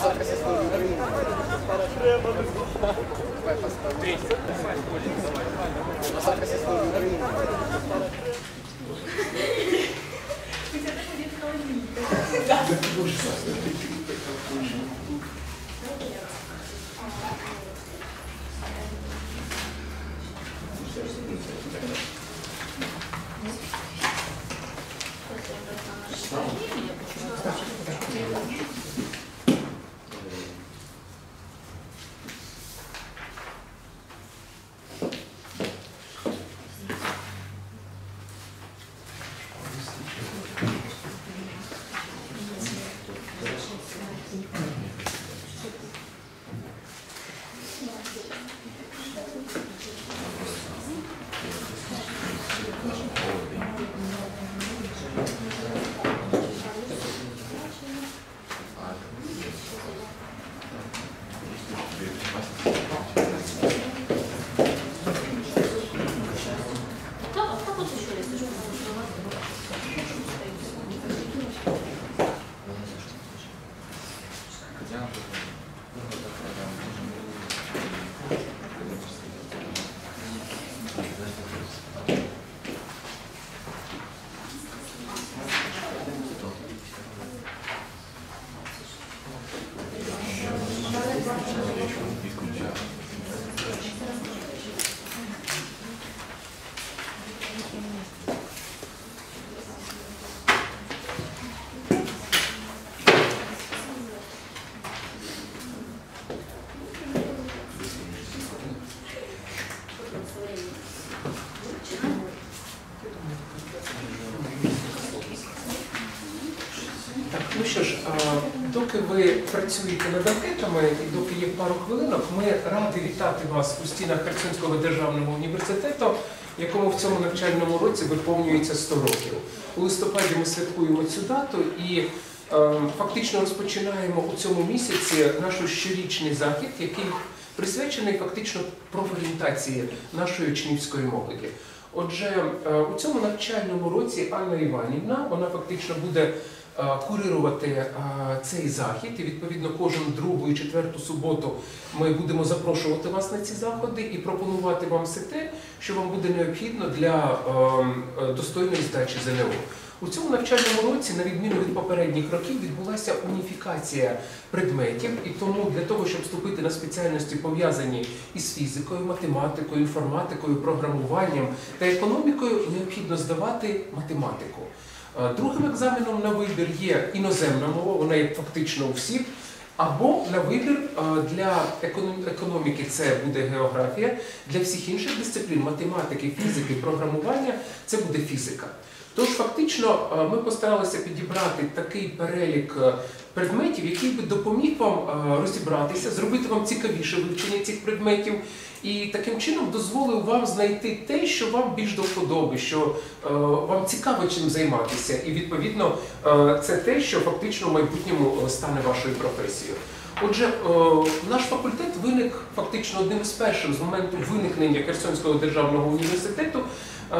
Ну що ж, доки ви працюєте над анкетами і доки є пару хвилинок, ми раді вітати вас у стінах Херсонського державного університету, якому в цьому навчальному році виповнюється 100 років. У листопаді ми святкуємо цю дату і фактично розпочинаємо у цьому місяці наш щорічний захід, який присвячений фактично профорієнтації нашої учнівської молоді. Отже, у цьому навчальному році Анна Іванівна, вона фактично буде курирувати цей захід, і відповідно кожну другу і четверту суботу ми будемо запрошувати вас на ці заходи і пропонувати вам все те, що вам буде необхідно для достойної здачі ЗНО. У цьому навчальному році, на відміну від попередніх років, відбулася уніфікація предметів, і тому для того, щоб вступити на спеціальності, пов'язані із фізикою, математикою, інформатикою, програмуванням та економікою, необхідно здавати математику. Другим екзаменом на вибір є іноземна мова, вона є фактично у всіх, або на вибір для економіки це буде географія, для всіх інших дисциплін, математики, фізики, програмування, це буде фізика. Тож фактично ми постаралися підібрати такий перелік предметів, який би допоміг вам розібратися, зробити вам цікавіше вивчення цих предметів і таким чином дозволив вам знайти те, що вам більш до вподоби, що вам цікаво чим займатися. І відповідно це те, що фактично в майбутньому стане вашою професією. Отже, наш факультет виник фактично одним з перших з моменту виникнення Херсонського державного університету в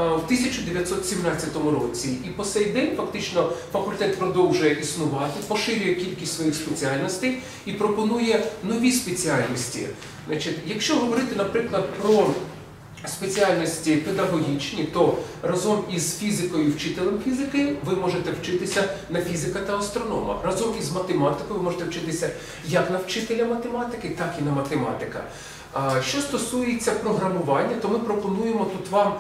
1917 році. І по сей день фактично факультет продовжує існувати, поширює кількість своїх спеціальностей і пропонує нові спеціальності. Значить, якщо говорити, наприклад, про спеціальності педагогічні, то разом із фізикою і вчителем фізики ви можете вчитися на фізика та астронома. Разом із математикою ви можете вчитися як на вчителя математики, так і на математика. Що стосується програмування, то ми пропонуємо тут вам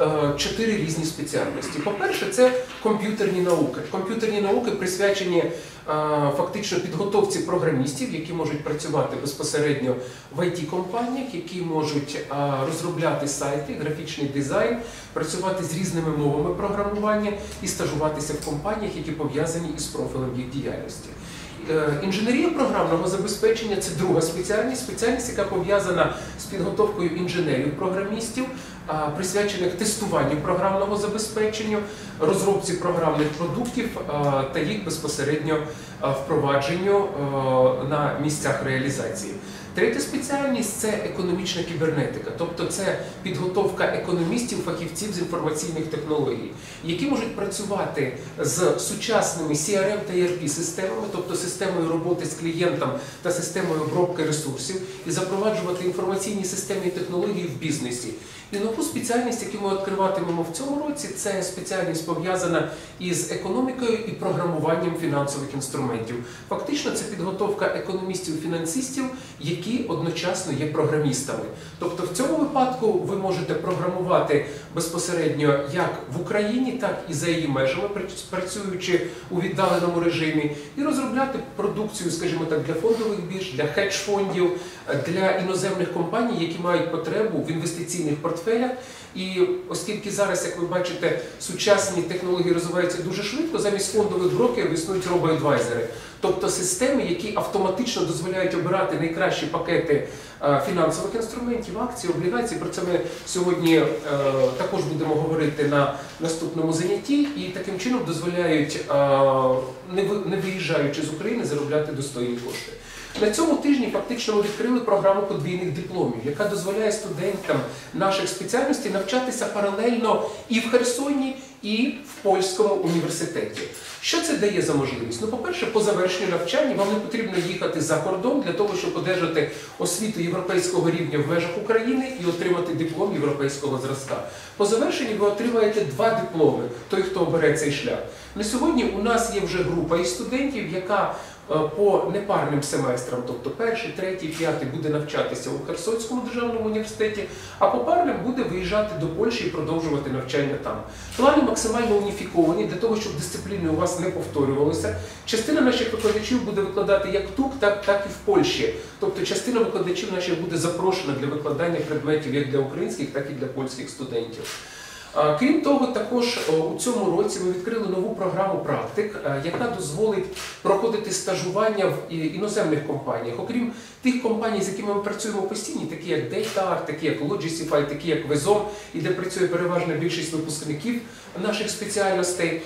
4 різні спеціальності. По-перше, це комп'ютерні науки. Комп'ютерні науки присвячені фактично підготовці програмістів, які можуть працювати безпосередньо в IT-компаніях, які можуть розробляти сайти, графічний дизайн, працювати з різними мовами програмування і стажуватися в компаніях, які пов'язані із профілем їх діяльності. Інженерія програмного забезпечення – це друга спеціальність, яка пов'язана з підготовкою інженерів-програмістів, присвячених тестуванню програмного забезпечення, розробці програмних продуктів та їх безпосередньо впровадженню на місцях реалізації. Третя спеціальність – це економічна кібернетика, тобто це підготовка економістів, фахівців з інформаційних технологій, які можуть працювати з сучасними CRM та ERP-системами, тобто системою роботи з клієнтом та системою обробки ресурсів, і запроваджувати інформаційні системи і технології в бізнесі. І нову спеціальність, яку ми відкриватимемо в цьому році, це спеціальність пов'язана із економікою і програмуванням фінансових інструментів. Фактично це підготовка економістів-фінансистів, які одночасно є програмістами. Тобто в цьому випадку ви можете програмувати безпосередньо як в Україні, так і за її межами, працюючи у віддаленому режимі, і розробляти продукцію, скажімо так, для фондових бірж, для хедж-фондів, для іноземних компаній, які мають потребу в інвестиційних портфелях. І оскільки зараз, як ви бачите, сучасні технології розвиваються дуже швидко, замість фондових брокерів існують робо-адвайзери. Тобто системи, які автоматично дозволяють обирати найкращі пакети фінансових інструментів, акцій, облігацій. Про це ми сьогодні також будемо говорити на наступному занятті. І таким чином дозволяють, не виїжджаючи з України, заробляти достойні кошти. На цьому тижні фактично ми відкрили програму подвійних дипломів, яка дозволяє студентам наших спеціальностей навчатися паралельно і в Херсоні, і в Польському університеті. Що це дає за можливість? Ну, по-перше, по завершенню навчання вам не потрібно їхати за кордон для того, щоб одержати освіту європейського рівня в межах України і отримати диплом європейського зразка. По завершенні ви отримаєте 2 дипломи, той, хто обере цей шлях. На сьогодні у нас є вже група із студентів, яка по непарним семестрам, тобто 1-й, 3-й, 5-й буде навчатися у Херсонському державному університеті, а по парним буде виїжджати до Польщі і продовжувати навчання там. Плани максимально уніфіковані для того, щоб дисципліни у вас не повторювалися. Частина наших викладачів буде викладати як тут, так і в Польщі. Тобто частина викладачів наших буде запрошена для викладання предметів як для українських, так і для польських студентів. Крім того, також у цьому році ми відкрили нову програму практик, яка дозволить проходити стажування в іноземних компаніях. Окрім тих компаній, з якими ми працюємо постійно, такі як Data, такі як Logistify, такі як Vezom, і де працює переважна більшість випускників наших спеціальностей,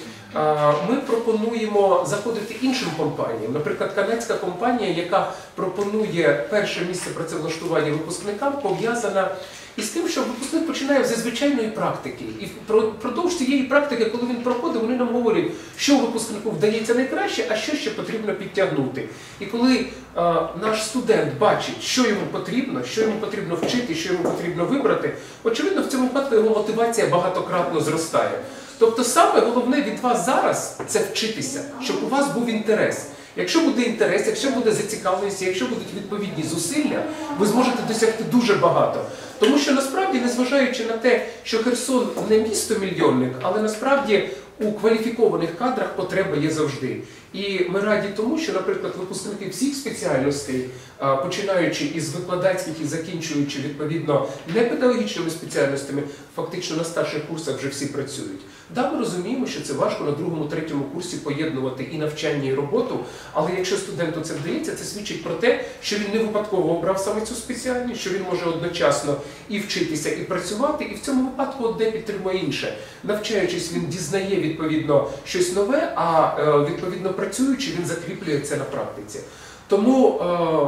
ми пропонуємо заходити іншим компаніям. Наприклад, канадська компанія, яка пропонує перше місце працевлаштування випускникам, пов'язана із тим, що випускник починає зі звичайної практики. І впродовж цієї практики, коли він проходить, вони нам говорять, що випускнику вдається найкраще, а що ще потрібно підтягнути. І коли наш студент бачить, що йому потрібно вчити, що йому потрібно вибрати, очевидно, в цьому випадку його мотивація багатократно зростає. Тобто саме головне від вас зараз – це вчитися, щоб у вас був інтерес. Якщо буде інтерес, якщо буде зацікавленість, якщо будуть відповідні зусилля, ви зможете досягти дуже багато. Тому що насправді, незважаючи на те, що Херсон не місто-мільйонник, але насправді у кваліфікованих кадрах потреба є завжди. І ми раді тому, що, наприклад, випускники всіх спеціальностей, починаючи із викладацьких і закінчуючи, відповідно, непедагогічними спеціальностями, фактично на старших курсах вже всі працюють. Да, ми розуміємо, що це важко на 2-3 курсі поєднувати і навчання, і роботу, але якщо студенту це вдається, це свідчить про те, що він не випадково обрав саме цю спеціальність, що він може одночасно і вчитися, і працювати, і в цьому випадку одне підтримує інше. Навчаючись, він дізнає, відповідно, щось нове, а відповідно працюючи, він закріплює це на практиці. Тому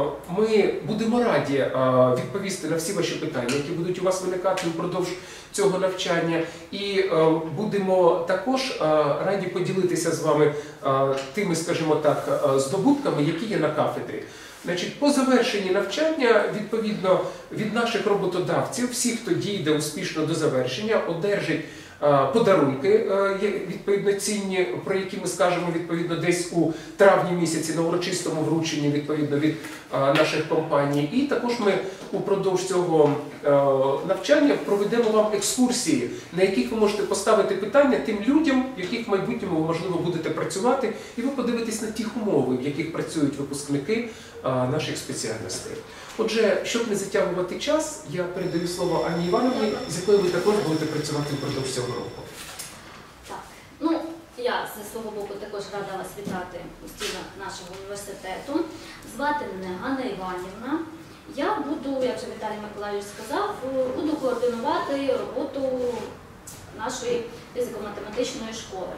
ми будемо раді відповісти на всі ваші питання, які будуть у вас виникати впродовж цього навчання. І будемо також раді поділитися з вами тими, скажімо так, здобутками, які є на кафедрі. Значить, по завершенні навчання, відповідно, від наших роботодавців, всі, хто дійде успішно до завершення, одержать подарунки, відповідно, цінні, про які ми скажемо, відповідно, десь у травні місяці на урочистому врученні, відповідно, від наших компаній. І також ми упродовж цього навчання проведемо вам екскурсії, на яких ви можете поставити питання тим людям, в яких в майбутньому ви, можливо, будете працювати, і ви подивитесь на ті умови, в яких працюють випускники наших спеціальностей. Отже, щоб не затягувати час, я передаю слово Анні Івановні, з якою ви також будете працювати впродовж цього року. Так, ну, я зі свого боку також рада вас вітати у стінах нашого університету. Звати мене Ганна Іванівна. Я буду, як вже Віталій Миколаївич сказав, буду координувати роботу нашої фізико-математичної школи.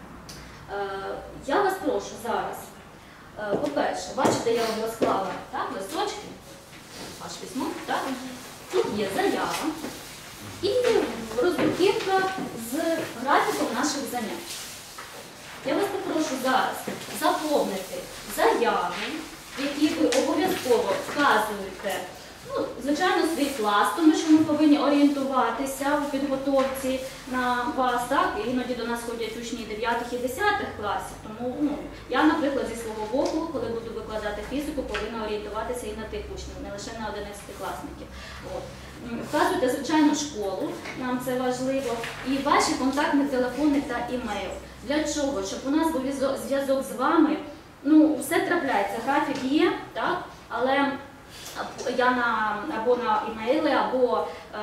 Я вас прошу зараз, по-перше, бачите, я вам розклала листочки, ваше письмо, так? Тут є заява і роздруківка з графіком наших занять. Я вас попрошу зараз заповнити заяви, в які ви обов'язково вказуєте, звичайно, свій клас, тому що ми повинні орієнтуватися у підготовці на вас, так? Іноді до нас ходять учні 9 і 10 класів, тому я, наприклад, зі свого боку, коли буду викладати фізику, повинна орієнтуватися і на тих учнів, не лише на 11-класників. Вказуйте, звичайно, школу, нам це важливо, і ваші контактні телефони та імейл. Для чого? Щоб у нас був зв'язок з вами. Все трапляється, графік є, так? Але я або на імейли, або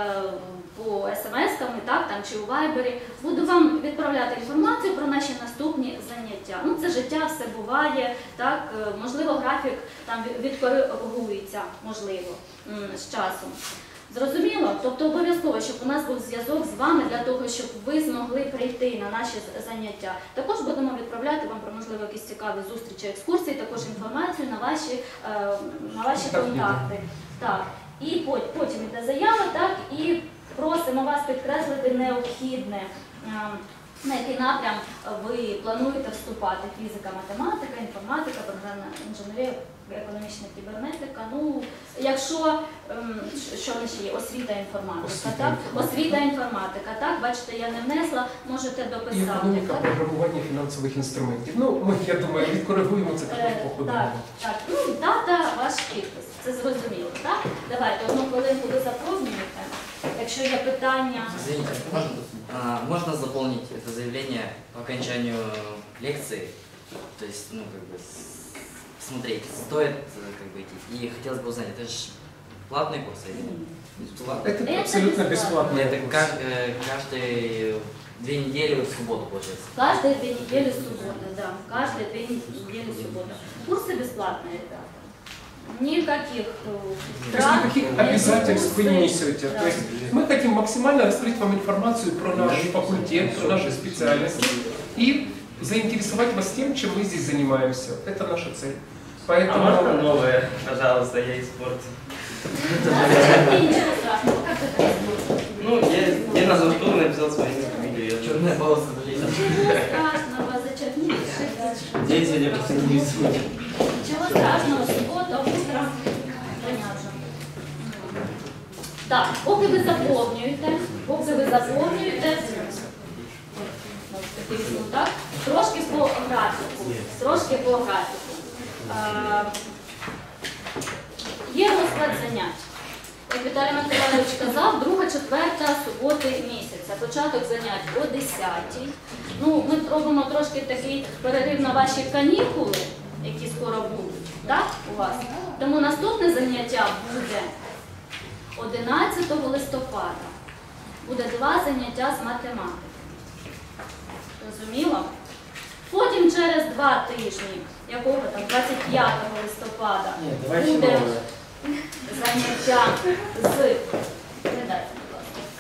по смс-кам, чи у вайбері буду вам відправляти інформацію про наші наступні заняття. Це життя, все буває, так? Можливо, графік там відкоригується, можливо, з часом. Зрозуміло? Тобто обов'язково, щоб у нас був зв'язок з вами для того, щоб ви змогли прийти на наші заняття. Також будемо відправляти вам про, можливо, якісь цікаві зустрічі, екскурсії, також інформацію на ваші контакти. Так. І потім йде заява, так, і просимо вас підкреслити необхідне, на який напрям ви плануєте вступати. Фізика, математика, інформатика, програмна інженерія, економічна кібернетика. Якщо, що в нас є, освіта, інформатика, так? Освіта, інформатика, так? Бачите, я не внесла, можете дописати. І економіка, програмування фінансових інструментів. Ми, я думаю, відкоригуємо це по ходу. Так. Дата, ваш підпис. Це зрозуміло, так? Давайте, 1 хвилинку ви заповнюєте. Якщо є питання... Извините, можно заполнить это заявление по окончанию лекции? То есть, смотреть, стоит идти. И хотелось бы узнать, это же платный курс или бесплатный? Это абсолютно бесплатно. Это каждые 2 недели в субботу получается? Каждые 2 недели суббота, да. Каждые 2 недели суббота. Курсы бесплатные, ребята. Никаких трат, никаких обязательств вы не несете. Да. То есть мы хотим максимально раскрыть вам информацию про наш факультет, про наши специальности и заинтересовать вас тем, чем мы здесь занимаемся. Это наша цель. Поэтому... А можно новое, пожалуйста, я испортил? Да, ничего страшного, как это? Я на Завтуру написал свою фамилию. Черная полоса, блин. Ничего страшного, зачеркните, пишите дальше. День сегодня просто не рисую. Ничего страшного, суббота, утром. Понятно. Так, поки ви заповнюєте, так, трошки по графіку. Є розклад занять. Як Віталій Миколаївич казав, 2-4 суботи місяця. Початок занять о 10-й. Ми робимо трошки такий перерив на ваші канікули, які скоро будуть, так, у вас. Тому наступне заняття буде 11 листопада. Буде 2 заняття з математики. Розуміло? Потім через 2 тижні, якого там 25 листопада, буде заняття з... Передайте, будь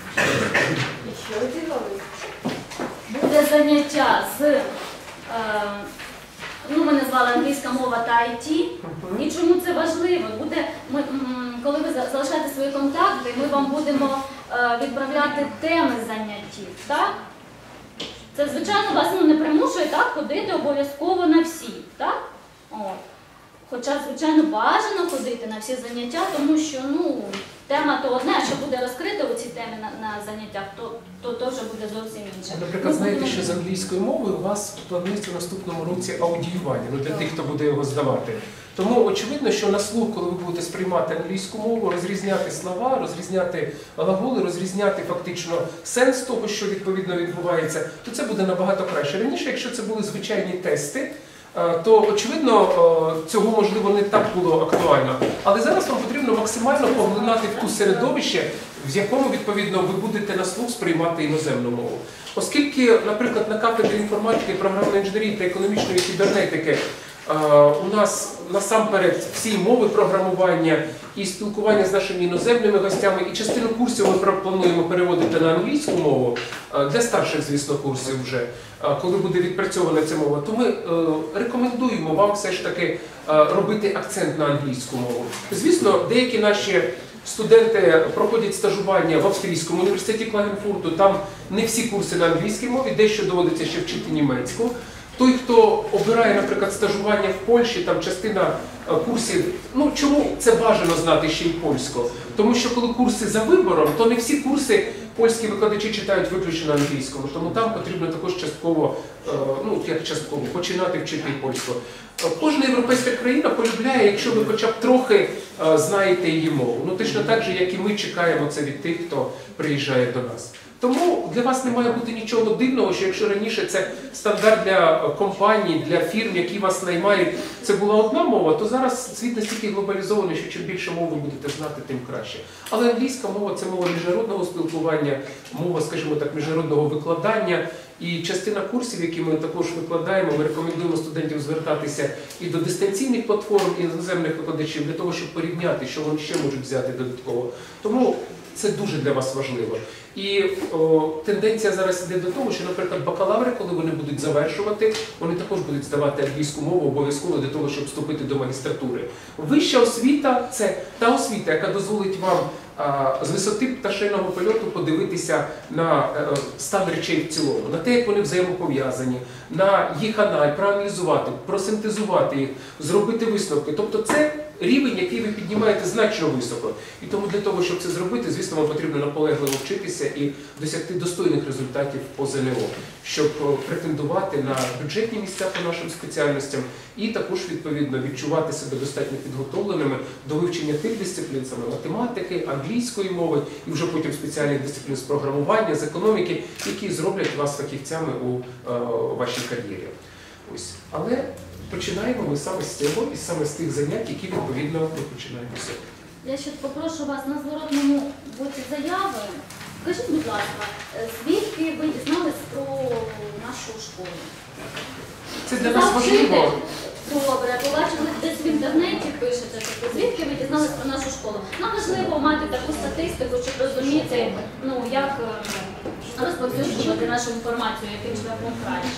ласка. Буде заняття з... Ми назвали англійська мова та IT. І чому це важливо? Коли ви залишаєте свої контакти, ми вам будемо відправляти теми заняттів. Так? Це, звичайно, вас не примушує ходити обов'язково на всі. Так? Хоча, звичайно, бажано ходити на всі заняття, тому що тема то одне, що буде розкрито у цій темі на заняттях, то вже буде зовсім інше. Наприклад, знаєте, що з англійською мовою у вас планується в наступному році аудіювання, для тих, хто буде його здавати. Тому очевидно, що на слух, коли ви будете сприймати англійську мову, розрізняти слова, розрізняти глаголи, розрізняти фактично сенс того, що відповідно відбувається, то це буде набагато краще. Раніше, якщо це були звичайні тести, то, очевидно, цього, можливо, не так було актуально. Але зараз вам потрібно максимально поглинати в ту середовище, в якому, відповідно, ви будете на слух сприймати іноземну мову. Оскільки, наприклад, на кафедрі інформатики, програмної інженерії та економічної кібернетики У нас насамперед всі мови програмування і спілкування з нашими іноземними гостями, і частину курсів ми плануємо переводити на англійську мову, для старших, звісно, курсів вже, коли буде відпрацьована ця мова, то ми рекомендуємо вам все ж таки робити акцент на англійську мову. Звісно, деякі наші студенти проходять стажування в Австрійському університеті Клагенфурту, там не всі курси на англійській мові, дещо доводиться ще вчити німецьку. Той, хто обирає, наприклад, стажування в Польщі, там частина курсів, ну чому це бажано знати ще й польську? Тому що коли курси за вибором, то не всі курси польські викладачі читають виключно на англійському, тому там потрібно також частково, починати вчити і польську. Кожна європейська країна полюбляє, якщо ви хоча б трохи знаєте її мову. Ну точно так же, як і ми чекаємо це від тих, хто приїжджає до нас. Тому для вас не має бути нічого дивного, що якщо раніше це стандарт для компаній, для фірм, які вас наймають, це була одна мова, то зараз світ настільки глобалізований, що чим більше мов ви будете знати, тим краще. Але англійська мова – це мова міжнародного спілкування, мова, скажімо так, міжнародного викладання. І частина курсів, які ми також викладаємо, ми рекомендуємо студентів звертатися і до дистанційних платформ, і іноземних викладачів, для того, щоб порівняти, що вони ще можуть взяти додатково. Тому це дуже для вас важливо. І тенденція зараз йде до того, що, наприклад, бакалаври, коли вони будуть завершувати, вони також будуть здавати англійську мову обов'язково для того, щоб вступити до магістратури. Вища освіта – це та освіта, яка дозволить вам з висоти пташиного польоту подивитися на стан речей в цілому, на те, як вони взаємопов'язані, на їх аналіз, проаналізувати, просинтезувати їх, зробити висновки. Тобто це рівень, який ви піднімаєте значно високо. І тому для того, щоб це зробити, звісно, вам потрібно наполегливо вчитися і досягти достойних результатів по ЗНО, щоб претендувати на бюджетні місця по нашим спеціальностям і також, відповідно, відчувати себе достатньо підготовленими до вивчення тих дисциплін, саме математики, англійської мови і вже потім спеціальних дисциплін з програмування, з економіки, які зроблять вас фахівцями у вашій кар'єрі. Ось. Але починаємо ми саме з цього і саме з тих занять, які, відповідно, ми починаємо сьогодні. Я ще попрошу вас на зворотному боці заяви. Скажіть, будь ласка, звідки ви дізнались про нашу школу? Це для нас важливо. Добре, побачили десь в інтернеті, пишете, тобто, звідки ви дізнались про нашу школу? Нам важливо мати таку статистику, щоб розуміти, як розповсюджувати нашу інформацію, яким шляхом краще.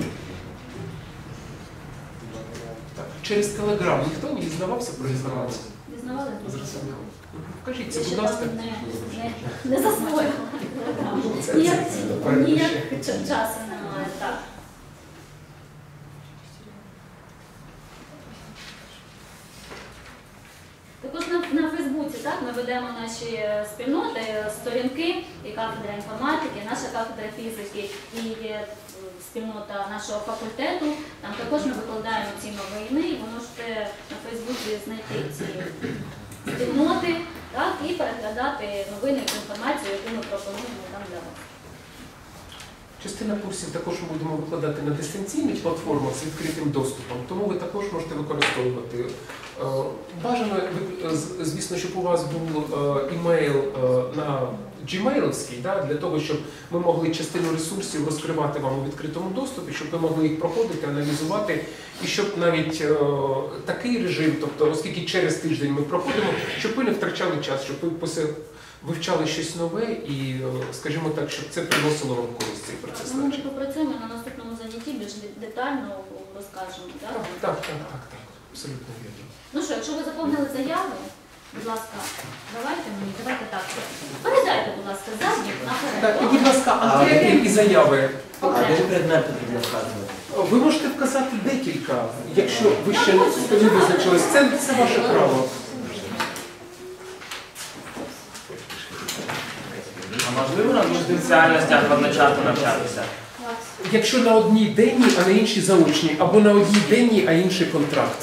Через Телеграм ніхто не дізнавався про інформацію? Дізнавали? Зрозуміло. Покажіть це, Я ще будь ласка. там не засвоїла. Ніяк часу немає, так. Також на Фейсбуці ми ведемо наші спільноти, сторінки, і кафедра інформатики, і наша кафедра фізики, і спільнота нашого факультету. Там також ми викладаємо ці новини, і ви можете на Фейсбуці знайти ці спільноти і переглядати новини і інформацію, яку ми пропонуємо там для вас. Частина курсів також ми будемо викладати на дистанційних платформах з відкритим доступом, тому ви також можете використовувати. Бажано, звісно, щоб у вас був імейл на Gmail-овський, для того, щоб ми могли частину ресурсів розкривати вам у відкритому доступі, щоб ви могли їх проходити, аналізувати, і щоб навіть такий режим, тобто, оскільки через тиждень ми проходимо, щоб ви не втрачали час, щоб ви вивчали щось нове і, скажімо так, щоб це приносило вам користь, цей процес Ми навчання. попрацюємо на наступному занятті, більш детально розкажемо. Так, абсолютно вірно. Ну що, якщо ви заповнили заяву, будь ласка, давайте так. Передайте, будь ласка, задніх наперед. Так, і, будь ласка, анкети і заяви. А де предмет потрібно вказувати? Ви можете вказати декілька, якщо ви ще не визначились. Це ваше право. А можливо на двох спеціальностях одночасно навчатися? Якщо на одній денній, а на іншій заочній, або на одній денній, а інший контракт.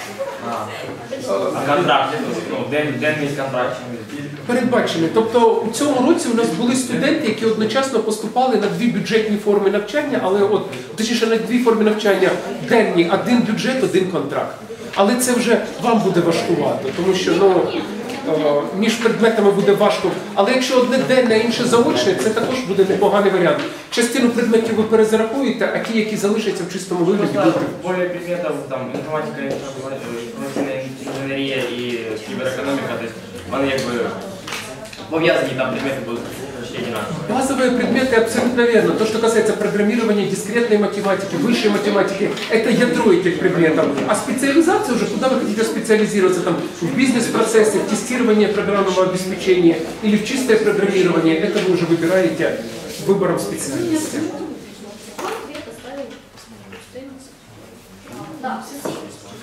А контракт, денний контракт. Передбачений. Тобто у цьому році у нас були студенти, які одночасно поступали на дві бюджетні форми навчання, але точніше на дві форми навчання денні, один бюджет, один контракт. Але це вже вам буде важкувато, тому що, між предметами буде важко. Але якщо одне денне, а інше заочне, це також буде непоганий варіант. Частину предметів ви перезарахуєте, а ті, які залишаться в чистому вигляді, Просто будете. более предметов, там, информатика, информационная инженерия и киберэкономика, то есть, они якби пов'язані, там предмети будуть почти одинаковые. Базовые предметы абсолютно верно. То, что касается программирования, дискретной математики, высшей математики, это ядро этих предметов. А специализация уже, куда вы хотите специализироваться, там, в бизнес-процессе, в тестировании программного обеспечения или в чистое программирование, это вы уже выбираете выбором специальности. Ответ оставили 14. Да, все.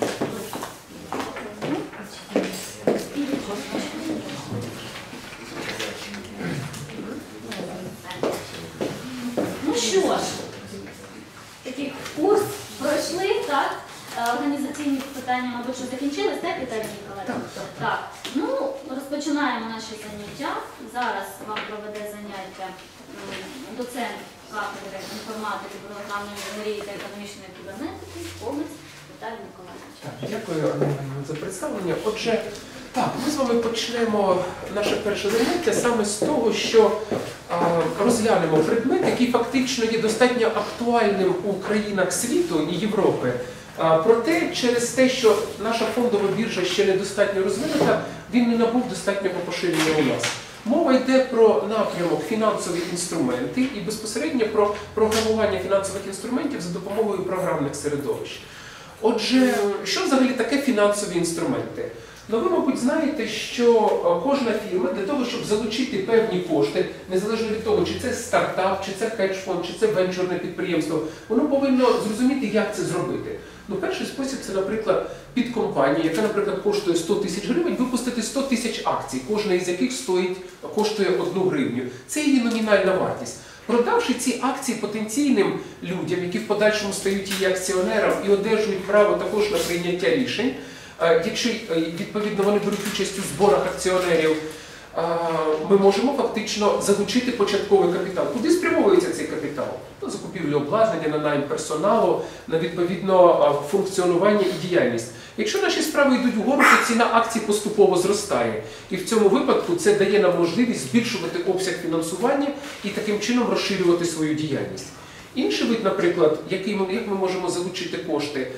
Ну що ж, такий курс пройшли, так? Організаційні питання, мабуть, що закінчились, так, Віталій Ніколаєвич? Так. Ну, розпочинаємо наші заняття. Зараз вам проведе заняття доцент кафедри інформатики, програмної інженерії та економічної кібернетики, Комець Віталій Ніколаєвич. Так, дякую, Анна Іванівна, за представлення. Отже, так, ми з вами почнемо наше перше заняття саме з того, що розглянемо предмет, який фактично є достатньо актуальним у країнах світу і Європи. Проте, через те, що наша фондова біржа ще недостатньо розвинута, він не набув достатнього поширення у нас. Мова йде про напрямок фінансові інструменти і безпосередньо про програмування фінансових інструментів за допомогою програмних середовищ. Отже, що взагалі таке фінансові інструменти? Ну, ви, мабуть, знаєте, що кожна фірма для того, щоб залучити певні кошти, незалежно від того, чи це стартап, чи це хедж-фонд, чи це венчурне підприємство, воно повинно зрозуміти, як це зробити. Ну, перший спосіб – це, наприклад, підкомпанія, яка, наприклад, коштує 100 тисяч гривень, випустити 100 тисяч акцій, кожна із яких коштує 1 гривню. Це її номінальна вартість. Продавши ці акції потенційним людям, які в подальшому стають її акціонером і одержують право також на прийняття рішень, якщо, відповідно, вони беруть участь у зборах акціонерів, ми можемо фактично залучити початковий капітал. Куди спрямовується цей капітал? На закупівлю обладнання, на найм персоналу, на відповідно функціонування і діяльність. Якщо наші справи йдуть вгору, то ціна акцій поступово зростає. І в цьому випадку це дає нам можливість збільшувати обсяг фінансування і таким чином розширювати свою діяльність. Інший вид, наприклад, як ми можемо залучити кошти,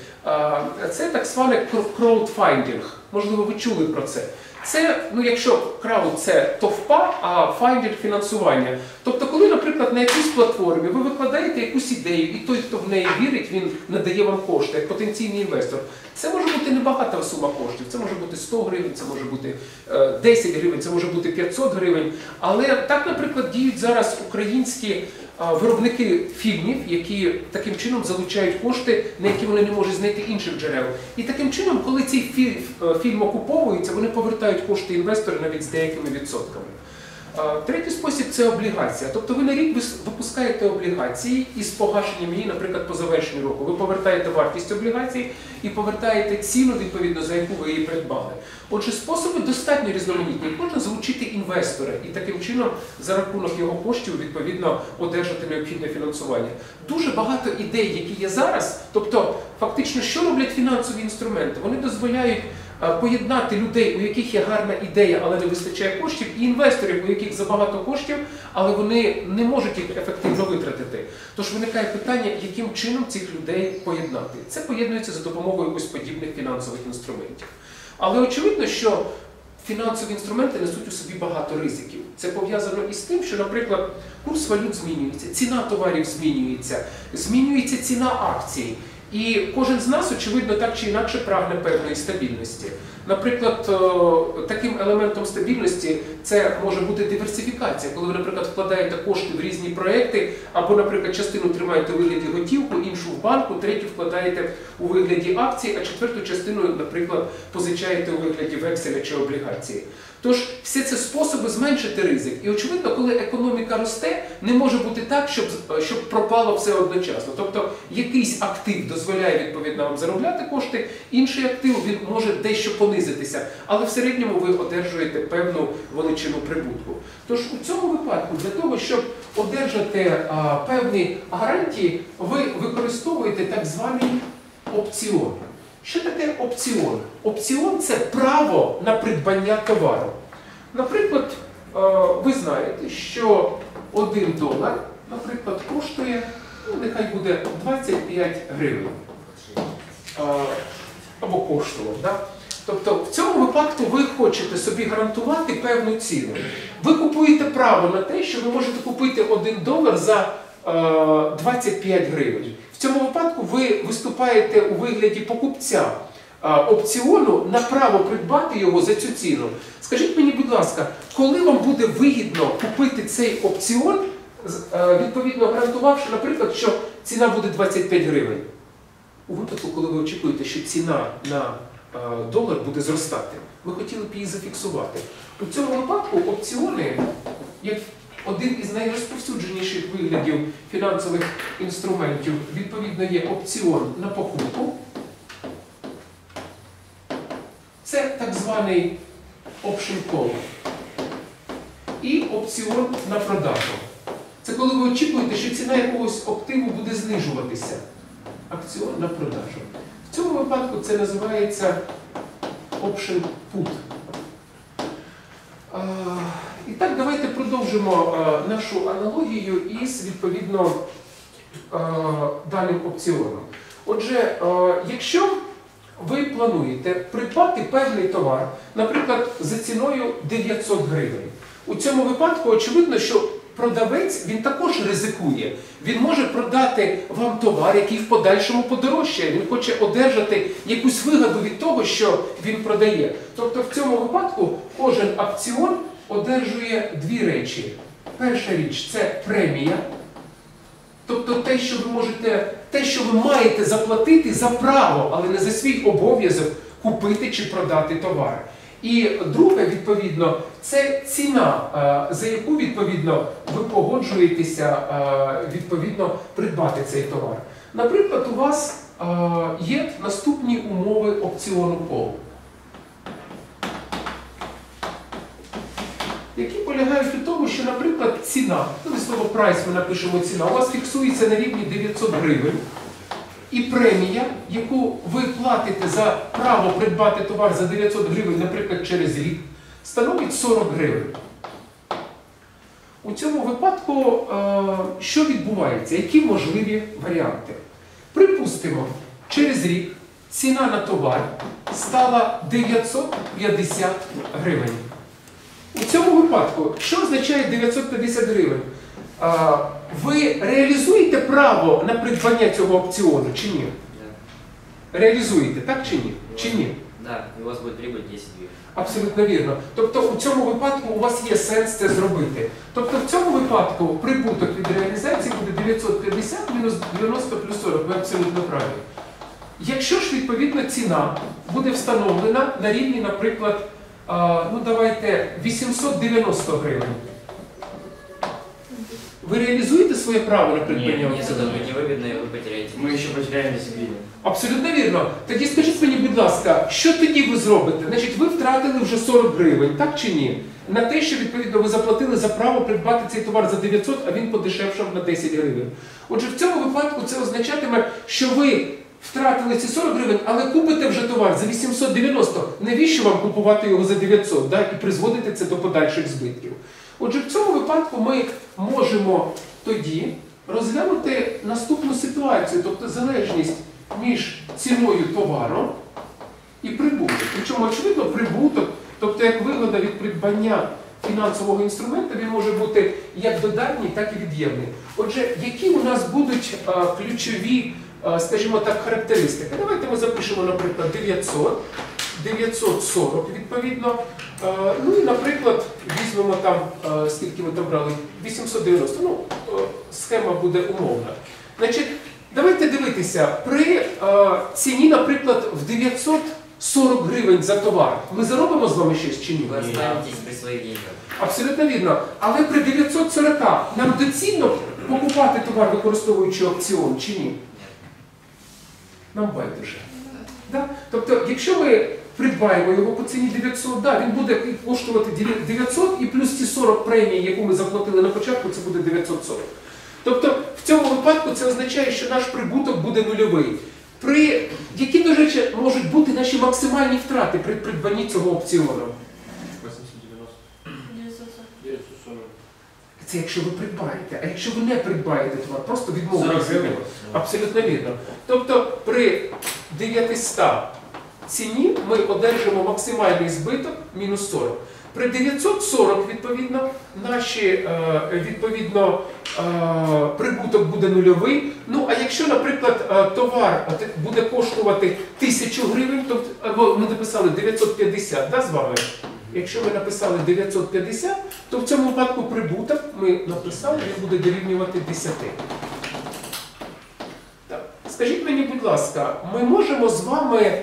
це так званий краудфандинг. Можливо, ви чули про це. Це, ну, якщо крауд – це товпа, а файндинг – фінансування. Тобто, коли, наприклад, на якійсь платформі ви викладаєте якусь ідею, і той, хто в неї вірить, він надає вам кошти, як потенційний інвестор. Це може бути небагата сума коштів, це може бути 100 гривень, це може бути 10 гривень, це може бути 500 гривень. Але так, наприклад, діють зараз українські виробники фільмів, які таким чином залучають кошти, на які вони не можуть знайти інших джерел. І таким чином, коли цей фільм окуповується, вони повертають кошти інвестори навіть з деякими відсотками. Третій спосіб – це облігація. Тобто ви на рік випускаєте облігації і з погашенням її, наприклад, по завершенню року. Ви повертаєте вартість облігацій і повертаєте ціну, відповідно, за яку ви її придбали. Отже, способи достатньо різноманітні. Можна залучити інвестора і таким чином за рахунок його коштів, відповідно, одержати необхідне фінансування. Дуже багато ідей, які є зараз, тобто, фактично, що роблять фінансові інструменти? Вони дозволяють поєднати людей, у яких є гарна ідея, але не вистачає коштів, і інвесторів, у яких забагато коштів, але вони не можуть їх ефективно витратити. Тож виникає питання, яким чином цих людей поєднати. Це поєднується за допомогою ось подібних фінансових інструментів. Але очевидно, що фінансові інструменти несуть у собі багато ризиків. Це пов'язано із тим, що, наприклад, курс валют змінюється, ціна товарів змінюється ціна акцій. І кожен з нас, очевидно, так чи інакше прагне певної стабільності. Наприклад, таким елементом стабільності це може бути диверсифікація, коли ви, наприклад, вкладаєте кошти в різні проекти, або, наприклад, частину тримаєте у вигляді готівку, іншу в банку, третю вкладаєте у вигляді акцій, а четверту частину, наприклад, позичаєте у вигляді векселя чи облігації. Тож, все це способи зменшити ризик. І, очевидно, коли економіка росте, не може бути так, щоб пропало все одночасно. Тобто, якийсь актив дозволяє, відповідно, вам заробляти кошти, інший актив, він може дещо понизитися, але в середньому ви одержуєте певну величину прибутку. Тож, у цьому випадку, для того, щоб одержати певні гарантії, ви використовуєте так звані опціони. Що таке опціон? Опціон – це право на придбання товару. Наприклад, ви знаєте, що $1, наприклад, коштує, ну, нехай буде 25 гривень. Або коштував. Да? Тобто в цьому випадку ви хочете собі гарантувати певну ціну. Ви купуєте право на те, що ви можете купити $1 за 25 гривень. В цьому випадку ви виступаєте у вигляді покупця опціону на право придбати його за цю ціну. Скажіть мені, будь ласка, коли вам буде вигідно купити цей опціон, відповідно гарантувавши, наприклад, що ціна буде 25 гривень? У випадку, коли ви очікуєте, що ціна на долар буде зростати, ви хотіли б її зафіксувати. У цьому випадку опціони, як один із найрозповсюдженіших виглядів фінансових інструментів, відповідно є опціон на покупку. Це так званий option call. І опціон на продажу. Це коли ви очікуєте, що ціна якогось активу буде знижуватися. Опціон на продажу. В цьому випадку це називається option put. І так, давайте продовжимо нашу аналогію із, відповідно, даним опціоном. Отже, якщо ви плануєте придбати певний товар, наприклад, за ціною 900 гривень, у цьому випадку очевидно, що продавець, він також ризикує. Він може продати вам товар, який в подальшому подорожчає. Він хоче одержати якусь вигоду від того, що він продає. Тобто в цьому випадку кожен опціон одержує дві речі. Перша річ – це премія. Тобто те, що ви маєте заплатити за право, але не за свій обов'язок купити чи продати товар. І друге, відповідно, це ціна, за яку, відповідно, ви погоджуєтеся, відповідно, придбати цей товар. Наприклад, у вас є наступні умови опціону call, які полягають у тому, що, наприклад, ціна, ну, слово прайс ми напишемо ціна, у вас фіксується на рівні 900 гривень. І премія, яку ви платите за право придбати товар за 900 гривень, наприклад, через рік, становить 40 гривень. У цьому випадку, що відбувається? Які можливі варіанти? Припустимо, через рік ціна на товар стала 950 гривень. У цьому випадку, що означає 950 гривень? Ви реалізуєте право на придбання цього опціону чи ні? Да. Реалізуєте, так чи ні? Чи ні? Да, и у вас будет прибыль 10 гривен. Абсолютно вірно. Тобто у цьому випадку у вас є сенс це зробити. Тобто в цьому випадку прибуток від реалізації буде 950 мінус 90 плюс 40. Ви абсолютно праві. Якщо ж, відповідно, ціна буде встановлена на рівні, наприклад, ну давайте 890 гривень. Ви реалізуєте своє право на придбання Нет, это опціону? будет невыгодно, и вы потеряете. Мы еще потеряем 10 гривен. Абсолютно вірно. Тоді скажіть мені, будь ласка, що тоді ви зробите? Значить, ви втратили вже 40 гривень, так чи ні? На те, що, відповідно, ви заплатили за право придбати цей товар за 900, а він подешевшав на 10 гривень. Отже, в цьому випадку це означатиме, що ви втратили ці 40 гривень, але купите вже товар за 890. Навіщо вам купувати його за 900, да? І призводити це до подальших збитків? Отже, в цьому випадку ми можемо тоді розглянути наступну ситуацію, тобто залежність між ціною товару і прибутком. Причому, очевидно, прибуток, тобто як вигода від придбання фінансового інструмента, він може бути як додатній, так і від'ємний. Отже, які у нас будуть ключові, скажімо так, характеристики? Давайте ми запишемо, наприклад, 900, 940, відповідно. Ну і, наприклад, візьмемо там, скільки ми там брали, 890. Ну, схема буде умовна. Значить, давайте дивитися, при ціні, наприклад, в 940 гривень за товар, ми заробимо з вами щось чи ні? Вы останетесь при своих деньгах. Абсолютно вірно. Але при 940 нам доцільно покупати товар, використовуючи опціон, чи ні? Нам байдуже. Да? Тобто, якщо ми придбаємо його по ціні 900, да, він буде коштувати 900 і плюс ті 40 премії, яку ми заплатили на початку, це буде 940. Тобто, в цьому випадку це означає, що наш прибуток буде нульовий. Які, до речі, можуть бути наші максимальні втрати при придбанні цього опціону? 940. Це якщо ви придбаєте. А якщо ви не придбаєте товар, просто відмовитеся від нього. Абсолютно вірно. Тобто при 900 ціні ми одержимо максимальний збиток мінус 40. При 940, відповідно, прибуток буде нульовий. Ну, а якщо, наприклад, товар буде коштувати 1000 гривень, або ми написали 950, да, з вами? Якщо ми написали 950, то в цьому випадку прибуток ми написали, він буде дорівнювати 10. Так. Скажіть мені, будь ласка, ми можемо з вами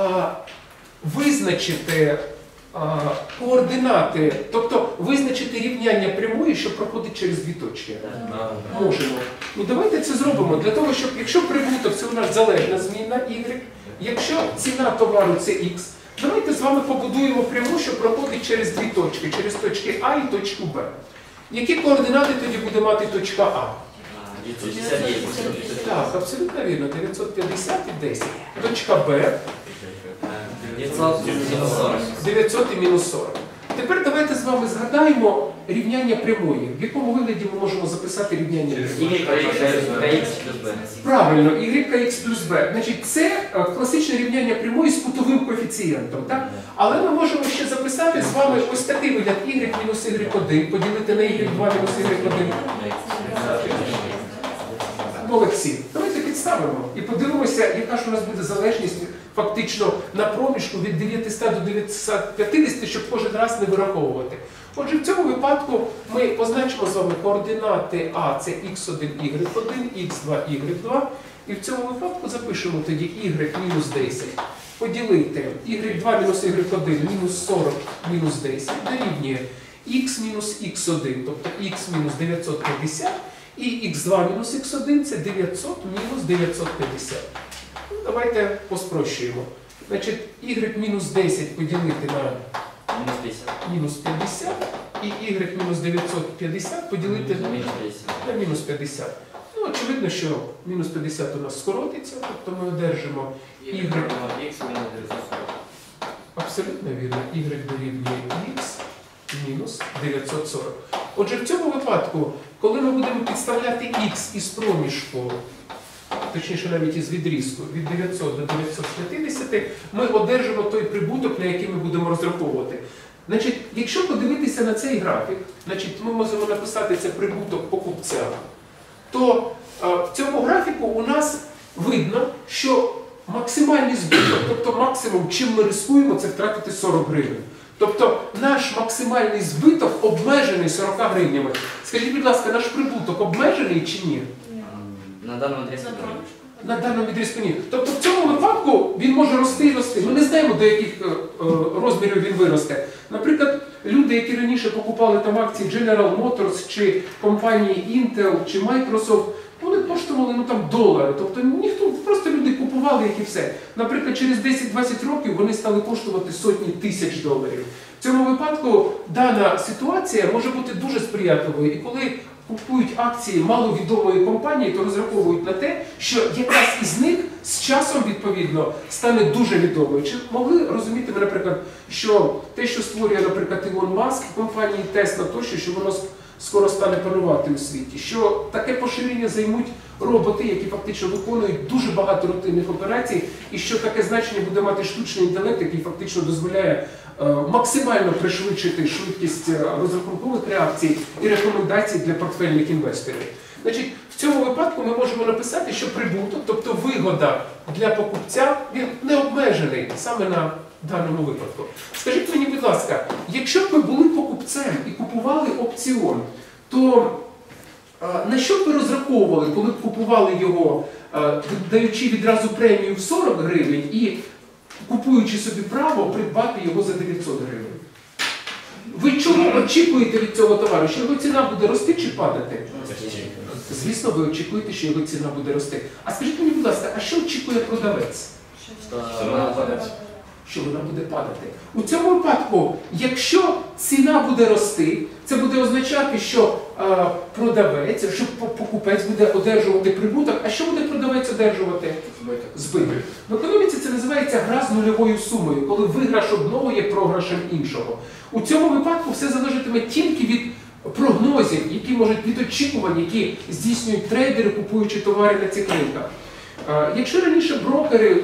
визначити координати, тобто визначити рівняння прямої, що проходить через дві точки? Можемо. Ну давайте це зробимо для того, щоб, якщо прибуток це у нас залежна змінна y, якщо ціна товару це x, давайте з вами побудуємо пряму, що проходить через дві точки, через точки А і точку Б. Які координати тоді буде мати точка А? 959. Так, абсолютно вірно, 950 і 10. Точка Б 900 минус 40. 900 і мінус 40. Тепер давайте з вами згадаємо рівняння прямої. В якому вигляді ми можемо записати рівняння прямої? Y плюс B. Правильно, y плюс b. Значить, це класичне рівняння прямої з кутовим коефіцієнтом. Так? Але ми можемо ще записати з вами ось такий вигляд y мінус y1 поділити на y2 мінус y1. Молодці. Давайте підставимо і подивимося, яка ж у нас буде залежність фактично на проміжку від 900 до 950, щоб кожен раз не вираховувати. Отже, в цьому випадку ми позначимо з вами координати А, це x1, y1, x2, y2. І в цьому випадку запишемо тоді y мінус 10. Поділити y2 мінус y1 мінус 40 мінус 10 дорівнює x мінус x1, тобто x мінус 950. І x2 мінус x1 це 900 мінус 950. Ну, давайте поспрощуємо. Значить, y мінус 10 поділити на мінус 50 і y мінус 950 поділити на мінус 50. Ну, очевидно, що мінус 50 у нас скоротиться, тобто ми одержимо y. Абсолютно вірно, y дорівнює x мінус 940. Отже, в цьому випадку, коли ми будемо підставляти x із проміжку, точніше навіть із відрізку, від 900 до 950, ми одержимо той прибуток, на який ми будемо розраховувати. Значить, якщо подивитися на цей графік, значить, ми можемо написати це прибуток покупця, то в цьому графіку у нас видно, що максимальний збиток, тобто максимум, чим ми рискуємо, це втратити 40 гривень. Тобто наш максимальний збиток обмежений 40 гривнями. Скажіть, будь ласка, наш прибуток обмежений чи ні? На даному відрізку. На даному відрізку ні. Тобто в цьому випадку він може рости і рости. Ми не знаємо, до яких розмірів він виросте. Наприклад, люди, які раніше покупали там акції General Motors, чи компанії Intel, чи Microsoft, вони коштували $1. Тобто ніхто, просто люди купували, як і все. Наприклад, через 10-20 років вони стали коштувати сотні тисяч доларів. В цьому випадку дана ситуація може бути дуже сприятливою. І коли купують акції маловідомої компанії, то розраховують на те, що якраз із них з часом, відповідно, стане дуже відомою. Чи могли розуміти ви, наприклад, що те, що створює, наприклад, Ілон Маск, компанії Tesla тощо, що воно скоро стане панувати у світі, що таке поширення займуть роботи, які фактично виконують дуже багато рутинних операцій, і що таке значення буде мати штучний інтелект, який фактично дозволяє максимально пришвидшити швидкість розрахункових реакцій і рекомендацій для портфельних інвесторів. Значить, в цьому випадку ми можемо написати, що прибуток, тобто вигода для покупця, він не обмежений саме на даному випадку. Скажіть мені, будь ласка, якщо б ви були покупцем і купували опціон, то на що б ви розраховували, коли б купували його, даючи відразу премію в 40 гривень і купуючи собі право придбати його за 900 гривень? Ви чого очікуєте від цього товару? Що його ціна буде рости чи падати? Звісно, ви очікуєте, що його ціна буде рости. А скажіть мені, будь ласка, а що очікує продавець? що вона буде падати. У цьому випадку, якщо ціна буде рости, це буде означати, що продавець, що покупець буде одержувати прибуток, а що буде продавець одержувати? Збиток. В економіці це називається гра з нульовою сумою, коли виграш одного є програшем іншого. У цьому випадку все залежатиме тільки від прогнозів, які можуть від очікувань, які здійснюють трейдери, купуючи товари на цих ринках. Якщо раніше брокери,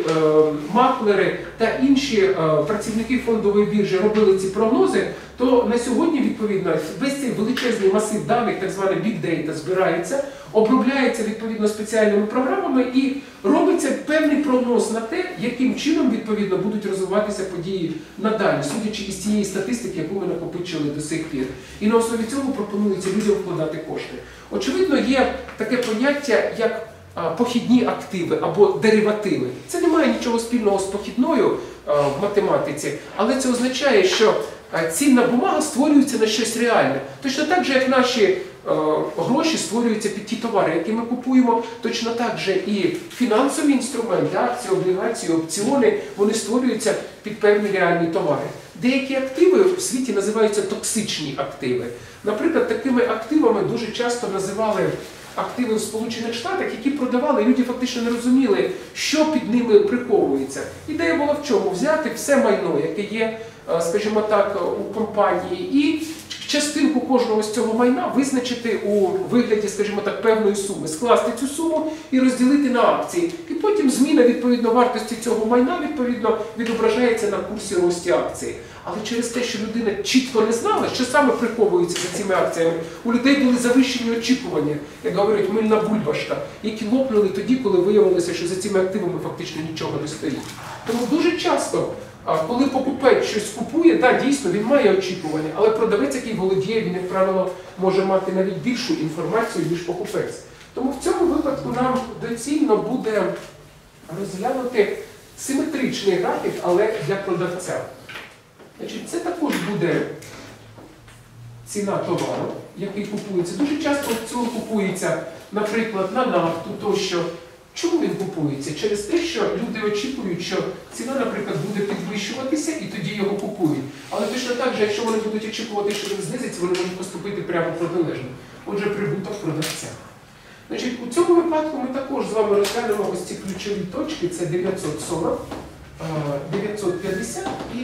маклери та інші працівники фондової біржі робили ці прогнози, то на сьогодні, відповідно, весь цей величезний масив даних, так званий Big Data, збирається, обробляється відповідно спеціальними програмами і робиться певний прогноз на те, яким чином відповідно будуть розвиватися події надалі, судячи із цієї статистики, яку ми накопичили до сих пір. І на основі цього пропонується людям вкладати кошти. Очевидно, є таке поняття, як похідні активи або деривативи. Це не має нічого спільного з похідною в математиці, але це означає, що цінна бумага створюється на щось реальне. Точно так же, як наші гроші створюються під ті товари, які ми купуємо, точно так же і фінансові інструменти, акції, облігації, опціони, вони створюються під певні реальні товари. Деякі активи в світі називаються токсичні активи. Наприклад, такими активами дуже часто називали активи в Сполучених Штатах, які продавали, і люди фактично не розуміли, що під ними приховується. Ідея була в чому? Взяти все майно, яке є, скажімо так, у компанії, і частинку кожного з цього майна визначити у вигляді, скажімо так, певної суми, скласти цю суму і розділити на акції. І потім зміна, відповідно, вартості цього майна, відповідно, відображається на курсі рості акції. Але через те, що людина чітко не знала, що саме приховується за цими акціями, у людей були завищені очікування, як говорять, мильна бульбашка, які лопнули тоді, коли виявилося, що за цими активами фактично нічого не стоїть. Тому дуже часто, коли покупець щось купує, так, дійсно, він має очікування, але продавець, який володіє, він, як правило, може мати навіть більшу інформацію, ніж покупець. Тому в цьому випадку нам доцільно буде розглянути симетричний графік, але для продавця. Значить, це також буде ціна товару, який купується. Дуже часто аукціон купується, наприклад, на нафту тощо. Чому він купується? Через те, що люди очікують, що ціна, наприклад, буде підвищуватися і тоді його купують. Але точно так же, якщо вони будуть очікувати, що він знизиться, вони можуть поступити прямо протилежно. Отже, прибуток продавця. Значить, у цьому випадку ми також з вами розглянемо ось ці ключові точки. Це 940, 950 і,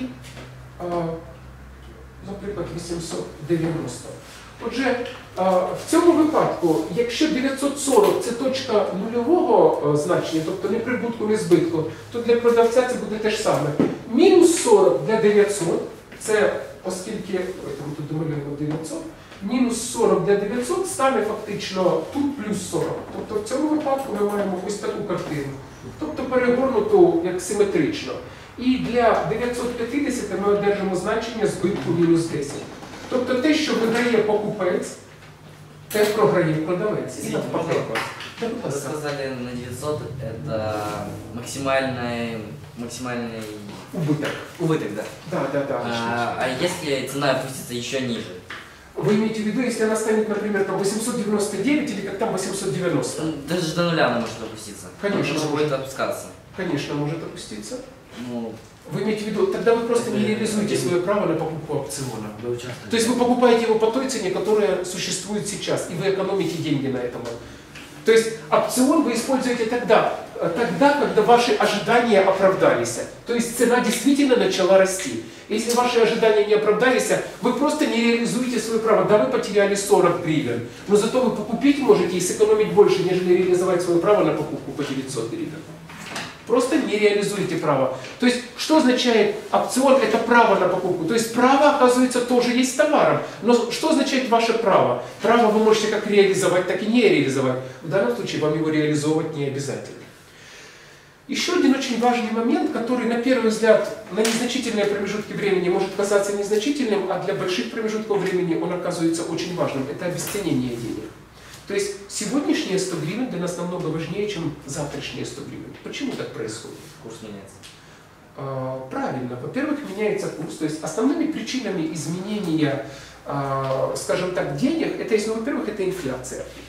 наприклад, 890. Отже, в цьому випадку, якщо 940 – це точка нульового значення, тобто не прибутку, не збитку, то для продавця це буде те ж саме. Мінус 40 для 900, це оскільки, ми тут домалюємо 900, мінус 40 для 900 стане фактично тут плюс 40. Тобто в цьому випадку ми маємо ось таку картину. Тобто перегорнуту як симетрично. І для 950 ми одержимо значення збитку мінус 10. Тобто те, що виграє покупець, те програє продавець. Извините, можно вопрос? Вы сказали на 900 это максимальный убыток, да? Да. А если цена опустится еще ниже? Вы имеете в виду, если она станет, например, там 899 или как там 890? Даже до нуля она может опуститься. Конечно, Она может. будет опускаться. Конечно, может опуститься. Ну, Вы имеете в виду, тогда вы просто не реализуете свое право на покупку опциона. вы участвуете. То есть вы покупаете его по той цене, которая существует сейчас, и вы экономите деньги на этом. То есть опцион вы используете тогда, когда ваши ожидания оправдались. То есть цена действительно начала расти. Если ваши ожидания не оправдались, вы просто не реализуете свое право. Да, вы потеряли 40 гривен, но зато вы покупить можете и сэкономить больше, нежели реализовать свое право на покупку по 900 гривен. Просто не реализуете право. То есть, что означает опцион? Это право на покупку. То есть, право, оказывается, тоже есть товаром. Но что означает ваше право? Право вы можете как реализовать, так и не реализовать. В данном случае вам его реализовывать не обязательно. Еще один очень важный момент, который на первый взгляд на незначительные промежутки времени может казаться незначительным, а для больших промежутков времени он оказывается очень важным. Это обесценение денег. То есть сегодняшние 100 гривен для нас намного важнее, чем завтрашние 100 гривен. Почему так происходит? Курс меняется. Правильно. Во-первых, меняется курс. То есть основными причинами изменения, скажем так, денег, это, во-первых, это инфляция.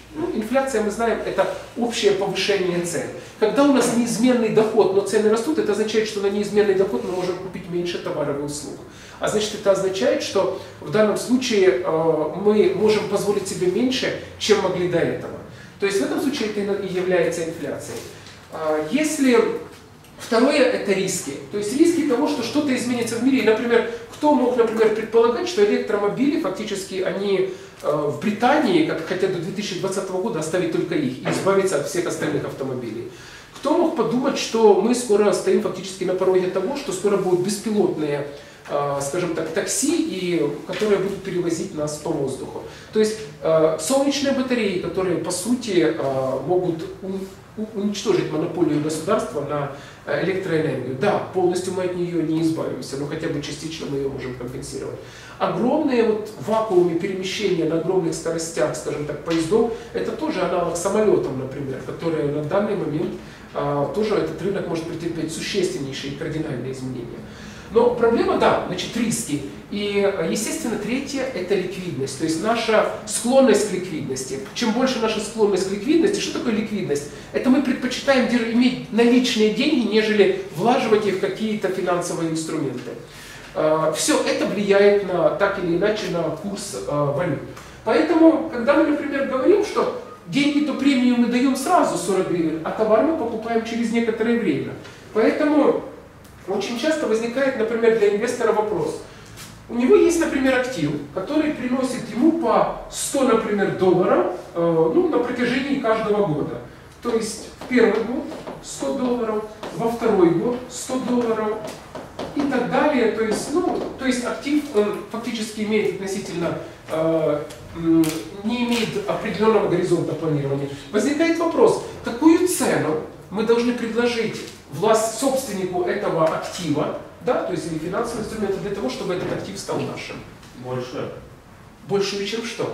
Ну, инфляция, мы знаем, это общее повышение цен. Когда у нас неизменный доход, но цены растут, это означает, что на неизменный доход мы можем купить меньше товаров и услуг. А значит, это означает, что в данном случае мы можем позволить себе меньше, чем могли до этого. То есть в этом случае это и является инфляцией. Если второе – это риски. То есть риски того, что что-то изменится в мире. И, например, кто мог, например, предполагать, что электромобили фактически они в Британии хотят до 2020 года оставить только их и избавиться от всех остальных автомобилей. Кто мог подумать, что мы скоро стоим фактически на пороге того, что скоро будут беспилотные, скажем так, такси, которые будут перевозить нас по воздуху. То есть солнечные батареи, которые по сути могут уничтожить монополию государства на электроэнергию. Да, полностью мы от нее не избавимся, но хотя бы частично мы ее можем компенсировать. Огромные вакуумы перемещения на огромных скоростях, скажем так, поездов, это тоже аналог самолетов, например, которые на данный момент тоже этот рынок может претерпеть существеннейшие и кардинальные изменения. Но проблема, да, значит, риски. И, естественно, третье – это ликвидность, то есть наша склонность к ликвидности. Чем больше наша склонность к ликвидности, что такое ликвидность? Это мы предпочитаем иметь наличные деньги, нежели влаживать их в какие-то финансовые инструменты. Все это влияет так или иначе на курс валют. Поэтому, когда мы, например, говорим, что деньги-то премию мы даем сразу 40 гривен, а товар мы покупаем через некоторое время. Поэтому очень часто возникает, например, для инвестора вопрос. У него есть, например, актив, который приносит ему по 100, например, долларов на протяжении каждого года. То есть в первый год 100 долларов, во второй год 100 долларов и так далее. То есть актив он фактически имеет относительно, не имеет определенного горизонта планирования. Возникает вопрос, какую цену мы должны предложить собственнику этого актива, да, то есть или финансового инструмента, для того, чтобы этот актив стал нашим. Больше. Больше, чем что?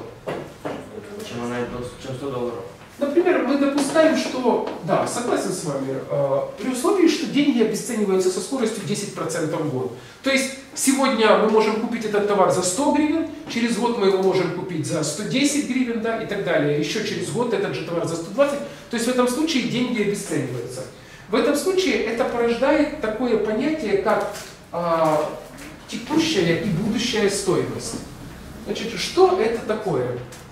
Чем 100 долларов. Например, мы допускаем, что, да, согласен с вами, при условии, что деньги обесцениваются со скоростью 10% в год. То есть сегодня мы можем купить этот товар за 100 гривен, через год мы его можем купить за 110 гривен, да, и так далее. Еще через год этот же товар за 120. То есть в этом случае деньги обесцениваются. В этом случае это порождает такое понятие, как текущая и будущая стоимость. Значит, что это такое?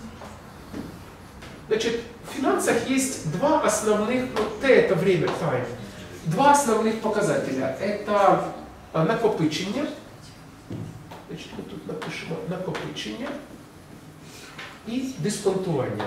Значит, в финансах есть два основных, T это время, time, два основных показателя. Это накопичення, значит, ми тут напишемо накопичення і дисконтування.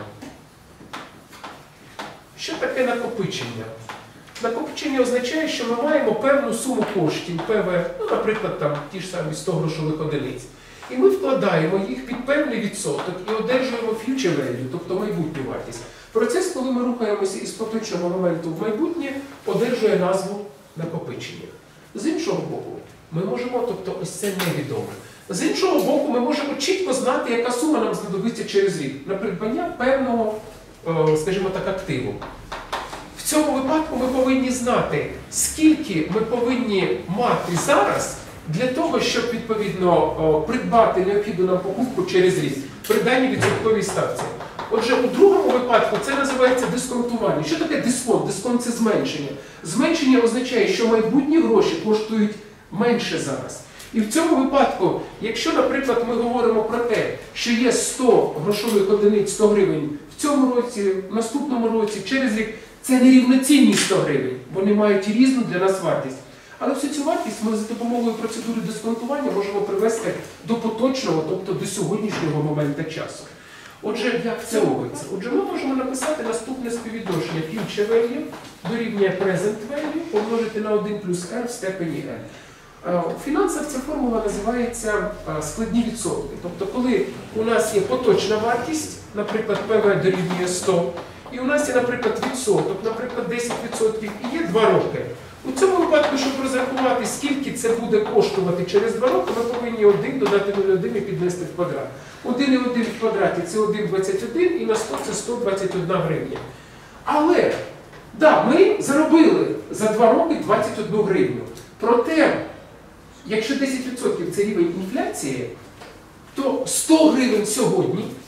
Що таке накопичення? Накопичення означає, що ми маємо певну суму коштів, наприклад, там, ті ж самі 100 грошових одиниць. І ми вкладаємо їх під певний відсоток і одержуємо future value, тобто майбутню вартість. Процес, коли ми рухаємося із поточного моменту в майбутнє, одержує назву накопичення. З іншого боку, ми можемо, тобто ось це невідоме. З іншого боку, ми можемо чітко знати, яка сума нам знадобиться через рік на придбання певного, скажімо так, активу. В цьому випадку ми повинні знати, скільки ми повинні мати зараз для того, щоб, відповідно, придбати необхідну нам покупку через рік при даній відсотковій ставці. Отже, у другому випадку це називається дисконтування. Що таке дисконт? Дисконт – це зменшення. Зменшення означає, що майбутні гроші коштують менше зараз. І в цьому випадку, якщо, наприклад, ми говоримо про те, що є 100 грошових одиниць, 100 гривень в цьому році, в наступному році, через рік, це не рівноцінні 100 гривень, вони мають різну для нас вартість. Але всю цю вартість ми за допомогою процедури дисконтування можемо привести до поточного, тобто до сьогоднішнього моменту часу. Отже, як це робиться? Отже, ми можемо написати наступне співвідношення future value дорівнює present value помножити на 1 плюс r в степені n. У фінансах ця формула називається складні відсотки. Тобто, коли у нас є поточна вартість, наприклад, PV дорівнює 100, і у нас є, наприклад, відсоток, наприклад, 10%, і є 2 роки. У цьому випадку, щоб розрахувати, скільки це буде коштувати через 2 роки, ми повинні 1 додати 0,1 і піднести в квадрат. 1,1 в квадраті – це 1,21, і на 100 – це 121 гривня. Але, да, ми заробили за 2 роки 21 гривню. Проте, якщо 10% це рівень інфляції, то 100 гривень сьогодні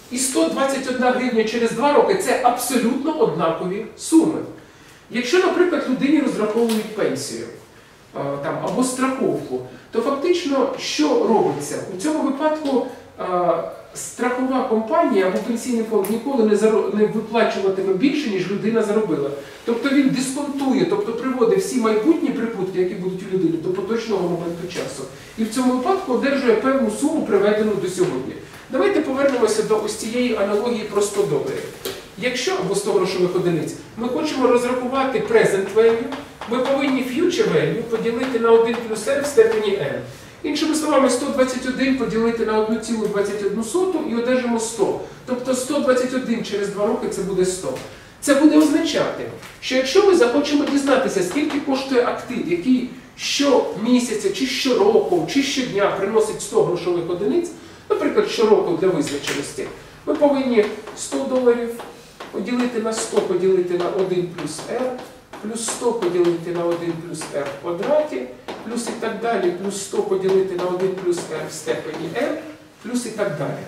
і 121 гривня через 2 роки – це абсолютно однакові суми. Якщо, наприклад, людині розраховують пенсію або страховку, то фактично що робиться? У цьому випадку страхова компанія або пенсійний фонд ніколи не виплачуватиме більше, ніж людина заробила. Тобто він дисконтує, тобто приводить всі майбутні прибутки, які будуть у людини, до поточного моменту часу. І в цьому випадку одержує певну суму, приведену до сьогодні. Давайте повернемося до ось цієї аналогії про 100 доларів. Якщо, або 100 грошових одиниць, ми хочемо розрахувати present value, ми повинні future value поділити на 1 плюс r в степені n. Іншими словами, 121 поділити на 1,21 і одержимо 100. Тобто 121 через 2 роки це буде 100. Це буде означати, що якщо ми захочемо дізнатися, скільки коштує актив, який щомісяця, чи щороку, чи щодня приносить 100 грошових одиниць, наприклад, щороку для визначеності, ми повинні 100 доларів поділити на 100 поділити на 1 плюс r, плюс 100 поділити на 1 плюс r в квадраті, плюс і так далі, плюс 100 поділити на 1 плюс r в степені n, плюс і так далі.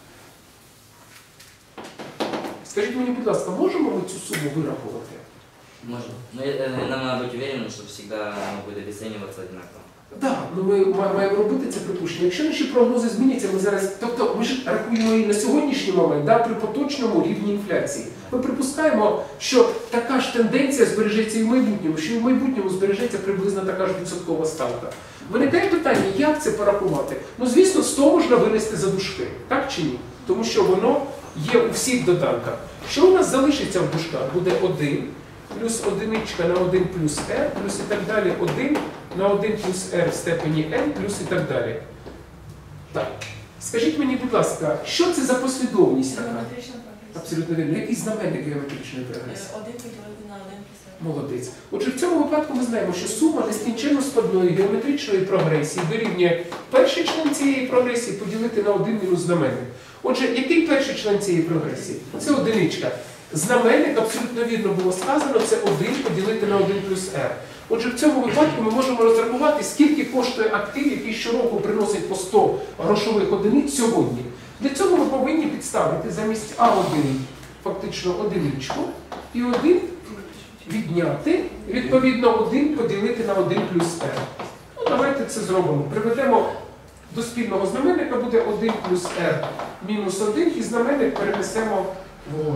Скажіть мені, будь ласка, можемо ми цю суму вирахувати? Можно. Но нам надо быть уверенным, что всегда оно будет обесцениваться одинаково. Так, ми маємо робити це припущення. Якщо наші прогнози зміняться, ми зараз, тобто ми ж рахуємо і на сьогоднішній момент, при поточному рівні інфляції. Ми припускаємо, що така ж тенденція збережеться і в майбутньому, що і в майбутньому збережеться приблизно така ж відсоткова ставка. Виникає питання, як це порахувати? Ну, звісно, 100 можна винести за дужки, так чи ні? Тому що воно є у всіх доданках. Що у нас залишиться в дужках? Буде 1, плюс одиничка на 1 плюс r, плюс і так далі 1 на 1 плюс r в степені n, плюс і так далі. Так. Скажіть мені, будь ласка, що це за послідовність така? Геометрична прогресія. Абсолютно вірно. Який знаменник геометричної прогресії? 1 поділити на 1 плюс r. Молодець. Отже, в цьому випадку ми знаємо, що сума нескінченно складної геометричної прогресії дорівнює перший член цієї прогресії поділити на 1 мінус знаменник. Отже, який перший член цієї прогресії? Це одиничка. Знаменник, абсолютно вірно було сказано, це 1 поділити на 1 плюс r. Отже, в цьому випадку ми можемо розрахувати, скільки коштує актив, який щороку приносить по 100 грошових одиниць сьогодні. Для цього ми повинні підставити замість А1 фактично одиничку і 1 відняти, відповідно 1 поділити на 1 плюс r. Ну, давайте це зробимо. Приведемо до спільного знаменника, буде 1 плюс r мінус 1 і знаменник перенесемо вгору.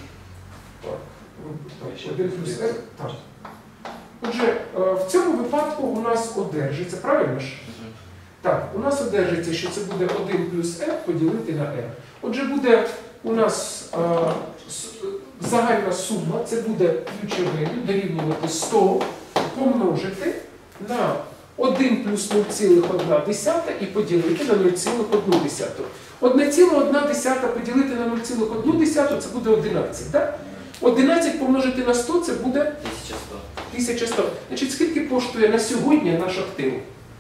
1 плюс r. Так. Отже, в цьому випадку у нас одержиться, правильно ж? Так, у нас одержиться, що це буде 1 плюс r поділити на r. Отже, буде у нас загальна сума, це буде future value, дорівнювати 100 помножити на 1 плюс 0,1 і поділити на 0,1. 1,1 поділити на 0,1 це буде 11, так? 11 помножити на 100 це буде 1100. 1100. Значить, скільки коштує на сьогодні наш актив?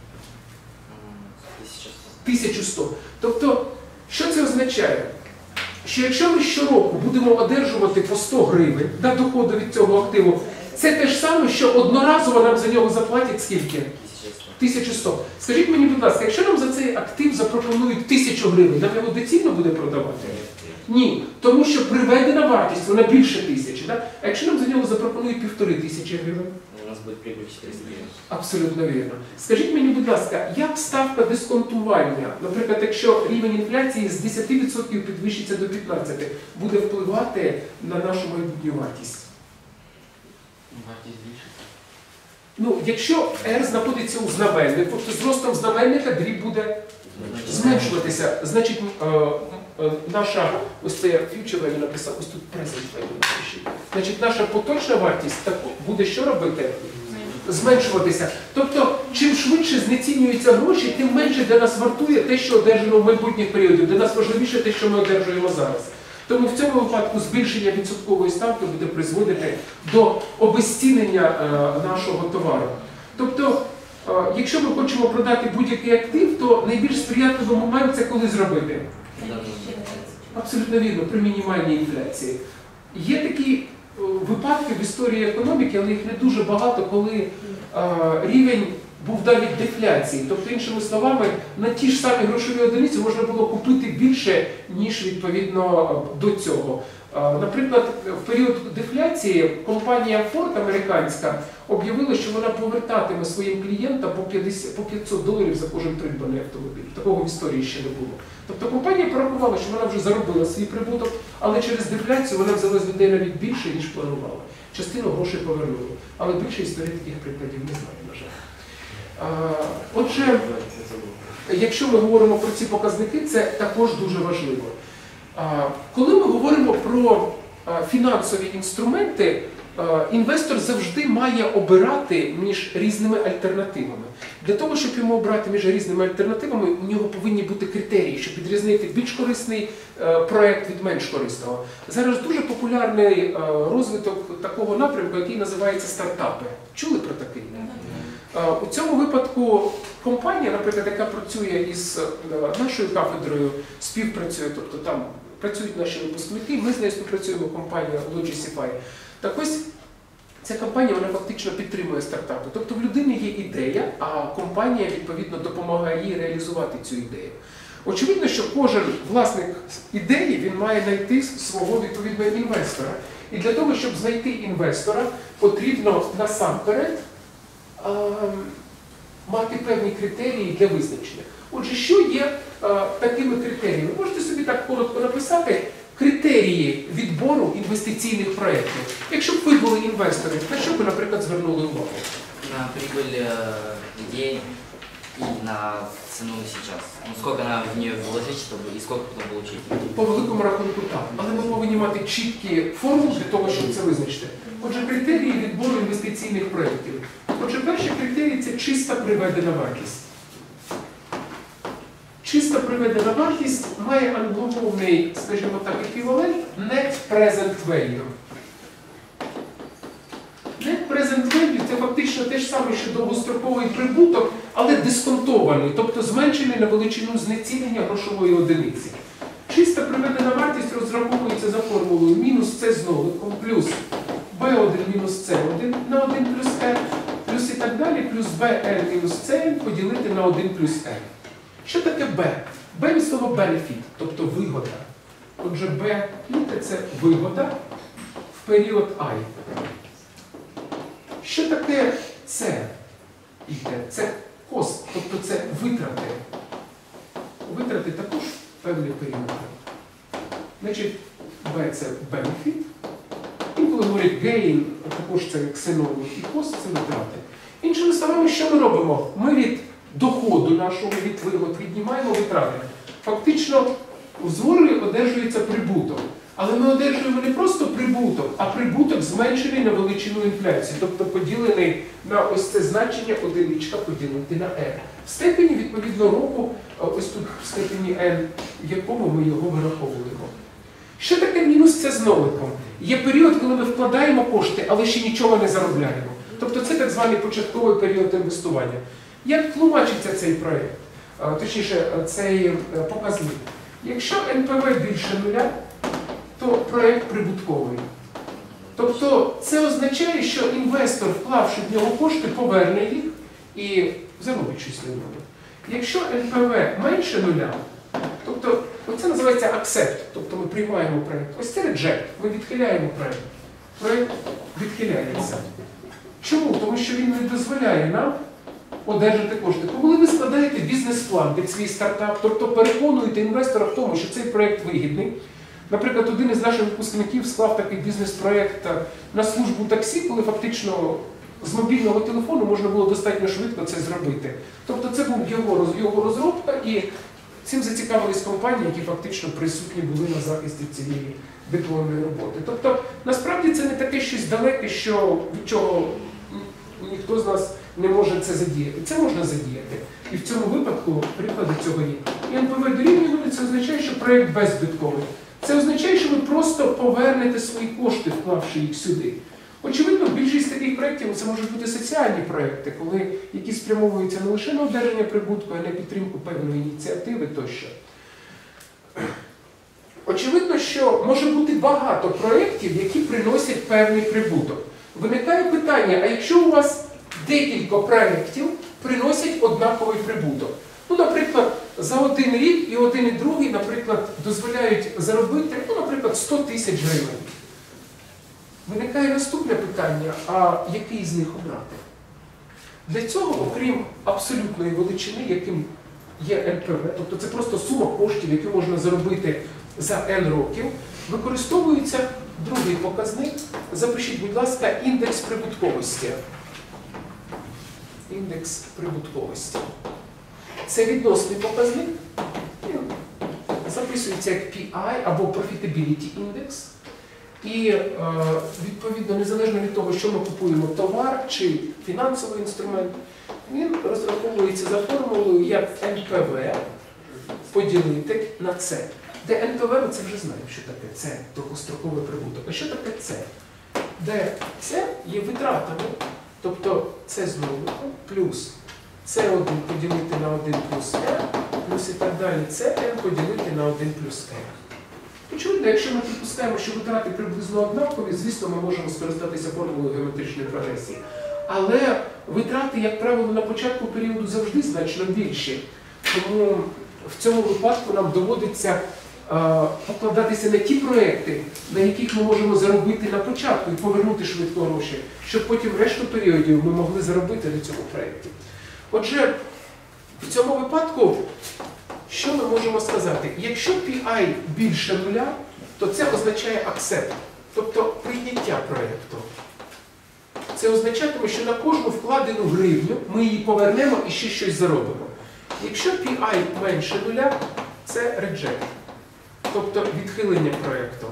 1100. 1100. Тобто, що це означає? Що якщо ми щороку будемо одержувати по 100 гривень на доходу від цього активу, це те ж саме, що одноразово нам за нього заплатять скільки? 1100. Скажіть мені, будь ласка, якщо нам за цей актив запропонують 1000 гривень, нам його доцільно буде продавати? Ні. Тому що приведена вартість, вона більше 1000. Так? А якщо нам за нього запропонують 1500 гривень? У нас будет прибыль 400 гривен. Абсолютно вірно. Скажіть мені, будь ласка, як ставка дисконтування, наприклад, якщо рівень інфляції з 10% підвищиться до 15%, буде впливати на нашу майбутню вартість? Вартість більше. Ну, якщо R знаходиться у знаменнику, то з ростом знаменника дріб буде зменшуватися. Значить, наша, ось це я future value написав, ось тут present value напишіть. Значить, наша поточна вартість буде що робити? Зменшуватися. Тобто, чим швидше знецінюються гроші, тим менше для нас вартує те, що одержано в майбутніх періодах. Для нас важливіше те, що ми одержуємо зараз. Тому в цьому випадку збільшення відсоткової ставки буде призводити до обезцінення нашого товару. Тобто, якщо ми хочемо продати будь-який актив, то найбільш сприятливий момент це коли зробити? Абсолютно вірно, при мінімальній інфляції. Є такі випадки в історії економіки, але їх не дуже багато, коли рівень був навіть дефляції. Тобто, іншими словами, на ті ж самі грошові одиниці можна було купити більше, ніж відповідно до цього. Наприклад, в період дефляції компанія Ford американська об'явила, що вона повертатиме своїм клієнтам по $500 за кожен придбаний автомобіль. Такого в історії ще не було. Тобто компанія порахувала, що вона вже заробила свій прибуток, але через дефляцію вона взяла з людей навіть більше, ніж планувала. Частину грошей повернула. Але більше історії таких прикладів не знаю, на жаль. Отже, якщо ми говоримо про ці показники, це також дуже важливо. Коли ми говоримо про фінансові інструменти, інвестор завжди має обирати між різними альтернативами. Для того, щоб йому обрати між різними альтернативами, у нього повинні бути критерії, щоб відрізнити більш корисний проєкт від менш корисного. Зараз дуже популярний розвиток такого напрямку, який називається стартапи. Чули про такий? У цьому випадку компанія, наприклад, яка працює із нашою кафедрою, співпрацює, тобто там працюють наші випускники, ми з нею співпрацюємо, компанія Logicify. Так ось, ця компанія, вона фактично підтримує стартапи. Тобто в людини є ідея, а компанія, відповідно, допомагає їй реалізувати цю ідею. Очевидно, що кожен власник ідеї, він має знайти свого відповідного інвестора. І для того, щоб знайти інвестора, потрібно насамперед мати певні критерії для визначення. Отже, що є такими критеріями? Можете собі так коротко написати критерії відбору інвестиційних проєктів. Якщо б ви були інвестором, на що б ви, наприклад, звернули увагу? На прибыль идей и на цену сейчас. Ну, сколько надо в нее вложить, чтобы и сколько потом получить. По великому рахунку так. Але ми повинні мати чіткі формули для того, щоб це визначити. Отже, критерії відбору інвестиційних проєктів. Отже, перший критерій – це чиста приведена вартість. Чиста приведена вартість має англомовний, скажімо так, еквівалент net present value. Net present value – це фактично те ж саме, що довгостроковий прибуток, але дисконтований, тобто зменшений на величину знецінення грошової одиниці. Чиста приведена вартість розраховується за формулою мінус С з ноликом плюс B1 мінус C1 на 1 плюс N, плюс і так далі, плюс BN мінус CN поділити на 1 плюс N. Що таке B? B від слова benefit, тобто вигода. Отже, B – це вигода в період I. Що таке C? Це cost, тобто це витрати. Витрати також певний період. Значить, B – це benefit. Інколи говорять gain, також це синонім, і cost – це витрати. Іншими словами, що ми робимо? Ми від доходу нашого, від вигод віднімаємо витрати. Фактично, в зворі одержується прибуток. Але ми одержуємо не просто прибуток, а прибуток зменшений на величину інфляції, тобто поділений на ось це значення одиничка поділити на n. В степені, відповідно, року, ось тут в степені n, в якому ми його вираховуємо. Що таке мінус це з ноликом? Є період, коли ми вкладаємо кошти, але ще нічого не заробляємо. Тобто це так званий початковий період інвестування. Як тлумачиться цей проєкт? Точніше, цей показник? Якщо НПВ більше нуля, то проєкт прибутковий. Тобто це означає, що інвестор, вклавши в нього кошти, поверне їх і заробить щось на нього. Якщо НПВ менше нуля, тобто це називається accept, тобто ми приймаємо проєкт. Ось це reject, ми відхиляємо проєкт. Проєкт відхиляється. Чому? Тому що він не дозволяє нам одержати кошти. Коли ви складаєте бізнес-план під свій стартап, тобто переконуєте інвестора в тому, що цей проєкт вигідний. Наприклад, один із наших випускників склав такий бізнес-проєкт на службу таксі, коли фактично з мобільного телефону можна було достатньо швидко це зробити. Тобто це був його розробка, і цим зацікавились компанії, які фактично присутні були на захисті цієї дипломної роботи. Тобто, насправді це не таке щось далеке, що від чого ніхто з нас не може це задіяти. Це можна задіяти. І в цьому випадку приклади цього є. І НПВ дорівнює нулю, це означає, що проєкт беззбитковий. Це означає, що ви просто повернете свої кошти, вклавши їх сюди. Очевидно, більшість таких проєктів це можуть бути соціальні проєкти, які спрямовуються не лише на одержання прибутку, а й на підтримку певної ініціативи тощо. Очевидно, що може бути багато проєктів, які приносять певний прибуток. Виникає питання, а якщо у вас декілька проєктів приносять однаковий прибуток. Ну, наприклад, за один рік і один і другий, наприклад, дозволяють заробити, ну, наприклад, 100 тисяч гривень. Виникає наступне питання, а який з них обрати? Для цього, окрім абсолютної величини, яким є НПВ, тобто це просто сума коштів, які можна заробити за N років, використовується другий показник. Запишіть, будь ласка, індекс прибутковості. Індекс прибутковості. Це відносний показник. Він записується як PI або Profitability Index. І, відповідно, незалежно від того, що ми купуємо, товар чи фінансовий інструмент, він розраховується за формулою як НПВ поділити на С. Де НПВ, ми це вже знаємо, що таке С, довгостроковий прибуток. А що таке С? Де С є витратами, тобто С знову плюс С1 поділити на 1 плюс Е, плюс і так далі Сn поділити на 1 плюс Е. Очевидно, якщо ми припускаємо, що витрати приблизно однакові, звісно, ми можемо скористатися формулою геометричної прогресії. Але витрати, як правило, на початку періоду завжди значно більші. Тому в цьому випадку нам доводиться покладатися на ті проекти, на яких ми можемо заробити на початку і повернути швидко гроші, щоб потім решту періодів ми могли заробити на цьому проєкті. Отже, в цьому випадку, що ми можемо сказати? Якщо PI більше нуля, то це означає accept, тобто прийняття проєкту. Це означатиме, що на кожну вкладену гривню ми її повернемо і ще щось заробимо. Якщо PI менше нуля, це reject, тобто відхилення проєкту.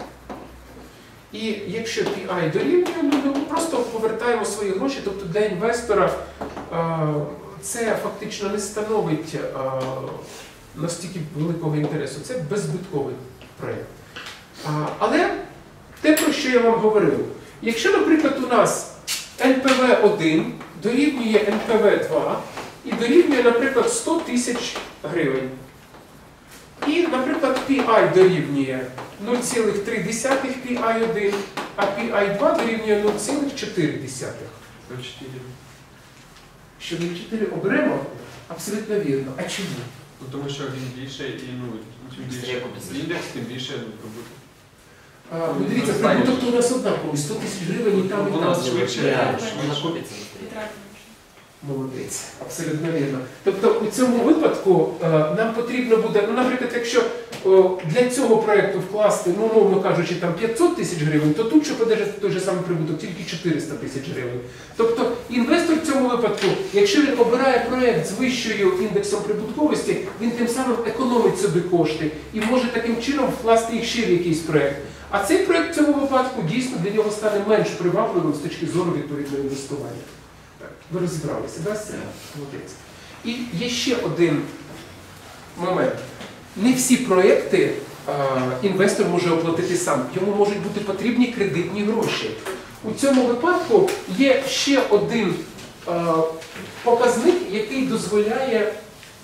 І якщо PI дорівнює нулю, ми просто повертаємо свої гроші, тобто для інвестора це фактично не становить настільки великого інтересу. Це беззбитковий проєкт. Але те, про що я вам говорив, якщо, наприклад, у нас НПВ-1 дорівнює НПВ-2 і дорівнює, наприклад, 100 тисяч гривень, і, наприклад, PI дорівнює 0,3 PI1, а PI2 дорівнює 0,4. Що 0,4 оберемо? Абсолютно вірно. А чому? Ну, тому що він більше і чим більше індекс, тим більше прибуток. Ну, дивіться, прибуток то у нас однаковий, 100 тисяч гривень і там, і У там. нас швидше. Можно купиться. Молодець, абсолютно вірно. Тобто у цьому випадку нам потрібно буде, ну, наприклад, якщо для цього проєкту вкласти, ну, умовно кажучи, там 500 тисяч гривень, то тут, щоб одержати той же самий прибуток, тільки 400 тисяч гривень. Тобто інвестор в цьому випадку, якщо він обирає проєкт з вищою індексом прибутковості, він тим самим економить собі кошти і може таким чином вкласти їх ще в якийсь проєкт. А цей проєкт в цьому випадку дійсно для нього стане менш привабливим з точки зору відповідного інвестування. Ви розібралися, да? Молодець. І є ще один момент. Не всі проєкти інвестор може оплатити сам. Йому можуть бути потрібні кредитні гроші. У цьому випадку є ще один показник, який дозволяє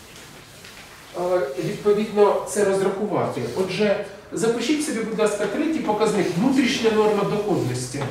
відповідно це розрахувати. Отже, запишіть собі, будь ласка, третій показник – внутрішня норма доходності.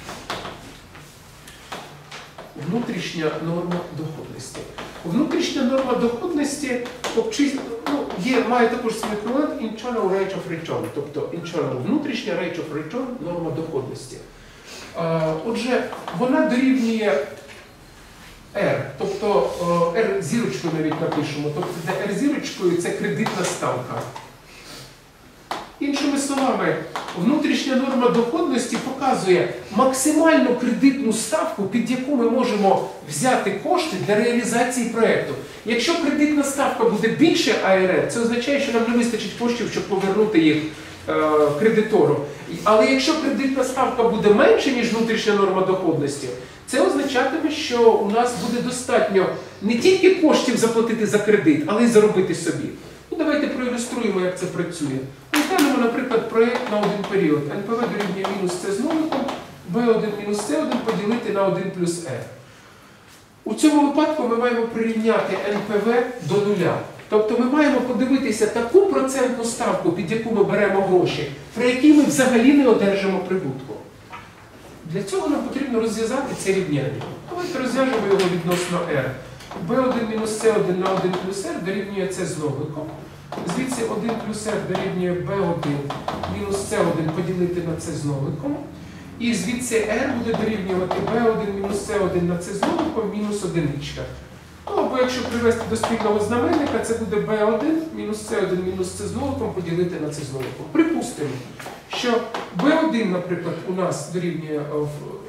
Внутрішня норма доходності. Внутрішня норма доходності має також свій еквівалент internal rate of return, тобто internal, внутрішня rate of return, норма доходності. Отже, вона дорівнює R, тобто R зірочкою навіть напишемо, тобто де R зірочкою це кредитна ставка. Іншими словами, внутрішня норма доходності показує максимальну кредитну ставку, під яку ми можемо взяти кошти для реалізації проєкту. Якщо кредитна ставка буде більше АРР, це означає, що нам не вистачить коштів, щоб повернути їх кредитору. Але якщо кредитна ставка буде менше, ніж внутрішня норма доходності, це означатиме, що у нас буде достатньо не тільки коштів заплатити за кредит, але й заробити собі. Ну, давайте проілюструємо, як це працює. Розглянемо, наприклад, проєкт на один період. НПВ дорівнює мінус С з ноликом, Б1 мінус С1 поділити на 1 плюс Е. У цьому випадку ми маємо прирівняти НПВ до нуля. Тобто ми маємо подивитися таку процентну ставку, під яку ми беремо гроші, при якій ми взагалі не одержимо прибутку. Для цього нам потрібно розв'язати це рівняння. Давайте розв'яжемо його відносно R. b1 мінус c1 на 1 плюс r дорівнює c з ноликом. Звідси 1 плюс r дорівнює b1 мінус c1 поділити на c з ноликом. І звідси r буде дорівнювати b1 мінус c1 на c з ноликом мінус одиничка. Ну, або якщо привести до спільного знаменника, це буде b1 мінус c1 мінус c з ноликом поділити на c з ноликом. Припустимо, що b1, наприклад, у нас дорівнює в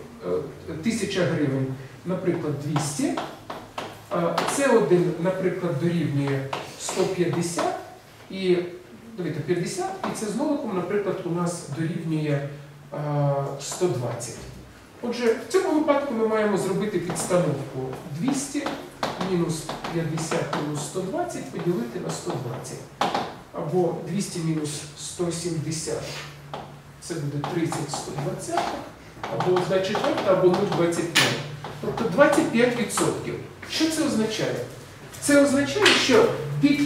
1000 гривень, наприклад, 200, c1, наприклад, дорівнює 150, і, дивіться, 50, і c з ноликом, наприклад, у нас дорівнює 120. Отже, в цьому випадку ми маємо зробити підстановку 200 мінус 50 мінус 120 поділити на 120. Або 200 мінус 170, це буде 30 120, або 1 четверта, або 0,25. Тобто 25%. Що це означає? Це означає, що під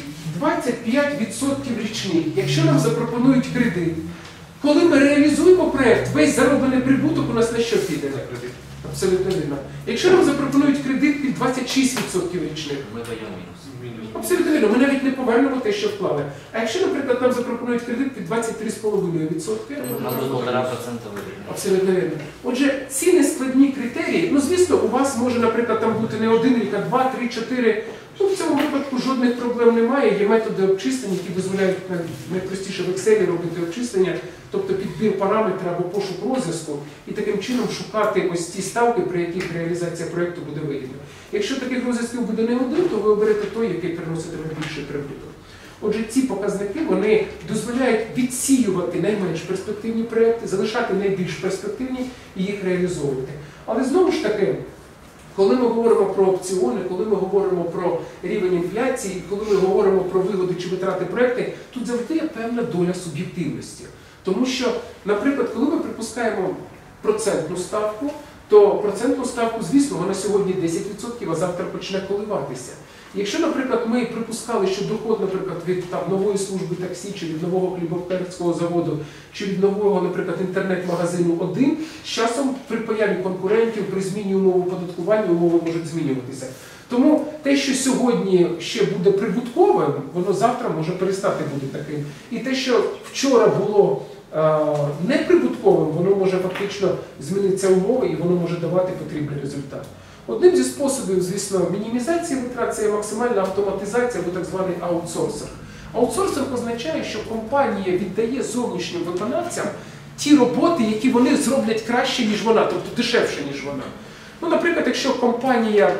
25% річних, якщо нам запропонують кредит, коли ми реалізуємо проєкт, весь зароблений прибуток у нас на що піде на кредит? Абсолютно вірно. Якщо нам запропонують кредит під 26% річних, Мы пойдем минус. абсолютно вірно, ми навіть не повернемо те, що вклали. А якщо, наприклад, нам запропонують кредит під 23,5%, Нам до 1,5% выиграть. абсолютно вірно. Отже, ці нескладні критерії, ну звісно, у вас може, наприклад, там бути не один рік, а 2, 3, 4. Ну, в цьому випадку жодних проблем немає. Є методи обчислення, які дозволяють найпростіше в Excel робити обчислення, тобто підбір параметрів або пошук розв'язку, і таким чином шукати ось ті ставки, при яких реалізація проєкту буде вигідна. Якщо таких розв'язків буде не один, то ви оберете той, який приноситиме більший прибуток. Отже, ці показники, вони дозволяють відсіювати найменш перспективні проєкти, залишати найбільш перспективні і їх реалізовувати. Але знову ж таки, коли ми говоримо про опціони, коли ми говоримо про рівень інфляції, коли ми говоримо про вигоди чи витрати проєкти, тут завжди є певна доля суб'єктивності. Тому що, наприклад, коли ми припускаємо процентну ставку, то процентну ставку, звісно, вона сьогодні 10%, а завтра почне коливатися. Якщо, наприклад, ми припускали, що доход, наприклад, від нової служби таксі, чи від нового хлібоперського заводу, чи від нового, наприклад, інтернет-магазину один, з часом при появі конкурентів, при зміні умов оподаткування, умови можуть змінюватися. Тому те, що сьогодні ще буде прибутковим, воно завтра може перестати бути таким. І те, що вчора було неприбутковим, воно може фактично змінитися умови і воно може давати потрібний результат. Одним зі способів, звісно, мінімізації витрат – це є максимальна автоматизація або так званий аутсорсинг. Аутсорсинг означає, що компанія віддає зовнішнім виконавцям ті роботи, які вони зроблять краще, ніж вона, тобто дешевше, ніж вона. Ну, наприклад, якщо компанія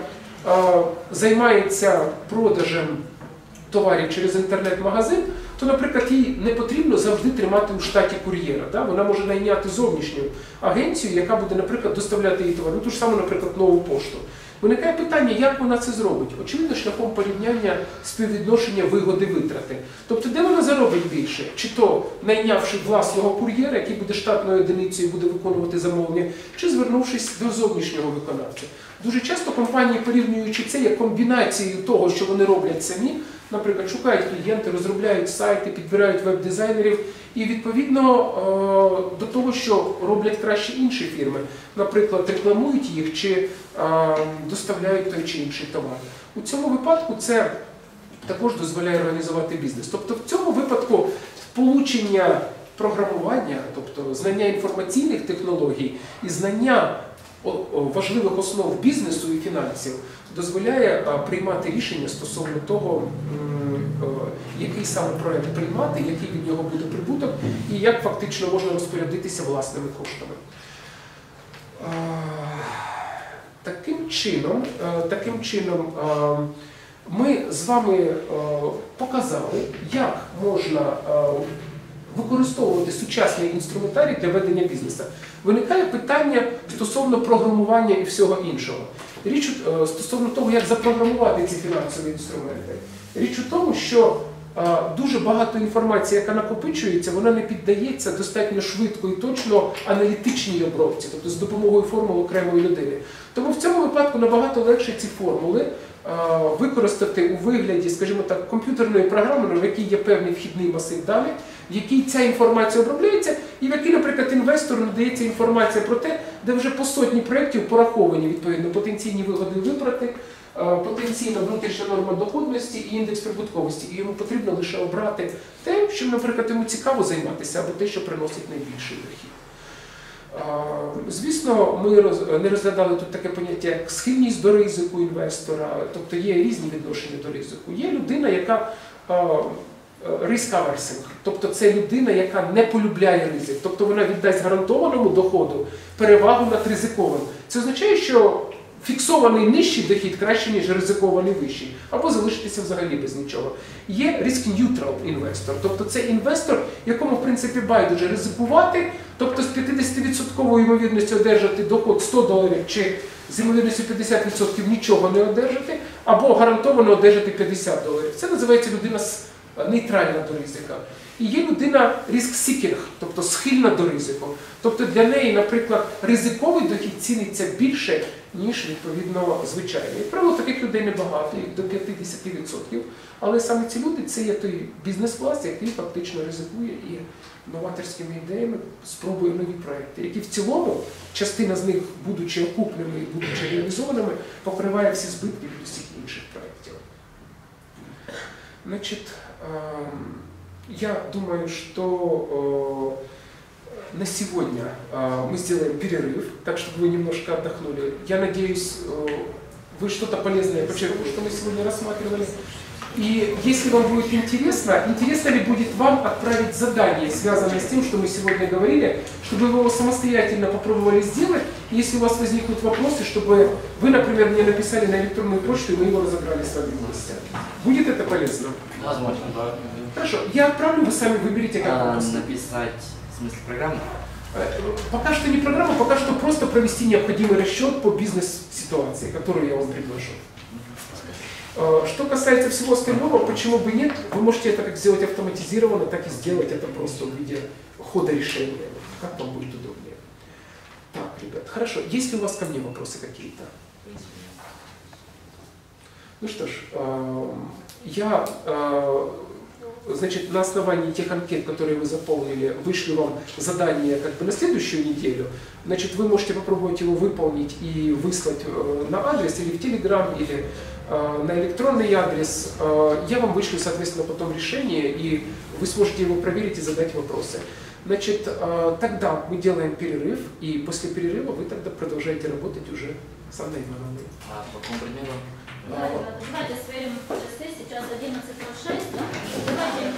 займається продажем товарів через інтернет-магазин, то, наприклад, їй не потрібно завжди тримати у штаті кур'єра. Да? Вона може найняти зовнішню агенцію, яка буде, наприклад, доставляти їй товар. Ну, ту ж саму, наприклад, нову пошту. Виникає питання, як вона це зробить? Очевидно, шляхом порівняння співвідношення вигоди-витрати. Тобто, де вона заробить більше? Чи то найнявши власного кур'єра, який буде штатною одиницею і буде виконувати замовлення, чи звернувшись до зовнішнього виконавця. Дуже часто компанії, порівнюючи це, як комбінацією того, що вони роблять самі, наприклад, шукають клієнти, розробляють сайти, підбирають веб-дизайнерів і, відповідно, до того, що роблять краще інші фірми. Наприклад, рекламують їх чи доставляють той чи інший товар. У цьому випадку це також дозволяє організувати бізнес. Тобто в цьому випадку сполучення програмування, тобто знання інформаційних технологій і знання важливих основ бізнесу і фінансів дозволяє приймати рішення стосовно того, який саме проєкт приймати, який від нього буде прибуток і як фактично можна розпорядитися власними коштами. Таким чином ми з вами показали, як можна використовувати сучасний інструментарій для ведення бізнесу. Виникає питання стосовно програмування і всього іншого. Річ стосовно того, як запрограмувати ці фінансові інструменти. Річ у тому, що дуже багато інформації, яка накопичується, вона не піддається достатньо швидко і точно аналітичній обробці, тобто з допомогою формул окремої людини. Тому в цьому випадку набагато легше ці формули використати у вигляді, скажімо так, комп'ютерної програми, в якій є певний вхідний масив даних, в якій ця інформація обробляється, і в якій, наприклад, інвестору надається інформація про те, де вже по сотні проєктів пораховані, відповідно, потенційні вигоди і витрати, потенційна внутрішня норма доходності і індекс прибутковості. І йому потрібно лише обрати те, чим, наприклад, йому цікаво займатися, або те, що приносить найбільший дохід. Звісно, ми не розглядали тут таке поняття, як схильність до ризику інвестора, тобто є різні відношення до ризику. Є людина, яка risk-aversing, тобто це людина, яка не полюбляє ризик, тобто вона віддасть гарантованому доходу перевагу над ризикованим. Це означає, що фіксований нижчий дохід краще, ніж ризикований вищий, або залишитися взагалі без нічого. Є risk-neutral інвестор, тобто це інвестор, якому в принципі байдуже ризикувати, тобто з 50% ймовірністю одержати доход $100 чи з ймовірністю 50% нічого не одержати, або гарантовано одержати $50. Це називається людина нейтральна до ризика. І є людина risk-seeking, тобто схильна до ризику. Тобто для неї, наприклад, ризиковий дохід ціниться більше, ніж, відповідно, звичайний. Як правило, таких людей небагато, їх до 50%. Але саме ці люди – це є той бізнес-клас, який фактично ризикує і новаторськими ідеями спробує нові проекти, які в цілому, частина з них, будучи окупними і будучи реалізованими, покриває всі збитки від усіх інших проєктів. Значит, я думаю, что на сегодня мы сделаем перерыв, так чтобы вы немножко отдохнули. Я надеюсь, вы что-то полезное почерпнули, что мы сегодня рассматривали. И если вам будет интересно, интересно ли будет вам отправить задание, связанное с тем, что мы сегодня говорили, чтобы вы его самостоятельно попробовали сделать, и если у вас возникнут вопросы, чтобы вы, например, мне написали на электронную почту, и мы его разобрали с вами вместе. Будет это полезно? Возможно, да. Хорошо, я отправлю, вы сами выберите, как вы написать, в смысле, программу? Пока что не программу, пока что просто провести необходимый расчет по бизнес-ситуации, которую я вам предложу. Что касается всего остального, почему бы нет, вы можете это как сделать автоматизированно, так и сделать это просто в виде хода решения, как вам будет удобнее. Так, ребят, хорошо. Есть ли у вас ко мне вопросы какие-то? Ну что ж, я, значит, на основании тех анкет, которые вы заполнили, вышлю вам задание как бы на следующую неделю. Значит, вы можете попробовать его выполнить и выслать на адрес или в Telegram, или на электронный адрес. Я вам вышлю, соответственно, потом решение, и вы сможете его проверить и задать вопросы. Значит, тогда мы делаем перерыв, и после перерыва вы тогда продолжаете работать уже с Анной Ивановной. А по какому предмету? Давайте сверим часы, сейчас 11:06, да? Давайте.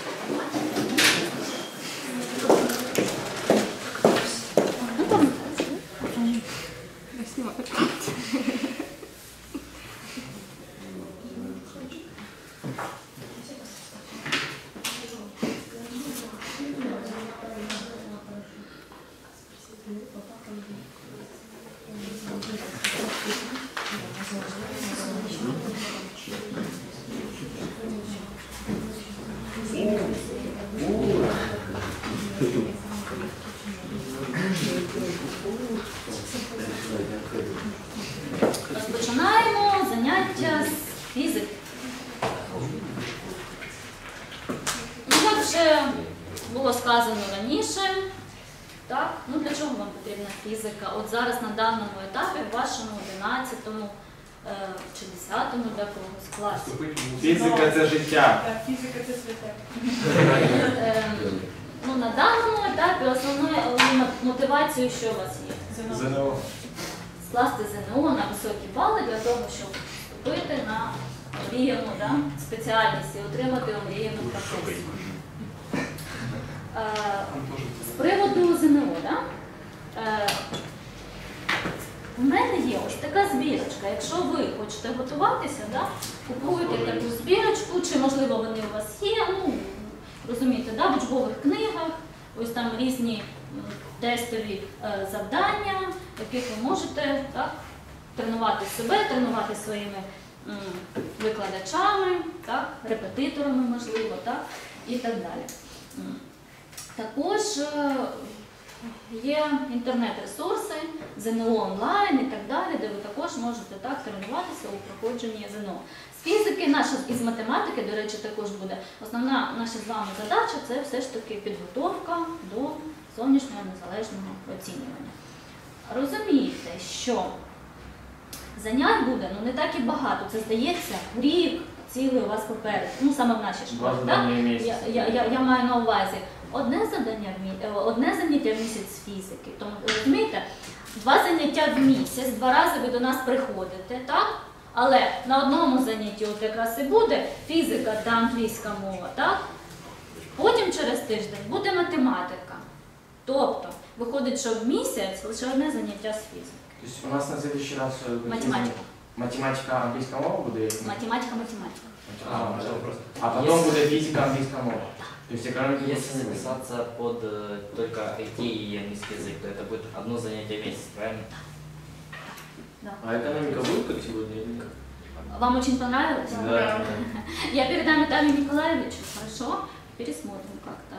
Розпочинаємо заняття з фізики. Як вже було сказано раніше, так, ну для чого вам потрібна фізика? От зараз на даному етапі, в вашому 11-му чи 10-му для когось класі. Фізика – це життя. Фізика це святе. Ну, на даному етапі основною мотивацією, що у вас є? ЗНО. Скласти ЗНО на високі бали для того, щоб вступити на омріяну спеціальність і отримати омріяну професію. З приводу ЗНО, у мене є ось така збірочка. Якщо ви хочете готуватися, купуєте таку збірочку, чи можливо вони у вас є, ну, розумієте, в учбових книгах, ось там різні тестові завдання, яких ви можете тренувати себе, тренувати своїми викладачами, репетиторами, можливо, і так далі. Також є інтернет-ресурси, ЗНО онлайн і так далі, де ви також можете тренуватися у проходженні ЗНО. З фізики, і з математики, до речі, також буде. Основна наша з вами задача – це все ж таки підготовка до зовнішнього незалежного оцінювання. Розумієте, що Занять буде, ну не так і багато. Це здається, рік цілий у вас попереду. Ну саме в нашій школі. Так? Я маю на увазі одне заняття в місяць з фізики. Тому розумієте, 2 заняття в місяць, 2 рази ви до нас приходите, так? Але на одному занятті от якраз і буде фізика та англійська мова, так? Потім через тиждень буде математика. Тобто, виходить, що в місяць лише одне заняття з фізики. То есть у нас на следующий раз Математика. математика, английская мова будет? Математика. А потом будет физика, английская мова. То есть экономика. Если записаться под только IT и английский язык, то это будет одно занятие в месяц, правильно? Да. А экономика будет как сегодня или как? Вам очень понравилось? Да. Я передам Виталию Николаевичу, хорошо? Пересмотрим как-то.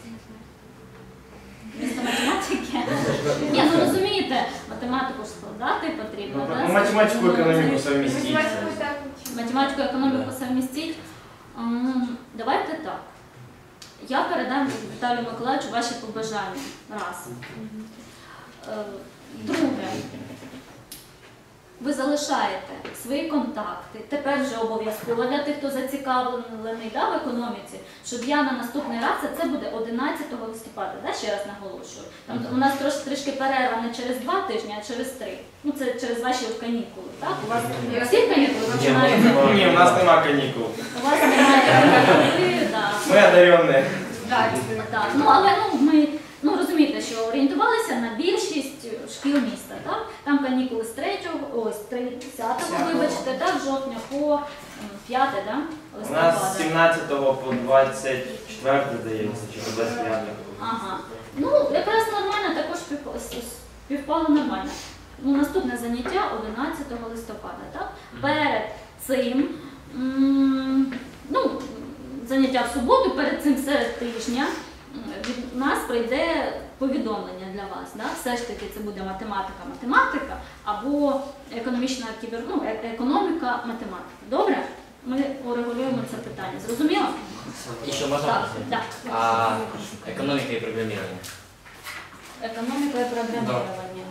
Вместо математики? Ні, ну розумієте, математику ж складати потрібно, Ну, да? математику, экономику совместить. Математику, економіку совмістити. Давайте так. Я передам Віталію Миколаївичу ваші побажання. Раз. Друге. Ви залишаєте свої контакти, тепер вже обов'язково для тих, хто зацікавлений в економіці, щоб я на наступний раз, це буде 11 листопада, ще раз наголошую. Там у нас трішки перерва не через 2 тижні, а через 3. Ну це через ваші канікули, так? У вас всі канікули починаються? Ні, у нас нема канікул. У вас немає канікули, так. Ми одарені. Так, ну але ми розумієте, що орієнтувалися на більшість шкіл міста, так? Там канікули з 30-го, вибачте, так, жовтня по 5, да? У Листопада. нас з 17 по 24, здається, чи по 25. Ага. Ну, якраз нормально, також співпало нормально. Ну, наступне заняття 11 листопада, так? Перед цим, заняття в суботу, перед цим серед тижня, від нас прийде повідомлення для вас. Да? Все ж таки це буде математика або економіка-математика. Добре? Ми урегулюємо це питання. Зрозуміло? Еще можно? Так, так. А экономика и программирование? Экономика и программирование.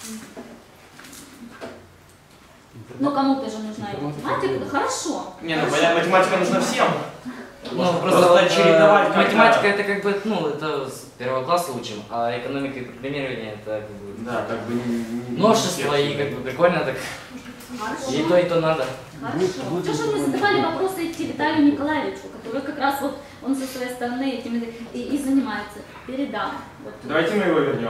Ну, кому-то же нужна и математика. Да, хорошо. Не, ну понятно, математика нужна всем. Ну, Просто вот, чередовать как-то. математика это как бы, это с 1 класса учим, а экономика и программирование это как бы Да, как бы множество и как бы прикольно так. Хорошо. И то надо. Хорошо. Что же вы задавали вопросы идти Виталию Николаевичу, который как раз вот он со своей стороны этим и занимается. Передам. Вот. Давайте мы его вернем.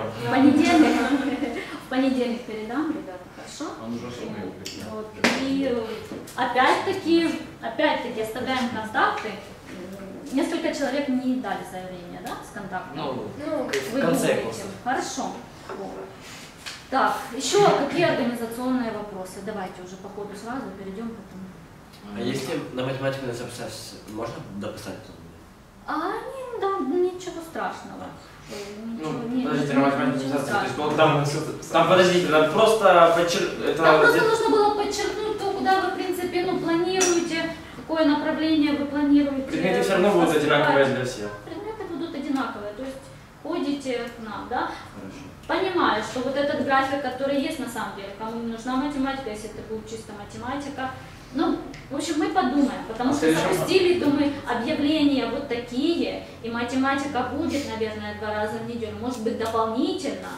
В понедельник передам, ребята, хорошо? Он уже сумел. Вот. И опять-таки оставляем контакты. Несколько человек не дали заявление, да, с контактом? Ну, Вы в конце думаете? курса. Хорошо. Так, еще какие организационные вопросы? Давайте уже по ходу сразу перейдем к этому. А если на математику не записать, можно дописать? Да, ничего страшного. Подождите, на математику ничего записаться. То есть, страшного. там, подождите, там просто Там просто нужно было подчеркнуть то, куда вы, в принципе, планируете, какое направление вы планируете. предметы все равно будут одинаковые для всех. Предметы будут одинаковые, то есть ходите к нам, да? Хорошо. Понимаю, что вот этот график, который есть на самом деле, кому не нужна математика, если это будет чисто математика. Ну, в общем, мы подумаем, потому что запустили, думаю, объявления вот такие, и математика будет, наверное, 2 раза в неделю. Может быть, дополнительно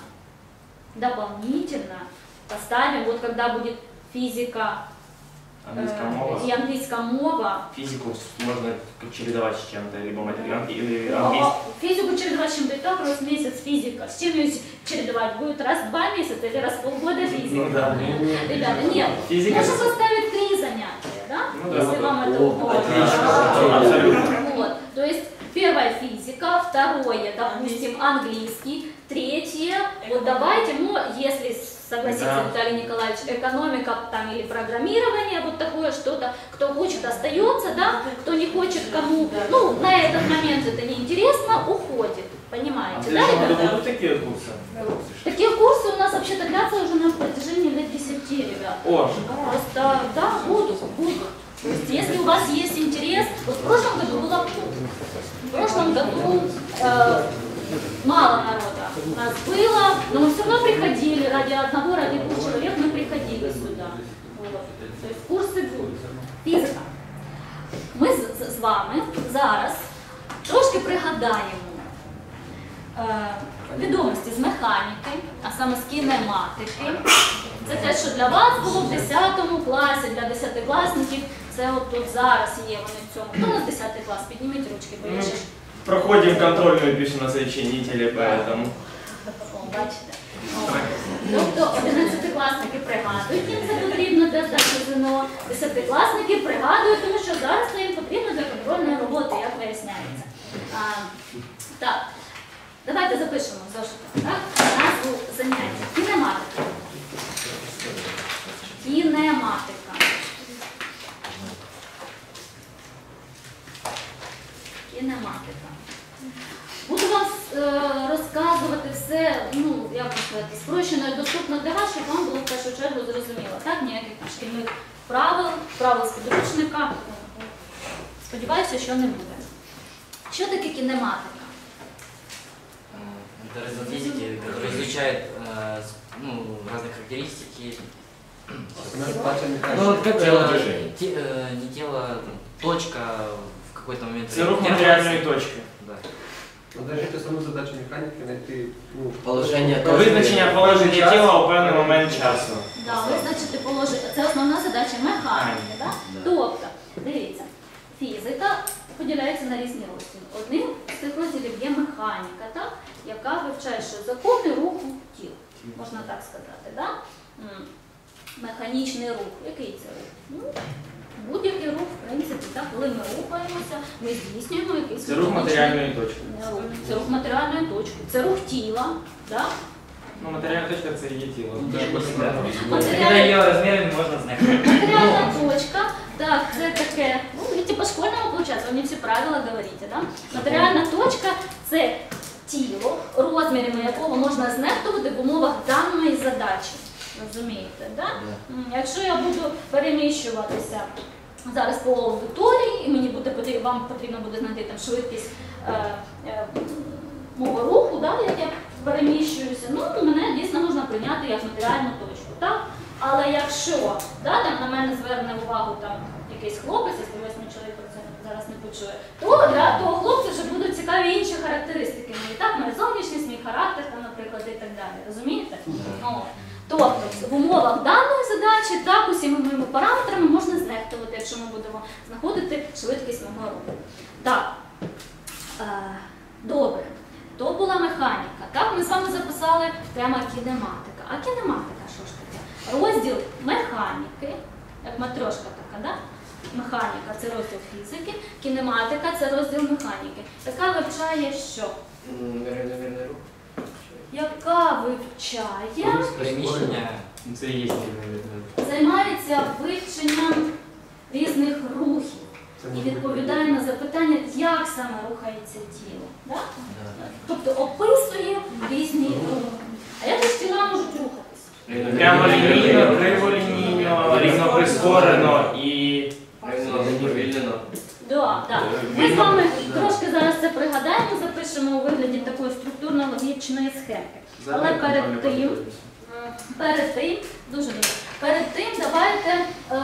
поставим, вот когда будет физика и английская мова. Физику можно чередовать с чем-то, либо математику, или английский. Физику чередовать с чем-то, и так раз в месяц физика. С чем ее чередовать? Будет раз в 2 месяца или раз в полгода физика? Ну да. Ребята, нет. Физика Можно поставить 3 занятия, да? Ну да. Если вам это угодно. Абсолютно. Вот. То есть первое физика, второе, допустим, английский, третье, вот давайте, если согласится Виталий Николаевич, экономика там, или программирование, вот такое что-то, кто хочет, остается, да, кто не хочет, кому, на этот момент это неинтересно, уходит, понимаете, да, ребята? Будут такие курсы? Такие курсы у нас вообще-то длятся уже на протяжении лет 10, ребят. О, Просто, да, будут. То есть, если у вас есть интерес, вот в прошлом году было, мало народа у нас было, но мы все равно приходили, ради 1, ради 2 человек мы приходили сюда. Тобто курси будуть. Фізика. Ми з вами зараз трошки пригадаємо відомості з механіки, а саме з кінематики. Це те, що для вас було в 10 класі, для 10-класників. Це от тут зараз є вони в цьому. Хто у нас 10 клас? Підніміть ручки, бо я ще ж... Проходим контрольную пишу на следующей неделе, поэтому. О, бачите. Тобто 11-класники пригадують, їм це потрібно для здачі ЗНО, 10-класники пригадують, тому що зараз це їм потрібно для контрольної роботи, як виясняється. Так, давайте запишемо зошитом, так? Назву заняття. Кінематика. Кінематика. Кінематика. Буду вам розказувати все, ну, як сказати, спрощено і доступно для вас, щоб вам було в першу чергу зрозуміло. Так, ніяких шкільних правил з підручника. Сподіваюся, що не буде. Що таке кінематика? Это раздел физики, который изучает разные характеристики. Ну, вот как Тело движения. не тело, точка в какой-то момент. Это рух материальной точки. Да. Навіть основну задачу механіки знайти Положення Визначення положення тіла у певний момент часу. Да, визначити положення. Це основна задача механіки. Да? Тобто, дивіться, фізика поділяється на різні розділи. Одним з цих розділів є механіка, так? Яка вивчає, що закони руху тіл. Можна так сказати. Да? Механічний рух. Який це рух? Ну, будь-який рух, в принципі, так, коли ми рухаємося, ми здійснюємо якийсь Це рух матеріальної точки. Це рух матеріальної точки, це рух тіла. Да? Ну, матеріальна точка це є тіло. Когда ее размерами можно знать. Материальная точка, так, це таке, ну, видите, по школьному получается, вы мне все правила говорите, да? Матеріальна точка – це тіло, розмірами якого можна знехтувати в умовах даної задачі. Розумієте, да? Якщо я буду переміщуватися зараз по аудиторії, і вам потрібно буде знайти там швидкість мого руху, да, як я переміщуюся, ну, мене дійсно можна прийняти як матеріальну точку. Так? Але якщо да, там, на мене зверне увагу там, якийсь хлопець, я сподіваюся, мій чоловік про це зараз не почує, то для того хлопця вже будуть цікаві інші характеристики мої, так, моя зовнішність, мій характер, там, наприклад, і так далі. Розумієте? Тобто, в умовах даної задачі, так, усіма моїми параметрами можна знехтувати, якщо ми будемо знаходити швидкість мого руху. Так, добре. То була механіка. Так, ми з вами записали прямо кінематика. А кінематика що ж таке? Розділ механіки, як матрешка така, да? Механіка – це розділ фізики, кінематика – це розділ механіки. Яка вивчає що? Рівномірний рух. Яка вивчає, Переміщення. Це і є. займається вивченням різних рухів і відповідає на запитання, як саме рухається тіло. Да? Тобто описує різні рухи. А як ж тіла можуть рухатися? Прямо лінійно, криволінійно, рівноприскорено і Повільнено. Да, так. Ми з вами трошки зараз це пригадаємо, запишемо у вигляді такої структурно-логічної схемки. Але перед тим давайте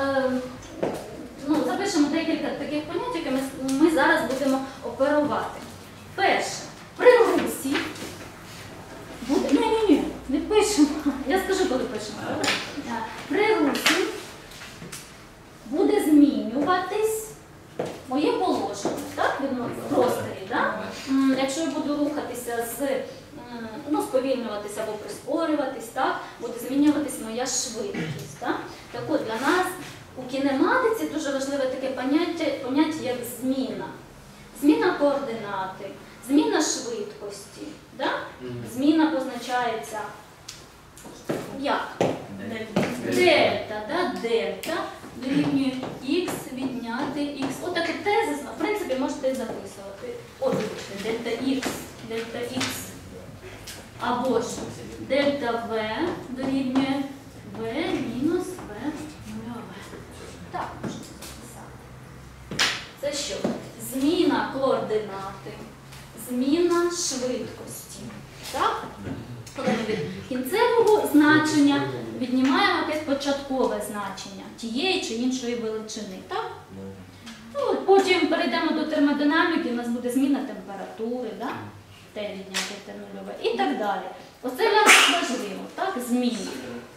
запишемо декілька таких понять, якими ми зараз будемо оперувати. Перше, при русі буде... Ні, не пишемо. Я скажу, коли пишемо. При русі буде змінюватись моє положення, так, в просторі, так? Якщо я буду рухатися сповільнюватися або прискорюватись, так, буде змінюватись моя швидкість, так? Так от, для нас у кінематиці дуже важливе таке поняття, як зміна. Зміна координати, зміна швидкості, так? Зміна позначається як? Дельта, да? Дельта дорівнює х відняти х. Отаке тезисно, в принципі, можете записувати. От, дельта х. Або ж дельта v дорівнює v мінус v нульове. Так, можна записати. Це що? Зміна координати, зміна швидкості. Так? Коли ми від кінцевого значення віднімаємо якесь початкове значення тієї чи іншої величини. Так? Ну, от потім перейдемо до термодинаміки, у нас буде зміна температури, да? Те відняти те нульове і так далі. Оце для нас важливо, так? Зміна.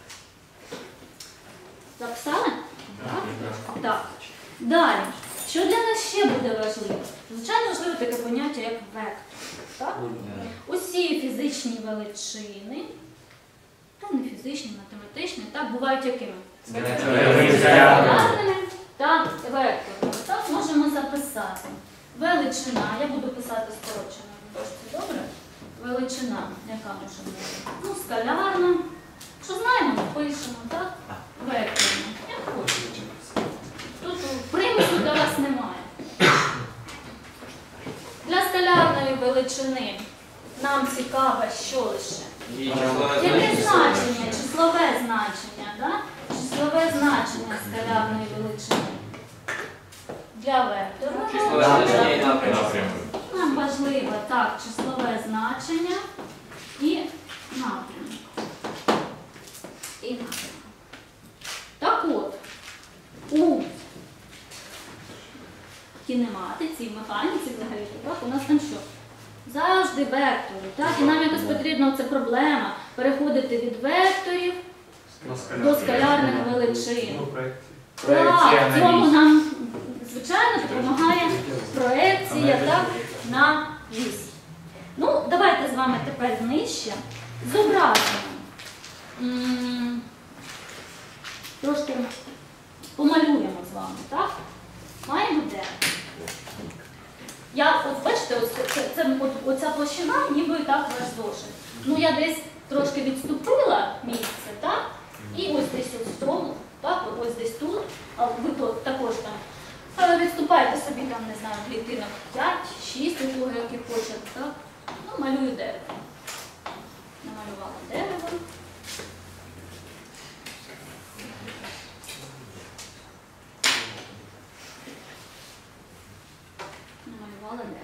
Записали? Так. Далі. Що для нас ще буде важливо? Звичайно, важливо таке поняття, як вектор. Так? Усі фізичні величини, та не фізичні, математичні, так, бувають якими? Скалярними та векторними. Так, можемо записати. Величина, я буду писати скорочено, це добре? Величина, яка може бути? Ну, скалярна. Що знаємо, ми пишемо, так? Векторна. Як хочете. Тут примусу для вас немає. Для скалярної величини нам цікаво, що лише? Яке значення? Числове значення, да? Числове значення скалярної величини. Для вектору. Нам важливо, так, числове значення і напрямок. І напрямок. Так от, у кінематиці, механіці взагалі, так, у нас там що? Завжди вектори, так? І нам якось потрібно, це проблема, переходити від векторів до скалярних величин. Так, в цьому нам, звичайно, допомагає проекція, так, на вісь. Ну, давайте з вами тепер нижче зобразимо. Трошки помалюємо з вами, так? Маємо де? От бачите, оця площина, ніби і так ваш зошит. Ну, я десь трошки відступила місце, так? І ось десь ось в тому, так? Ось десь тут. А ви тут також там відступаєте собі, там, не знаю, клітинок 5-6, у кого які хочете, так? Ну, малюю дерево. Намалювала дерево. Намалювала дерево.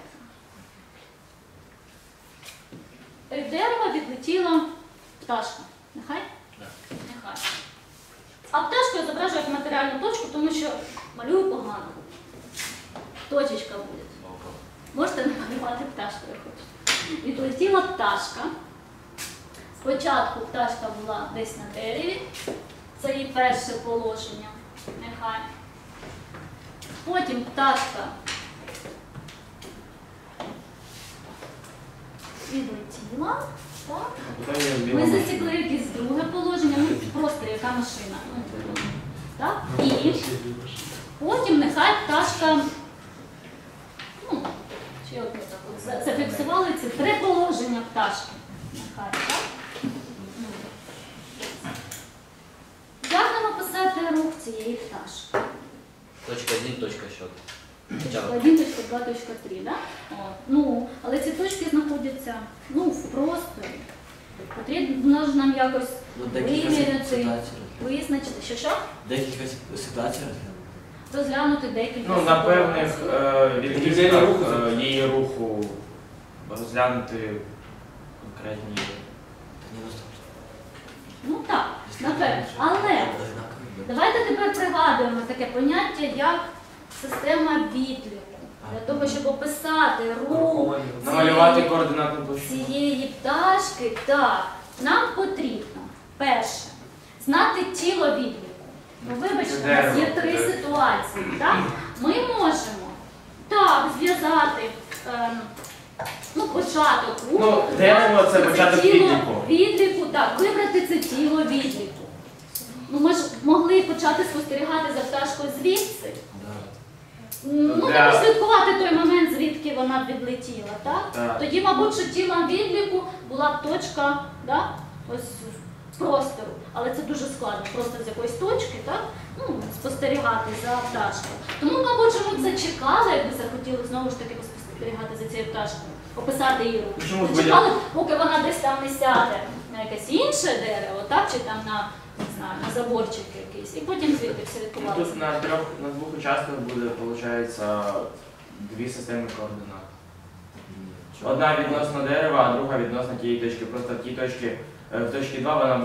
Від дерева відлетіла пташка. Нехай? Нехай. А пташку я зображую як матеріальну точку, тому що малюю погано. Точечка буде. Можете намалювати пташку, як хочете. Відлетіла пташка. Спочатку пташка була десь на дереві. Це її перше положення. Нехай. Потім пташка відлетіла. Так? Ми засікли якесь друге положення, ну просто яка машина. Так? І потім нехай пташка, ну, чи от ми так от зафіксували ці три положення пташки. Нехай, так? Як нам описати рух цієї пташки? Точка 1, точка счет. Точка 1, точка 2, точка 3, да? Ну, але ці точки знаходяться, ну, в просторі. Потрібно ж нам якось виміряти, визначити. Що? Декілька ситуацій Розглянути декілька Ну, на ситуацій. певних відрізках її руху розглянути конкретні. Ну так, напевно. Але давайте тепер пригадуємо таке поняття, як система відліку. Для того, щоб описати рух Намалювати координатну площину. цієї пташки, так, нам потрібно, перше, знати тіло відліку. Ну, вибачте, у нас є три ситуації. Так? Ми можемо так зв'язати початок руху. Ну, дерево – це початок відліку. Відліку, так, вибрати це тіло відліку. Ну, ми ж могли почати спостерігати за пташкою звідси. Ну, треба слідкувати той момент, звідки вона відлетіла, так? Так. Тоді, мабуть, що тілом відліку була б точка, да? Ось з простору. Але це дуже складно, просто з якоїсь точки, так? Ну, спостерігати за пташкою. Тому, мабуть, що ми це чекали, якби захотіли знову ж таки спостерігати за цією пташкою, описати її рух. Чекали, поки вона десь там не сяде на якесь інше дерево, так? Чи там на, не знаю, на заборчик якийсь, і потім звідти все відбувалося. Тут на двох участках буде, виходить, дві системи координат. Одна відносно дерева, а друга відносно тієї точки. Просто в тій точці, в точці 2 вона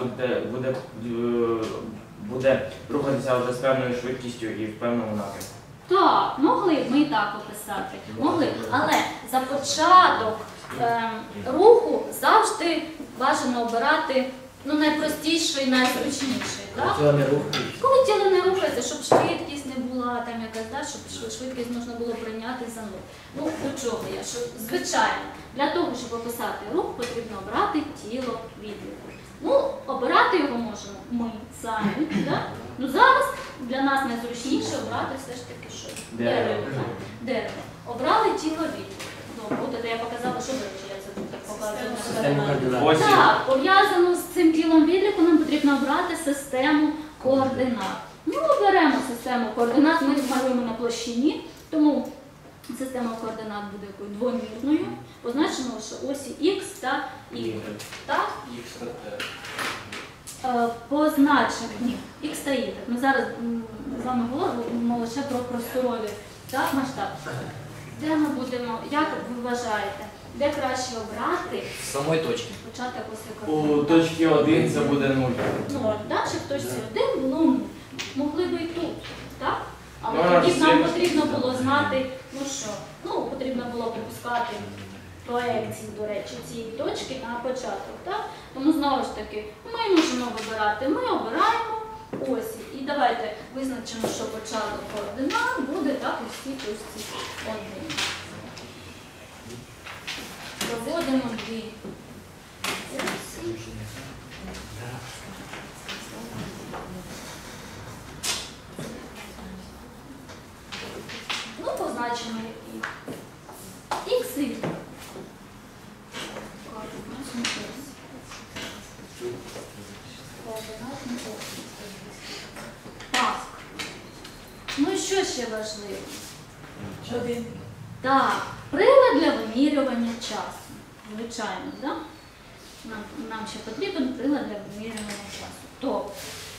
буде рухатися вже з певною швидкістю і в певному напрямку. Так, могли б ми і так описати. Могли б. Але за початок руху завжди бажано обирати найпростіший, найзручніший. Так? Тіло не рухається. Коли тіло не рухається, щоб швидкість не була там якась, да, щоб швидкість можна було прийняти за нуль. Ну, до чого я? Що, звичайно, для того, щоб описати рух, потрібно обрати тіло відліку. Ну, обирати його можемо ми самі. Да? Ну, зараз для нас найзручніше обрати все ж таки що? Дерево. Дерево. Обрали тіло відліку. Добре, от я показала, що, до речі, я це тут показую. Систему координат. Ось. Так, пов'язано з цим тілом відліку нам потрібно обрати систему координат. Ну, оберемо систему координат, ми малюємо на площині, тому система координат буде якою двомірною, позначено лише осі Х та Y. Так? Позначено, ні, Х та Y. Ми зараз з вами говоримо лише про просторові масштаб. Де ми будемо, як ви вважаєте, де краще обрати С самой точки. початок оси У координат? точці 1 це буде 0. Ну, так, чи в точці 1 було 0. Могли би і тут, так? Але Ну, тоді нам звісно. потрібно було знати, потрібно було пропускати проекції, до речі, цієї точки на початок, так? Тому знову ж таки, ми можемо вибирати, ми обираємо осі. І давайте визначимо, що початок координат буде так у всій точці 1. Проводимо дві осі. Ну, позначимо їх. Х і Y. Координатні осі. Координатні осі. Так. Ну і що ще важливо? Один. Так, прилад для вимірювання часу. Звичайно, так? Нам ще потрібен прилад для вимірювання часу. Тобто,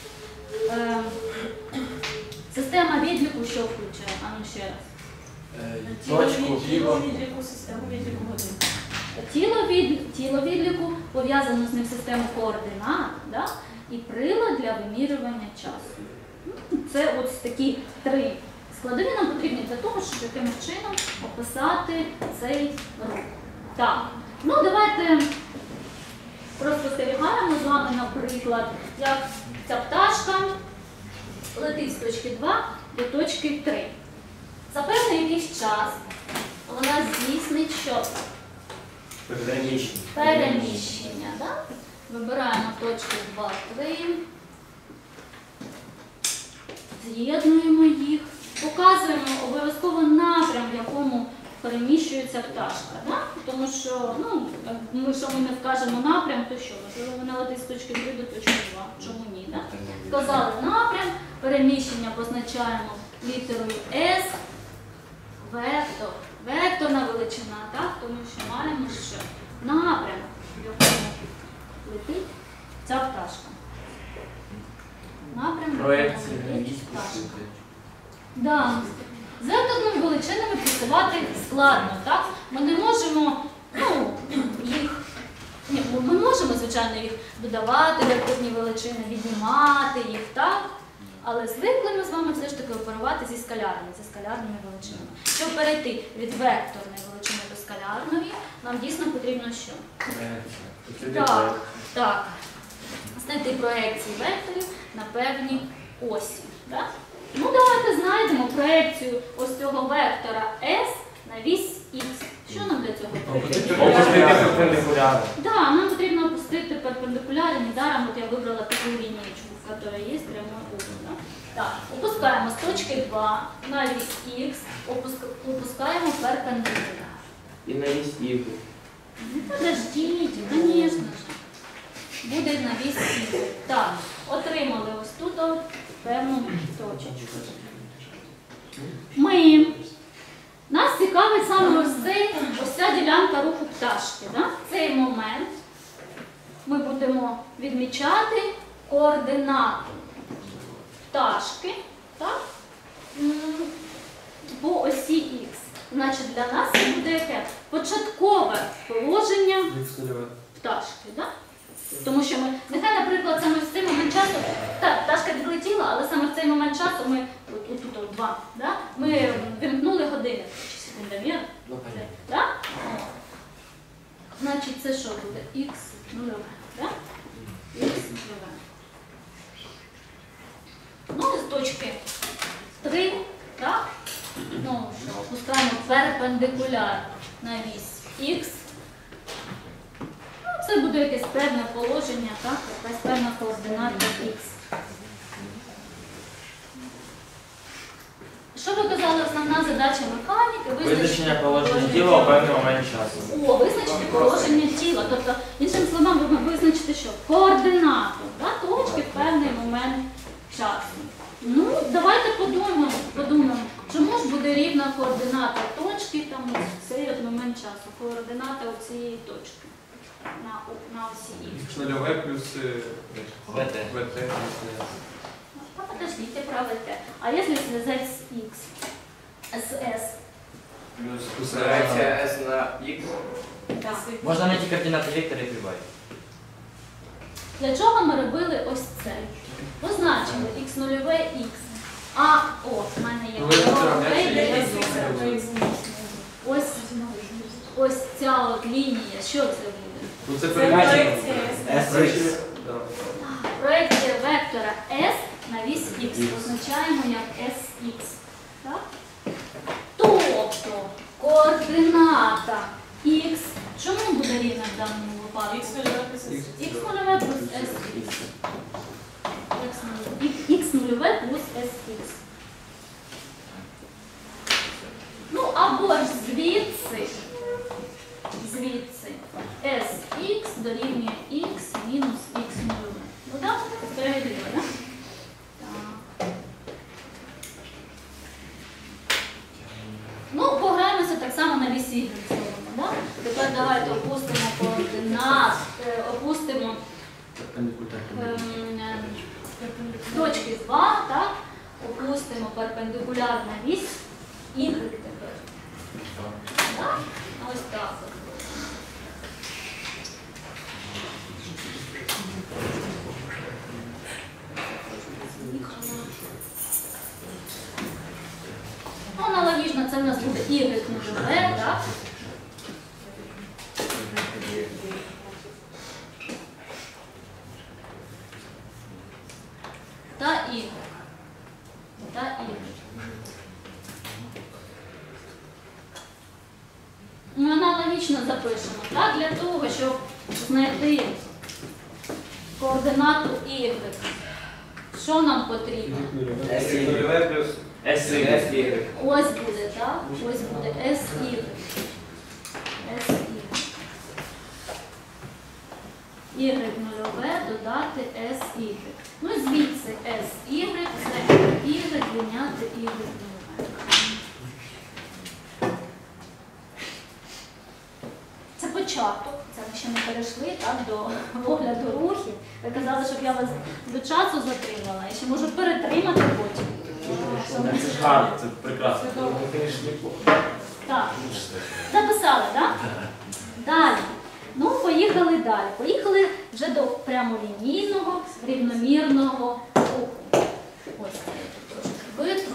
система відліку що включає? А ну ще раз. Точку, Тіло відліку, систему відліку годин. Тіло відліку пов'язано з ним систему координат, да? І прилад для вимірювання часу. Це ось такі три складові нам потрібні для того, щоб якимось чином описати цей рух. Так, ну давайте спостерігаємо з вами, наприклад, як ця пташка летить з точки 2 до точки 3. За певний якийсь час вона здійснить що? Переміщення. Да? Вибираємо точки 2, 3, з'єднуємо їх, показуємо обов'язково напрям, в якому переміщується пташка. Да? Тому що, якщо ми не вкажемо напрям, то що? Можливо, вона летить з точки 3 до точки 2. Чому ні? Да? Вказали напрям, переміщення позначаємо літерою S, вектор, векторна величина, так? Тому що маємо що напрям, в якому летить ця пташка. Напрям, в якому летить пташка. Да. З векторними величинами працювати складно, так? Ми не можемо ми можемо, звичайно, їх додавати, векторні величини, віднімати їх, так? Але звикли ми з вами все ж таки оперувати зі скалярними величинами. Щоб перейти від векторної величини до скалярної, нам дійсно потрібно що? Так. Знайти проекції векторів на певні осі. Так? Ну, давайте знайдемо проекцію ось цього вектора S на вісь X. Що нам для цього потрібно? Опустити перпендикуляр. Да, нам потрібно опустити перпендикуляри, недаром вот я выбрала такую линейку, в которой есть прямой угол. Да? Так, опускаємо з точки 2 на вісь Х, опускаємо перпендикуляр. І на вісь Y. Ну, подождите, конечно же. Буде на вісь Y. Так, отримали ось тут певну точечку. Нас цікавить саме ось ця ділянка руху пташки. Да? В цей момент ми будемо відмічати координати пташки, так? По осі Х. Значить, для нас це буде яке? Початкове положення Х нульове. пташки. Да? Тому що ми, нехай, наприклад, саме в цей момент часу, так, пташка відлетіла, але саме в цей момент часу ми, тут 2, да? Ми вимкнули години, чи секундомір. Ну, понятно. Да? Значить, це що буде? Х нульове. Да? Х нульове. Ну, з точки 3, так? Ну, що, опускаємо перпендикуляр на вісь Х. Ну, це буде якесь певне положення, так? Якась певна координата Х. Що ви казали, основна задача механіки? Визначення положення тіла у певний момент часу. О, визначити положення тіла. Тобто, іншим словом, ви визначите, що координату, да, точки в певний момент часу. Ну, давайте подумаємо, чому ж буде рівна координата точки там, в цей от момент часу, координата цієї точки на осі Х. Х нульове плюс ВТ. ВТ. А подождите, правильно. А если связать с X, с S? Плюс реакція S на X. Да. Можно найти координаты вектора и прибавить. Для чого ми робили ось це? Позначили x нульове x. А, о, в мене є Ну, ви кольорове, де я розумієте. зроблю. Ось ця от лінія, що це буде? Ну це Це передбачено. проекція. Да. Проекція вектора S на вісь X позначаємо як SX. Так? Тобто координата X, чому буде рівна в даному випадку? Х нульове плюс S. Х нульове плюс SX. Х нульове плюс SX. Ну, або ж звідси SX дорівнює X мінус Х нульове. Ну так, справедливо, так? Так. Ну, пограємося так само на вісі Y зробимо, так? Тепер давайте опустимо координат, опустимо точки 2, так? Опустимо перпендикуляр на вісь Y тепер. Так? Ось так. Ну, аналогічно це в нас буде Y нульове, так? Та Y. Та Y. Ми аналогічно запишемо, так? Для того, щоб знайти координату Y. Що нам потрібно? Х нульове плюс SY. Ось буде, так? Ось буде SY. SY. Y нульове додати SY. Ну і звідси SY, це Y відняти Y нульове. Це початок. Це ми ще не перейшли так, до огляду рухів. Ви казали, щоб я вас до часу затримала. Я ще можу перетримати потім. Це ж гарно, це прекрасно. Так. Записали, так? Далі. Ну, поїхали далі. Поїхали вже до прямолінійного, рівномірного руху. Ось це я тут трошки витру.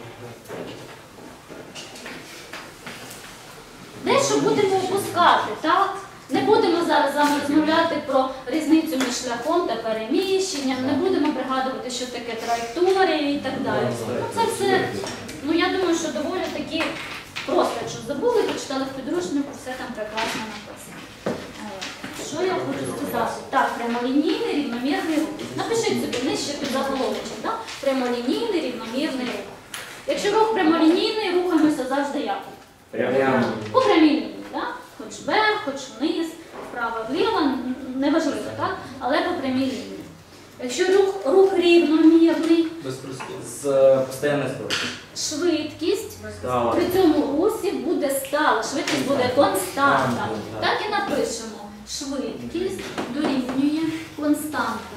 Дещо будемо опускати, так? Не будемо зараз з вами розмовляти про різницю між шляхом та переміщенням, не будемо пригадувати, що таке траєкторія і так далі. Ну, це все, ну я думаю, що доволі таки просто, якщо забули, почитали в підручнику, все там прекрасно написано. Що я хочу сказати? Так, прямолінійний рівномірний рух. Напишіть собі нижче під заголовочок, так? Прямолінійний рівномірний рух. Якщо рух прямолінійний, рухаємося завжди як? Прямо. По прямій лінії, так? Хоч вверх, хоч вниз, вправо, вліво, неважливо, так? Але по прямій лінії. Якщо рух рівномірний, Без простого. С постоянной скоростью. швидкість Стало. при цьому русі буде стала, швидкість буде константа. Так і напишемо. Швидкість дорівнює константа.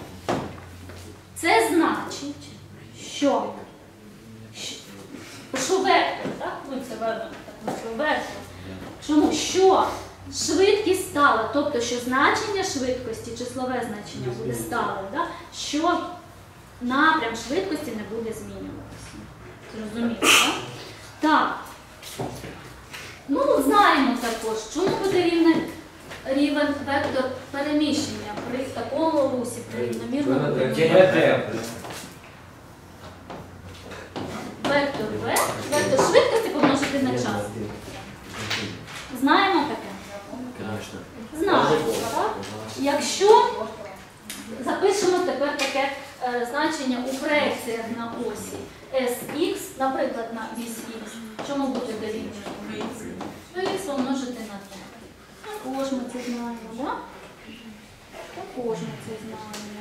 Це значить, що вектор, так? Ну, це вектор. вектор. Чому? Що швидкість стала, тобто, що значення швидкості, числове значення буде стале, да? Що напрям швидкості не буде змінюватися. Зрозуміло, так? Так. Ну, знаємо також, чому буде рівень вектор переміщення при такому русі, при рівномірному вектор V, вектор швидкості помножити на час. Знаємо таке? Конечно. Знаємо, так? Якщо запишемо тепер таке значення у проекціях на осі SX, наприклад, на вісь X, чому буде дорівнювати? X помножити на T. Також ми це знаємо, так? Також ми це знаємо.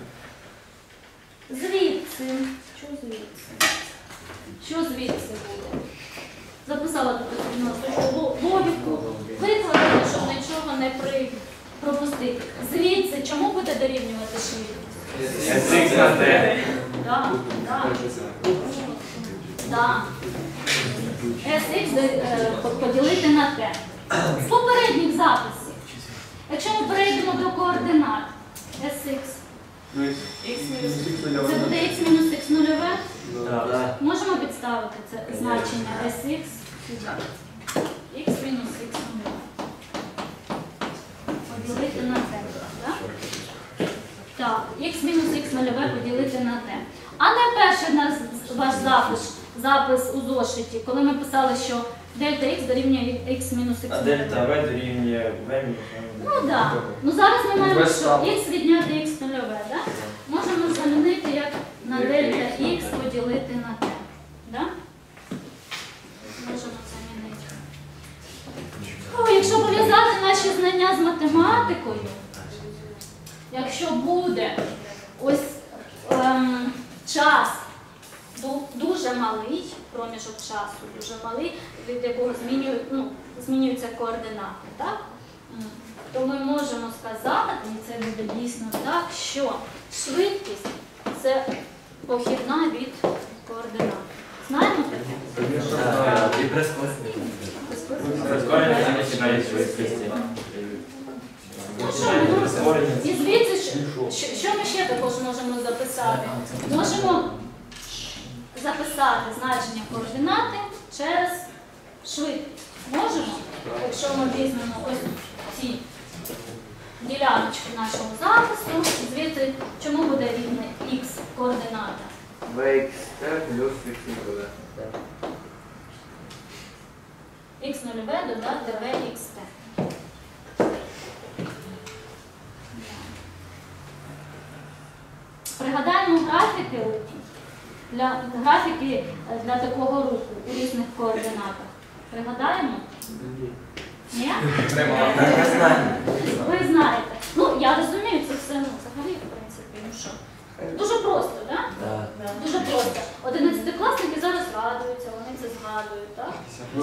Звідси. Що звідси? Що звідси буде? Записала тут логіку, викладала, щоб нічого не пропустити. Звідси чому буде дорівнювати швидкість? SX на T. Так, так. Так. SX поділити на T. З попередніх записів. Якщо ми перейдемо до координат SX, це буде x мінус x нульове. Да. Можемо підставити це значення SX сюди. X мінус x нульове. Поділити на T. Так? Так, x мінус x нульове поділити на T. А не перший ваш запис у зошиті, коли ми писали, що дельта x дорівнює x мінус x А нульове. дельта V дорівнює V мінус Ну так. Ну зараз ми маємо, що x відняти x нульове, так? Можемо замінити як на дельта x поділити на t. Так? Можемо замінити. Якщо пов'язати наші знання з математикою, якщо буде ось час дуже малий, проміжок часу дуже малий, від якого змінюються координати, так? То ми можемо сказати, і це буде дійсно так, що швидкість – це похідна від координат. Знаємо таке? И прискорение. Прискорення заміщення швидкості. І звідси, що ми ще також можемо записати? Можемо записати значення координати через швидкість. Можемо? Якщо ми візьмемо ось ці діляночки нашого запису, звідти чому буде рівне х координата? Vxt плюс x нульове. Х нульове додати vxt. Пригадаємо графіки руху. Графіки для такого руху у різних координатах. Пригадаємо? Ні? Ви знаєте. Ну, я розумію, це все взагалі, в принципі, ну що. Дуже просто, так? Да. Дуже просто. 11-класники зараз радуються, вони це згадують, так?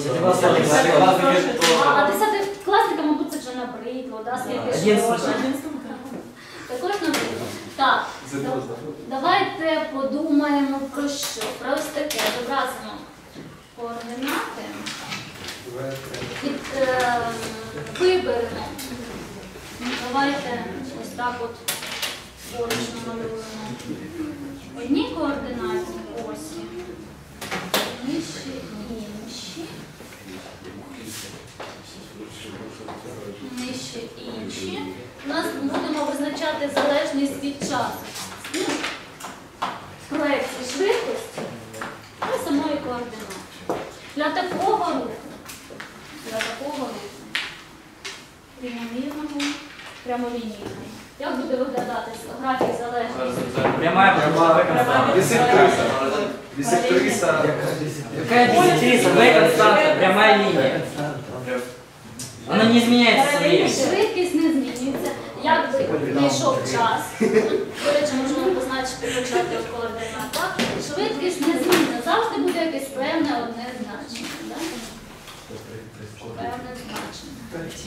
А 10-класникам, мабуть, це вже набридло, так? Скільки ж можна? Також набридло. Так, давайте подумаємо про що. Про ось таке. Зобразимо координати. Виберемо. Давайте ось так от поруч намалюємо. Одні координатні осі, інші. Нижче інші. У нас будемо визначати залежність від часу. Проекції швидкості і самої координати. Для такого руху, рівномірного, прямолінійного. Як буде виглядати графік залежності? Прямая. Бисектриса. Какая бисектриса? В константа, прямая линия. Она не изменяется со временем. Швидкість не змінюється. Як би не йшов час, до речі, можемо позначити початок координат, так? Швидкість не змінюється. Завжди буде якесь певне одне значення. Так? Певне значення.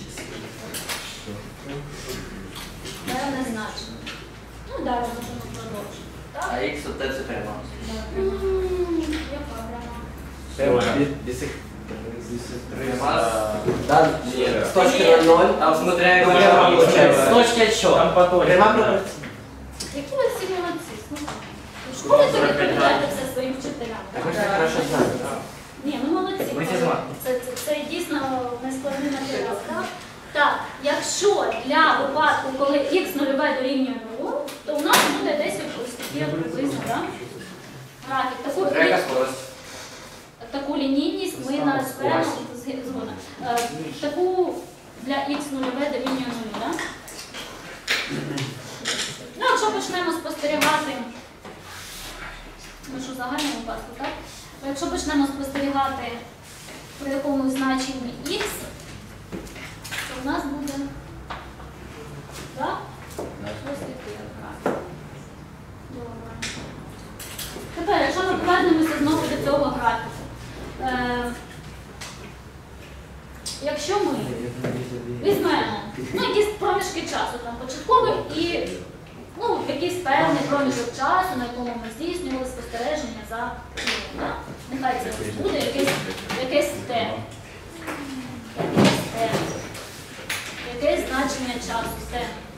Певне значення. Ну, далі можемо продовжити. Так? А x от це прямо. Яка пряма? Бисектриса. Да, с точки 0. Там смотря Прямо какая получается. с точки отсчета. Там по той. Пряма пропорція. Які ви всі молодці, слухайте. В школі то відповідаєте все своїм вчителям. Так ви ж так хорошо знаєте. Ні, ну молодці. Ви фізмат. Це дійсно нескладний матеріал, так? Так, якщо для випадку, коли х нульове дорівнює 0, то у нас буде десь ось таке приблизно, так? Графік. Яка скорость? Таку лінійність ми назвемо згодом. Таку для х нульове дорівнює 0, так? Ну, якщо почнемо спостерігати, ну що в загальному випадку, так? Якщо почнемо спостерігати при якомусь значенні х, то в нас буде, так? Ось такий графік. Добре. Тепер, якщо ми повернемося знову до цього графіку. Якщо ми візьмемо якісь проміжки часу, там початковий і якийсь певний проміжок часу, на якому ми здійснювали спостереження за тілом. Нехай це буде якесь Т. Якесь значення часу Т.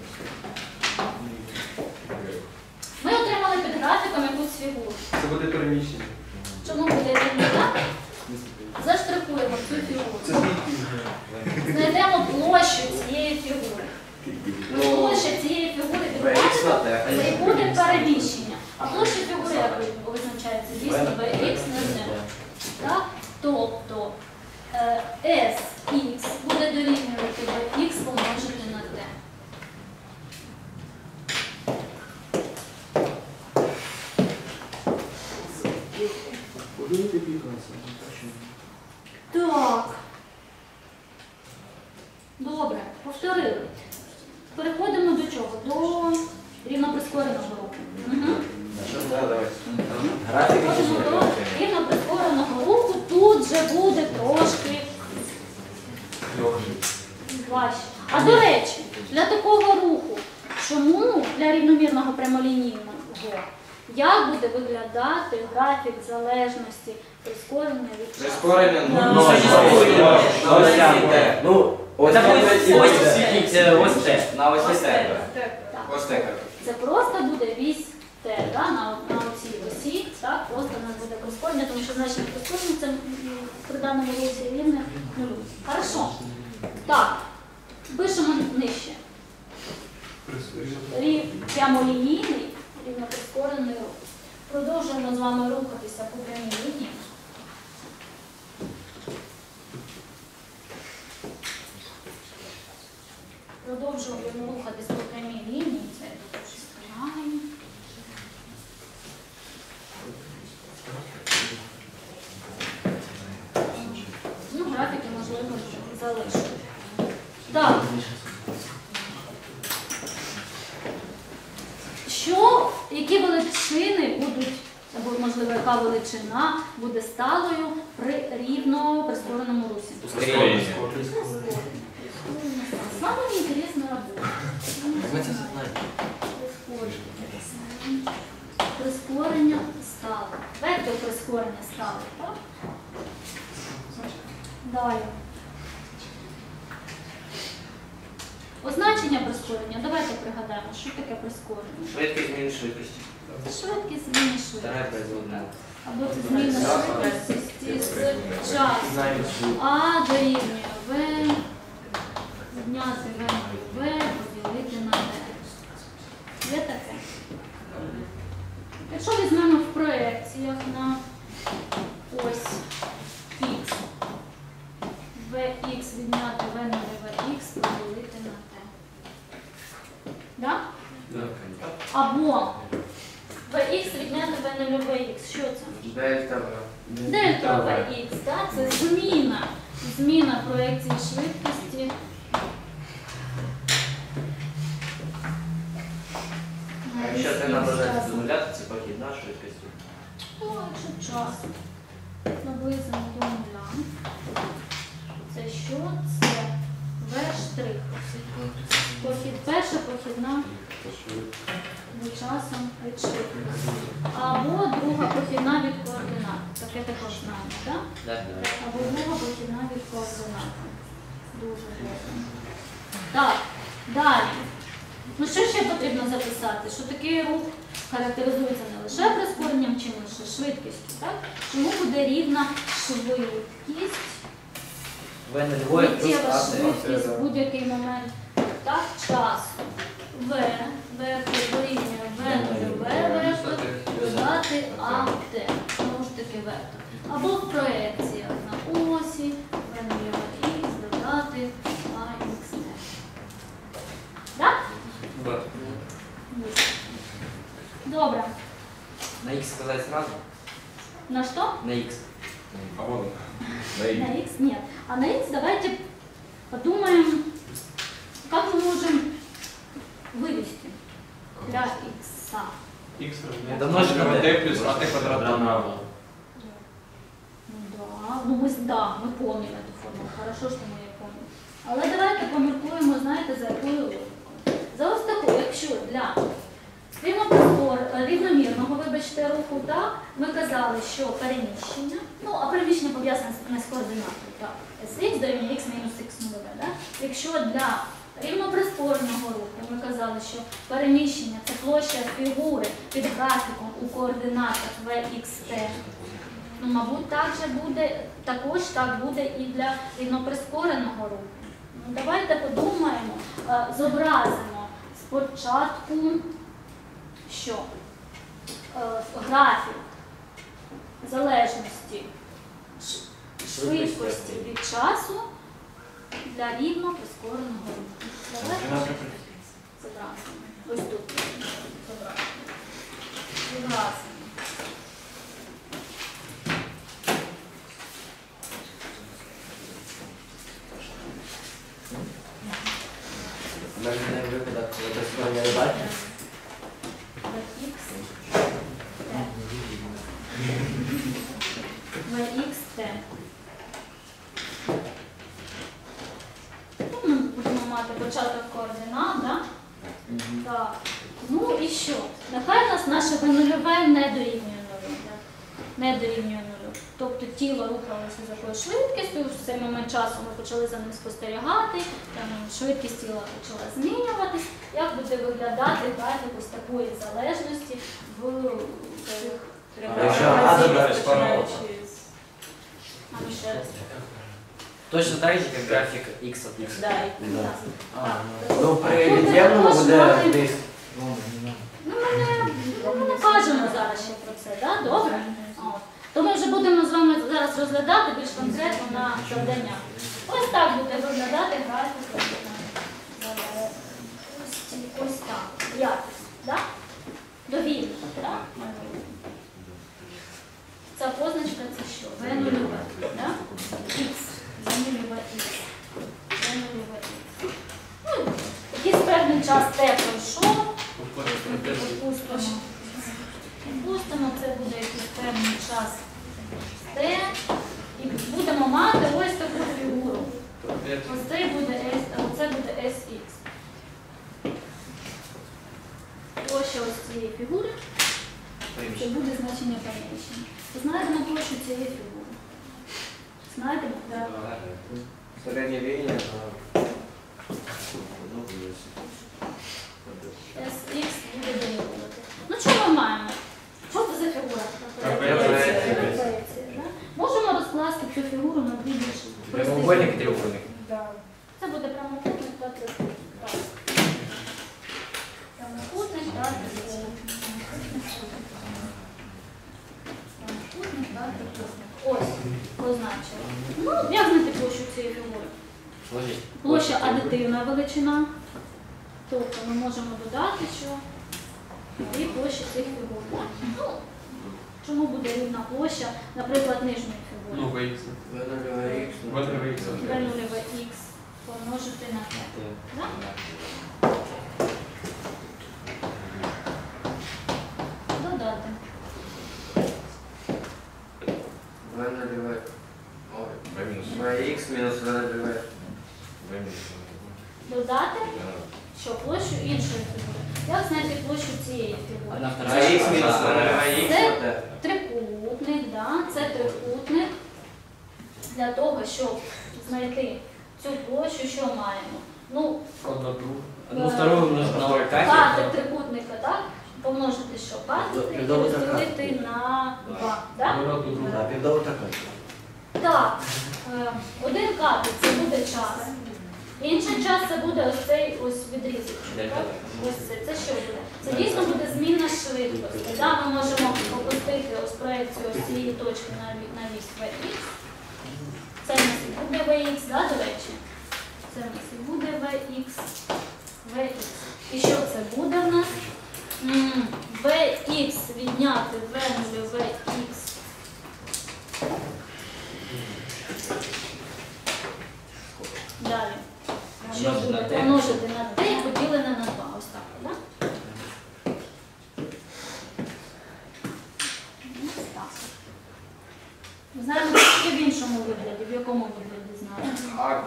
Ми отримали під графіком якусь фігуру. Це буде переміщення. Чому буде так? Заштрихуємо цю фігуру. Знайдемо площу цієї фігури. Площа цієї фігури під графіком це і буде переміщення. А площа фігури як визначається? Дійсно, Vx на z. Так? Тобто Sx буде дорівнювати Vx помножити на t. Так. Добре, повторили. Переходимо до чого? До рівноприскореного руху. Переходимо до рівноприскореного руху. Тут же буде трошки важче. А до речі, для такого руху, чому для рівномірного прямолінійного, як буде виглядати графік залежності прискорення від часу? Прискорення, Ось Т. На ось Т. Так. Ось Т. Це просто буде вісь Т, да, на цій осі, так, просто у нас буде прискорення, тому що значення прискорення це при даному русі рівне нулю. Хорошо. Так, пишемо нижче. Прямолінійний, рівноприскорений рух. Продовжуємо з вами рухатися по прямій лінії. Продовжуємо рухатись по прямій лінії. Це дуже сприяємо. Графіки, можливо, залишу. Так. Які величини будуть, або, можливо, яка величина буде сталою при рівно прискореному русі? Самое интересная работа. Прискорення стало. Вектор прискорення стало, так? Далі. Означення прискорення. Давайте пригадаємо, що таке прискорення. Швидкість зміни швидкості. Швидкість зміни швидкості. Вторая производная. Або це зміна швидкості з часу. А дорівнює В, відняти В на В, поділити на Д. Є таке? Якщо візьмемо в проекціях на ось Х, Vx відняти В на Vx, поділити на Т. Да? Або Vx відняти В на Vx. Що це? Дельта В. Дельта Vx, так? Це зміна проекції швидкості. А якщо ти наближаєшся до нуля, то це похід на швидкості. Так, якщо час наблизимо до нуля. Це що? Це В штрих. Перша похідна від часом від швидкості. Або друга похідна від координат. Таке також знаємо, так? Да. Або друга похідна від координат. Дуже добре. Так, далі. Ну що ще потрібно записати? Що такий рух характеризується не лише прискоренням, чи лише швидкістю, так? Чому буде рівна швидкість? В0 плюс Миттєва АТ. швидкість в будь-який момент так, часу. В дорівнює В0, додати АТ. Знову ж таки вектор. Або в проекціях на осі, В0х додати АХТ. Так? Да. Добре. На X сказать сразу? На что? На X. А вот он. На x нет. А на x давайте подумаем, как мы можем вывести для x. X Это множить на равняется t. t плюс at квадрат равно. Да, ну мы помним эту формулу. Хорошо, що ми її помнимо. Але давайте поміркуємо, знаєте, за якою логікою. За ось таку, якщо для рівномірного, вибачте, руху, так, ми казали, що переміщення, ну, а переміщення пов'язане не з координатою, так, Sx дорівнює x мінус x0, так? Якщо для рівноприскореного руху ми казали, що переміщення – це площа фігури під графіком у координатах vxt, ну, мабуть, також так буде і для рівноприскореного руху. Ну, давайте подумаємо, зобразимо спочатку, що графік залежності швидкості від часу для рівно прискореного руху. Давайте зобразимо. Ось тут. Зобразимо. Наверное, випадок, коли прискорення не бачиш. Vxt. Тут ми будемо мати початок координат, так? Так. Ну і що? Нехай у нас наше V0 не дорівнює нулю. Не дорівнює нулю. Тобто тіло рухалося з якою швидкістю, в цей момент часу ми почали за ним спостерігати, там швидкість тіла почала змінюватись. Як буде виглядати графік ось такої залежності в цих Якщо А забрати А ну ще раз. Точно так же, как график X от X. Да, Ну, при від'ємному буде диск. Ну, ми не кажемо зараз ще про це, так? Добре? От. То ми вже будемо з вами зараз розглядати більш конкретно на завдання. Ось так буде виглядати графік. Ось так. Якість. Так? Довільно. Так? Ця позначка це що? V0, так? X. V0, X. V0, X. Ну, якийсь певний час T пройшов. Допустимо, це буде якийсь певний час T. І будемо мати ось таку фігуру. Оце буде SX. Площа ось цієї фігури. Це буде значення переміщення. Знайдемо площу цієї фігури. Знайдемо? Так. Середня лінія. SX буде дорівнювати. Ну що ми маємо? Що це за фігура? Трапеція. Трапеція, да? Можемо розкласти цю фігуру на дві більші. Прямоугольник и треугольник. Це буде прямокутник та трикутник. Так. Прямокутник та трикутник. Прямокутник та трикутник. Ось, позначили. Ну, як знайти площу цієї фігури? Сложить. Площа адитивна величина. Тобто ми можемо додати, що дві площі цих фігур. Ну, чому буде рівна площа, наприклад, нижньої Ну, фігури? VX. В0X. V0X. V0X помножити на t. Да? Додати. В0. V минус. VX мінус В0. додати, що площу іншої фігури. Як знайти площу цієї фігури? Одна А вторая. х минус х Це вот это. трикутник, да? Це трикутник. Для того, щоб знайти цю площу, що маємо? Ну, Одна друга. Одну вторую умножить на катет трикутника, так? Помножити що? Катет і Півдовго така. розділити на 2, так? Одна до друга. Да, півдовго такой. Так, один катет це буде час. Інший час це буде ось цей ось відрізок. так? Ось це що буде? Це дійсно буде зміна швидкості. Да? Ми можемо опустити ось проекцію ось цієї точки на вісь Vx. Це у нас і буде Vx, да, до речі? Це у нас і буде Vx. І що це буде в нас? Vx відняти V0 Vx. Далі. Що буде? Помножити на t і поділене на 2. Ось так, так? Ось так. Ми знаємо ще в іншому вигляді. В якому вигляді знаємо?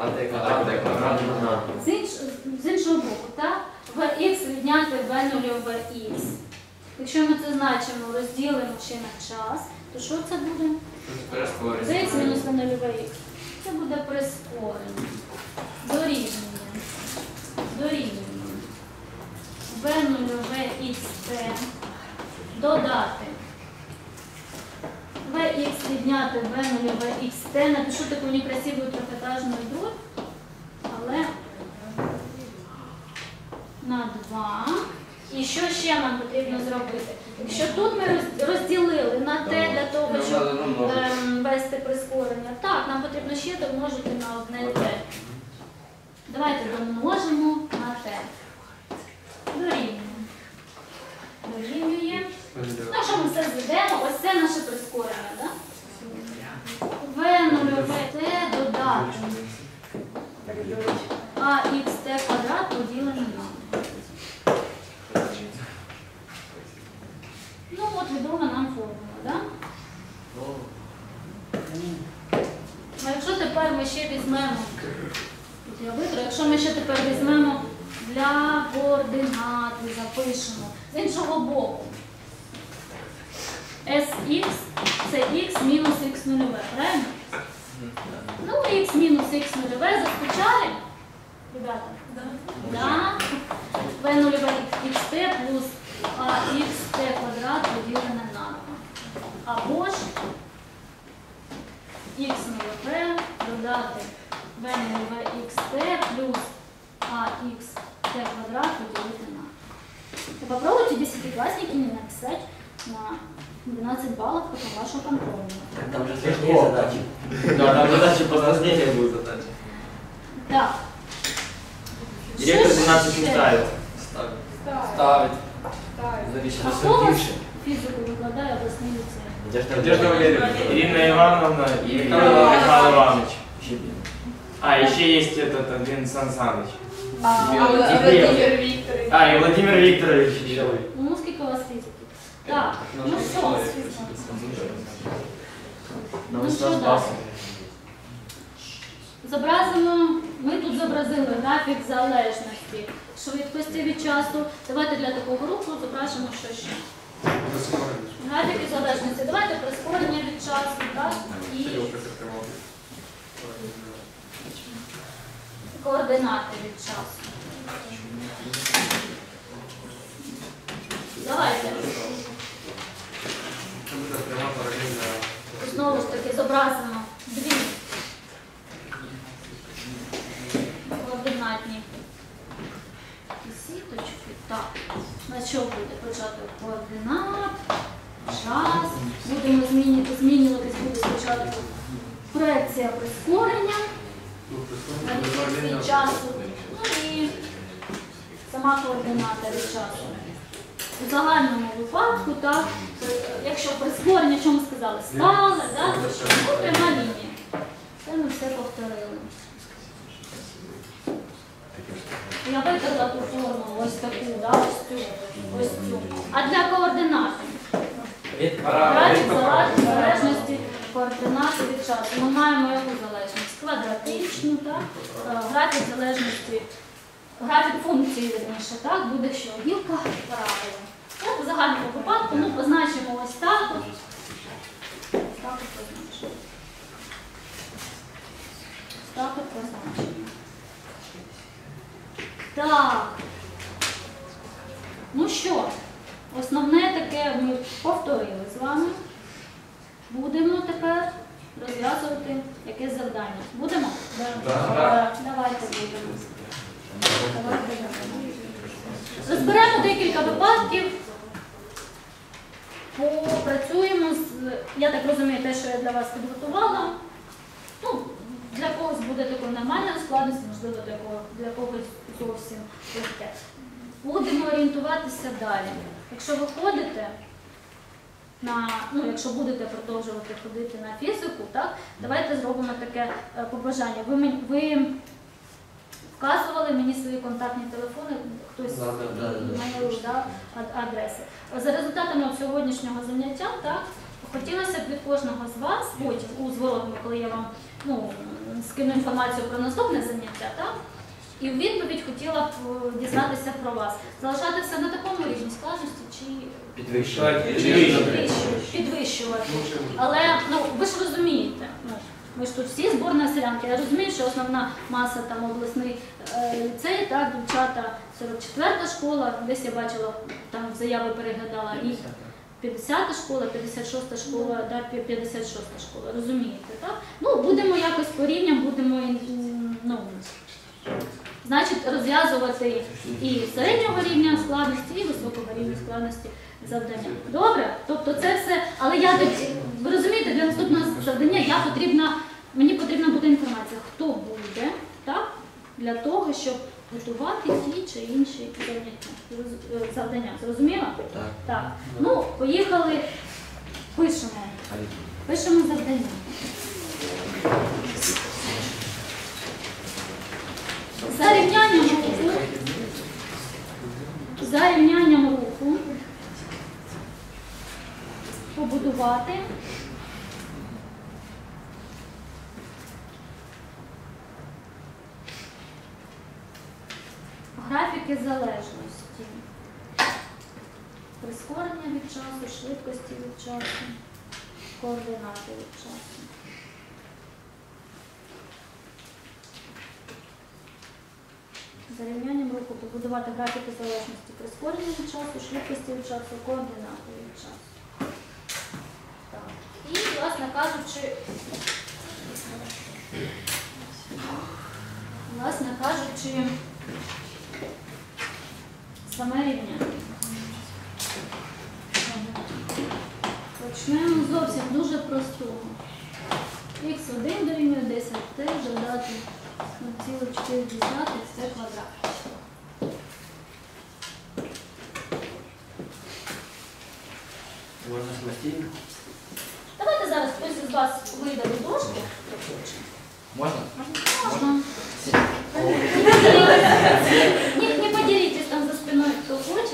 З іншого боку, так? Vx відняти V0 Vx. Якщо ми це значимо, розділимо ще на час, то що це буде? Vx мінус V0 Vx. Це буде прискорення. Дорівнює. V0 Vxt додати. Vx відняти V0 Vxt. Напишу таку некрасиву трапетажну дробь, але на 2. І що ще нам потрібно зробити? Якщо тут ми розділили на t для того, щоб ввести прискорення, так, нам потрібно ще домножити на одне t. Давайте домножимо на t. Дорівнює. Ну, якщо ми все зведемо, ось це наше прискорення, так? V0 Vt додати axt квадрат поділене на. Ну от відома нам формула, так? А якщо тепер ми ще візьмемо, тут я витру, якщо ми ще тепер візьмемо для координат і запишемо з іншого боку. Sx це x мінус x0, правильно? Ну, x мінус x0 заскучали, ребята? Да. V0 xt плюс axt квадрат поділене на 2. Або ж x0v додати V0 xt плюс axt квадрат поділити на. Попробуйте десятиклассники не написать на 12 баллов, потом вашу контрольную. Там же сложнее задачи. Да, там задачи посложнее будут задачи. Так. Директор Що 12 ще? не ставит. Ставить. Зависит А от хто у вас більше. фізику викладає обласний ліцей? Надежда Валерьевна, Ирина Ивановна и Михаил Иванович. А, еще есть этот один Сан Саныч. Владимир Викторович. А, и Владимир Викторович еще. Ну, скільки у вас фізики? Так, ну що у вас фізика? Ну що далі? Зобразимо, ми тут зобразили графік залежності швидкості від часу. Давайте для такого руху зображимо, що ще. Графіки залежності. Давайте прискорення від часу, так? І координати від часу. Давайте. Знову ж таки зобразимо дві координатні сіточки. Так, на що буде початок координат, час. Будемо змінюватись буде спочатку проекція прискорення на відсутність часу, ну і сама координата від часу. У загальному випадку, так, якщо прискорення, що ми сказали, стале, так, то що? Ну, пряма лінія. Це ми все повторили. Я виклала ту форму, ось таку, да, ось цю. А для координат? Графік залежності координати від часу. Ми маємо яку залежність? Квадратичну, так? Графік залежності графік функції, вірніше, так, буде що? Гілка правила. Так, у загальному випадку, ну, позначимо ось так. Так от позначимо. Так от позначимо. Так. Ну що, основне таке ми повторили з вами. Будемо тепер розв'язувати якесь завдання. Будемо? Давайте будемо. Розберемо декілька випадків. Попрацюємо з, я так розумію, те, що я для вас підготувала. Ну, для когось буде такою нормальною складністю, можливо, для когось зовсім легке. Будемо орієнтуватися далі. Якщо ви ходите якщо будете продовжувати ходити на фізику, так, давайте зробимо таке побажання. Ви вказували мені свої контактні телефони, хтось має адреси. За результатами сьогоднішнього заняття, так, хотілося б від кожного з вас, потім у зворотному, коли я вам скину інформацію про наступне заняття, так, і в відповідь хотіла б дізнатися про вас. Залишатися на такому рівні складності чи підвищувати. Але ви ж розумієте, ми ж тут всі зборна селянки. Я розумію, що основна маса там обласний ліцей, так, дівчата 44-та школа, десь я бачила, там заяви переглядала, і 50-та школа, 56-та школа, 56-та школа, розумієте, так? Ну, будемо якось порівняно, будемо, значить, розв'язувати і середнього рівня складності, і високого рівня складності завдання. Добре? Тобто це все, але ви розумієте, для наступного завдання мені потрібна буде інформація, хто буде, так, для того, щоб готувати ті чи інші завдання. Зрозуміло? Так. Так. Ну, поїхали, пишемо. Пишемо завдання. За рівнянням руху побудувати графіки залежності, прискорення від часу, швидкості від часу, координати від часу. За рівнянням руху побудувати графіки залежності, прискорення від часу, швидкості від часу, координати від часу. Так. І, власне кажучи, саме рівняння. Почнемо зовсім дуже простого. Х1 дорівнює 10t додати 0,4 це квадрат. Можна самостійно? Давайте зараз хтось із вас вийде до дошки. Можно? Можна. Не поділитесь там за спиною, хто хоче.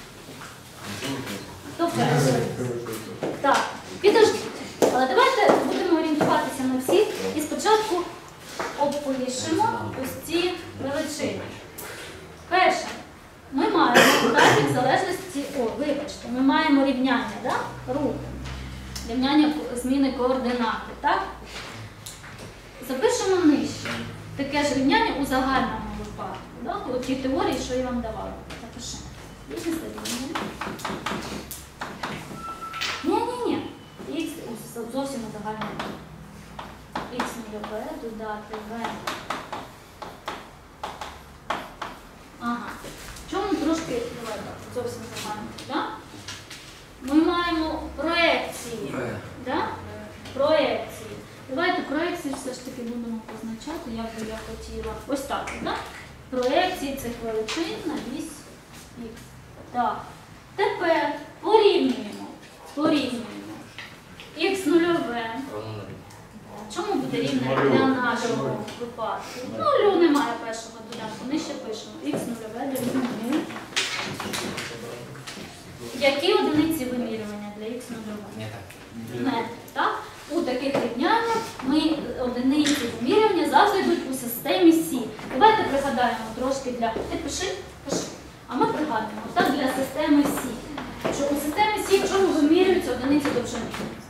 Хто перший? Так, підождіть. Але давайте будемо орієнтуватися на всіх і спочатку опишемо ось ці величини. Перше, ми маємо графік залежності, ми маємо рівняння, да? Руху, рівняння зміни координати, так? Запишемо нижче. Таке ж рівняння у загальному випадку, да? У тій теорії, що я вам давала. Запишемо. Ні. Х зовсім у загальному. Х додати додати В. Ага. Чому трошки, давай так, зовсім загально, да? Ми маємо проекції, да? Проекції. Давайте проекції все ж таки будемо позначати, як би я хотіла. Ось так, да? Проекції цих величин на вісь Х. Так. Тепер порівнюємо. Х нульове. Чому буде рівне для нашого випадку? Нулю немає першого доданку, нижче пишемо. Х нульове дорівнює 0. Які одиниці вимірювання для х нульове? Метр. Так? У таких рівняннях одиниці вимірювання завжди йдуть у системі Сі. Давайте пригадаємо трошки трошки для... Підпиши, пиши. А ми пригадуємо, так, для системи Сі. Що у системі Сі в чому вимірюються одиниці довжини?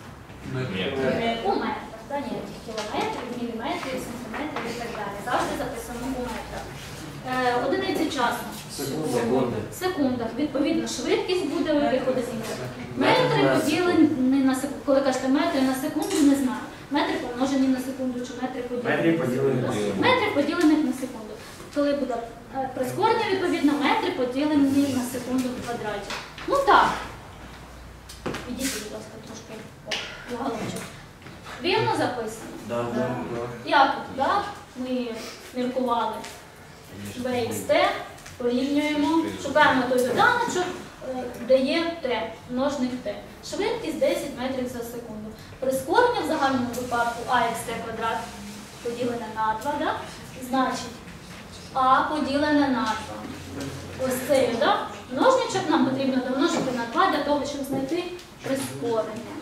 У метрах, та ніяких кілометрів, міліметрів, сантиметрів і так далі. Завжди записано у метрах. Одиниці часу. В секундах. Відповідно, швидкість буде у яких одиницях. Метри поділені на секунду. Коли кажете метри на секунду, не знаю. Метри помножені на секунду чи метри поділені. Метри поділені на секунду. Коли буде прискорення, відповідно, метри поділені на секунду в квадраті. Ну так. Підійдіть, будь ласка, трошки в уголочок. Вірно записано? Да. Як тут, так? Ми міркували. VXT, порівнюємо, шукаємо той доданочок, де є T, множник T. Швидкість 10 метрів за секунду. Прискорення в загальному випадку AXT квадрат поділене на 2, да? Значить, А поділене на 2. Ось цей, да? Множничок нам потрібно домножити на 2 для того, щоб знайти прискорення.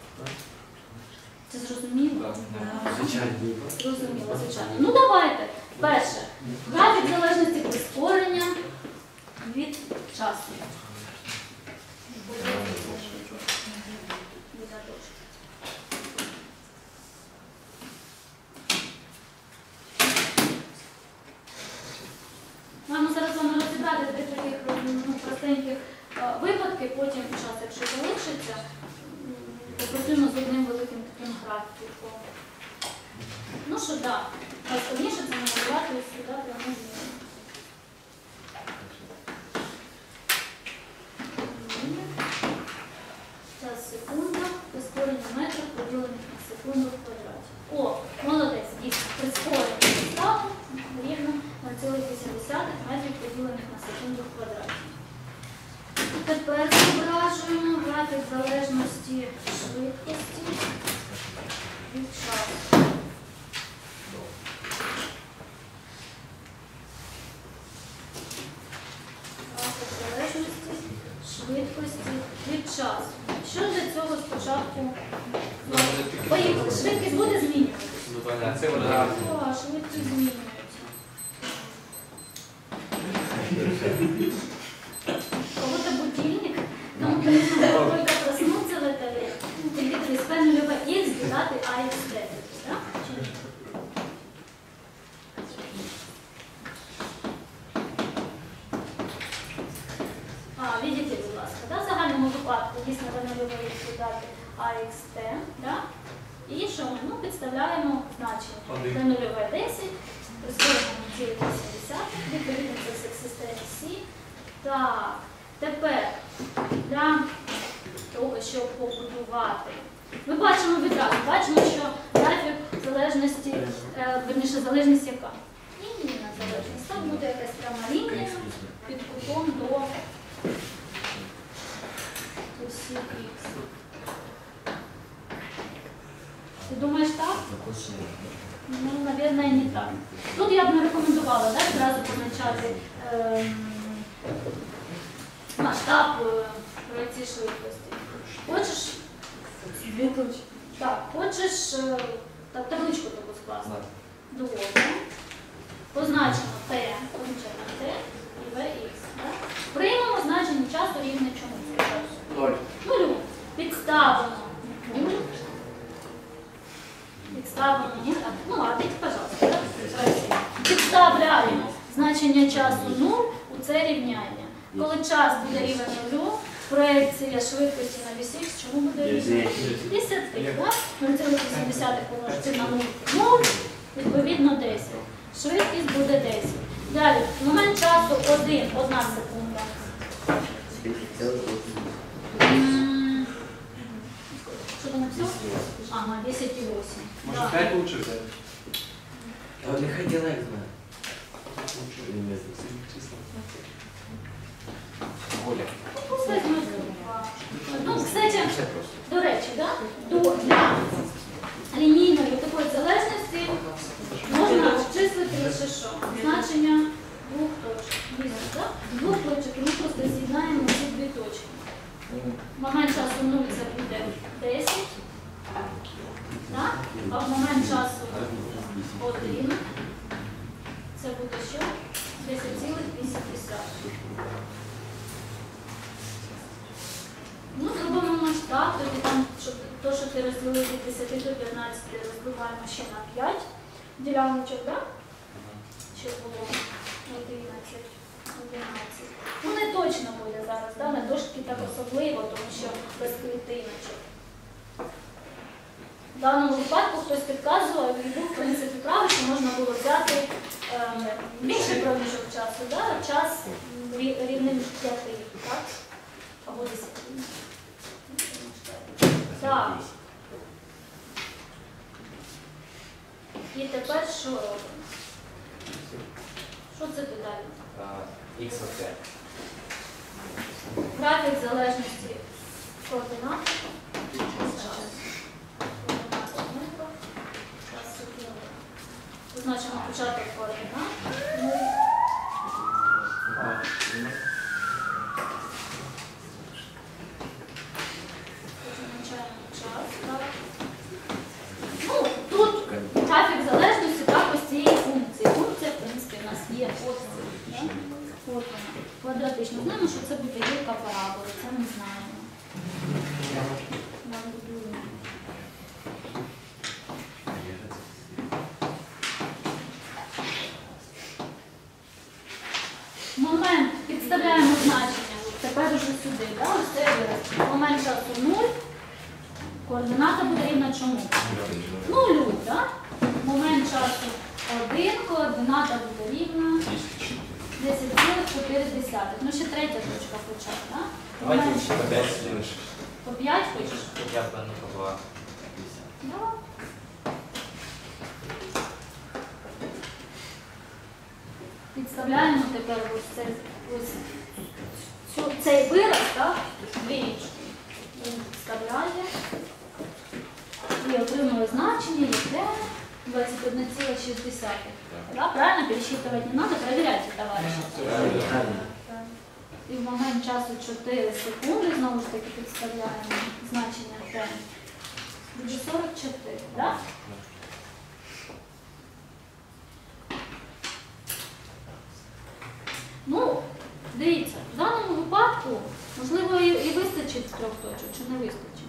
Це зрозуміло? Зрозуміло, звичайно. Ну давайте. Перше. Графік залежності прискорення від часу. Маємо зараз з вами розібрати три таких простеньких випадки, потім час, якщо залишиться, попрацюємо з одним великим таким графіком. Ну що, так, найскладніше це намалювати сюди пряму лінію. Час секунда, прискорення метрів поділених на секунду в квадраті. О, молодець, дійсно, прискорення ставу рівно 0,8 метрів поділених на секунду в квадраті. Тепер зображуємо графік залежності швидкості від часу. Графік залежності швидкості від часу. Що для цього спочатку? Поїхали. Швидкість буде змінюватися? Так, швидкість змінюється. Кого-то будильник, кому-то нужно только проснуться в это время. Только то есть нулевой x додати AXT. Да? Видите, будь ласка, да? В загальному випадку дійсно нулевий x додати AXT. Да? І що ми? Ну, підставляємо значення. Це нульове 10, прискорення 0,8, відповідно це все системи Сі. Так, тепер для того, щоб побудувати. Ми бачимо відразу, що графік залежності, верніше, залежність яка? Лінійна залежність. Там буде якась пряма лінія під кутом до осі Х. Ти думаєш так? Ну, мабуть, не так. Тут я б не рекомендувала, так, одразу позначати масштаб проекції швидкості. Хочеш? Виключ. Так, хочеш табличку таку скласти? Добре. Позначимо T, позначаємо T і Vx. Приймемо значення часу рівне чому? 0. Нулю. Підставимо 0. Підставимо 0. Ну, а ти, пожалуйста. Підставляємо значення часу 0 у це рівняння. Коли час буде рівен 0, проекція швидкості на вісь Х чому буде рівна? 10. 0,8 помножити на 0, відповідно 10. Швидкість буде 10. Далі, момент часу 1 секунда. Що ти написав? Ага, 10,8. Может, 5 лучше взять? А не хотела их знать. Ну, кстати, до речі, да? Для лінійної такої залежності можна обчислити лише що? Значення двох точок. Да? Двох точок, і ми просто з'єднаємо ці дві точки. Момент часу 0 це буде 10, да? А в момент часу 1 це буде що? 10,8. Ну, зробимо масштаб, тоді там, то, що ти розділив від 10 до 15, розбиваємо ще на 5 діляночок, так? Ще було 11, 11. Ну, не точно буде зараз, да? На дошки так особливо, тому що без клітиночок. В даному випадку хтось підказував, і був, в принципі, правий, що можна було взяти більший проміжок часу, да? Час рівним 5, так? Або 10. Так. І тепер що робимо? Що це далі? X от 5. Графік залежності координат. Позначимо початок координат. Позначаємо час. Так. Ну, тут графік залежності так, ось цієї функції. Функція, в принципі, у нас є ось ця. От вона. Квадратично. Знаємо, що це буде гілка параболи. Це ми знаємо. Набудуємо. Момент, підставляємо значення, тепер уже сюди, да? Ось цей вираз. Момент часу 0, координата буде рівна чому? 0, так? Момент часу 1, координата буде рівна 10,4. Ну ще третя точка почав, так? Давайте Момент ще по 5. по 5 хочеш? Хоча б, ну, по 2. Давай. Підставляємо тепер цей вираз, так, двічі. Він підставляє і отримує значення, яке 21,6. Да? Правильно пересчитывать не надо, проверяйте, товарищи. І в момент часу 4 секунди, знову ж таки, підставляємо значення T. Буде 44, так? Ну, дивіться, в даному випадку, можливо, і вистачить 3 точок, чи не вистачить?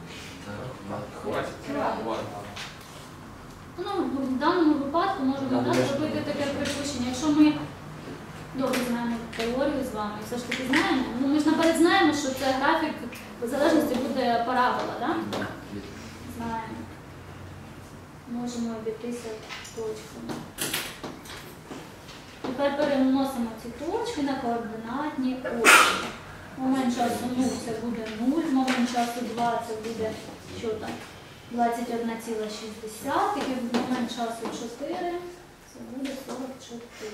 Ну, в даному випадку можемо зробити таке припущення. Якщо ми добре знаємо теорію з вами, все ж таки знаємо, ну ми ж наперед знаємо, що це графік в залежності буде парабола, так? Знаємо. Можемо обійтися точками. Тепер переносимо ці точки на координатні осі. Момент часу 0 це буде 0, момент часу 2 це буде, що там, 21,6, і момент часу 4 це буде 44.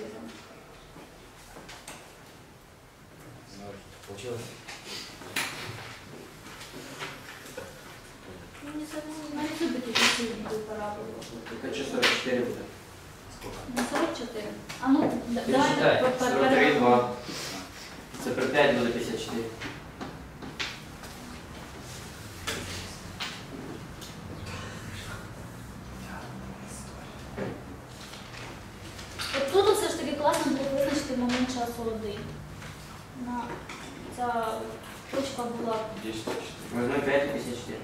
Получилось? Навіть любите такі параболи. Только 44 буде. Не 44. А ну, давайте Пересчитай. 43,2. Це при 5 буде 54. От тут все ж таки класно буде визначити момент часу 1. Ця точка була. Возьмем 5 и 54.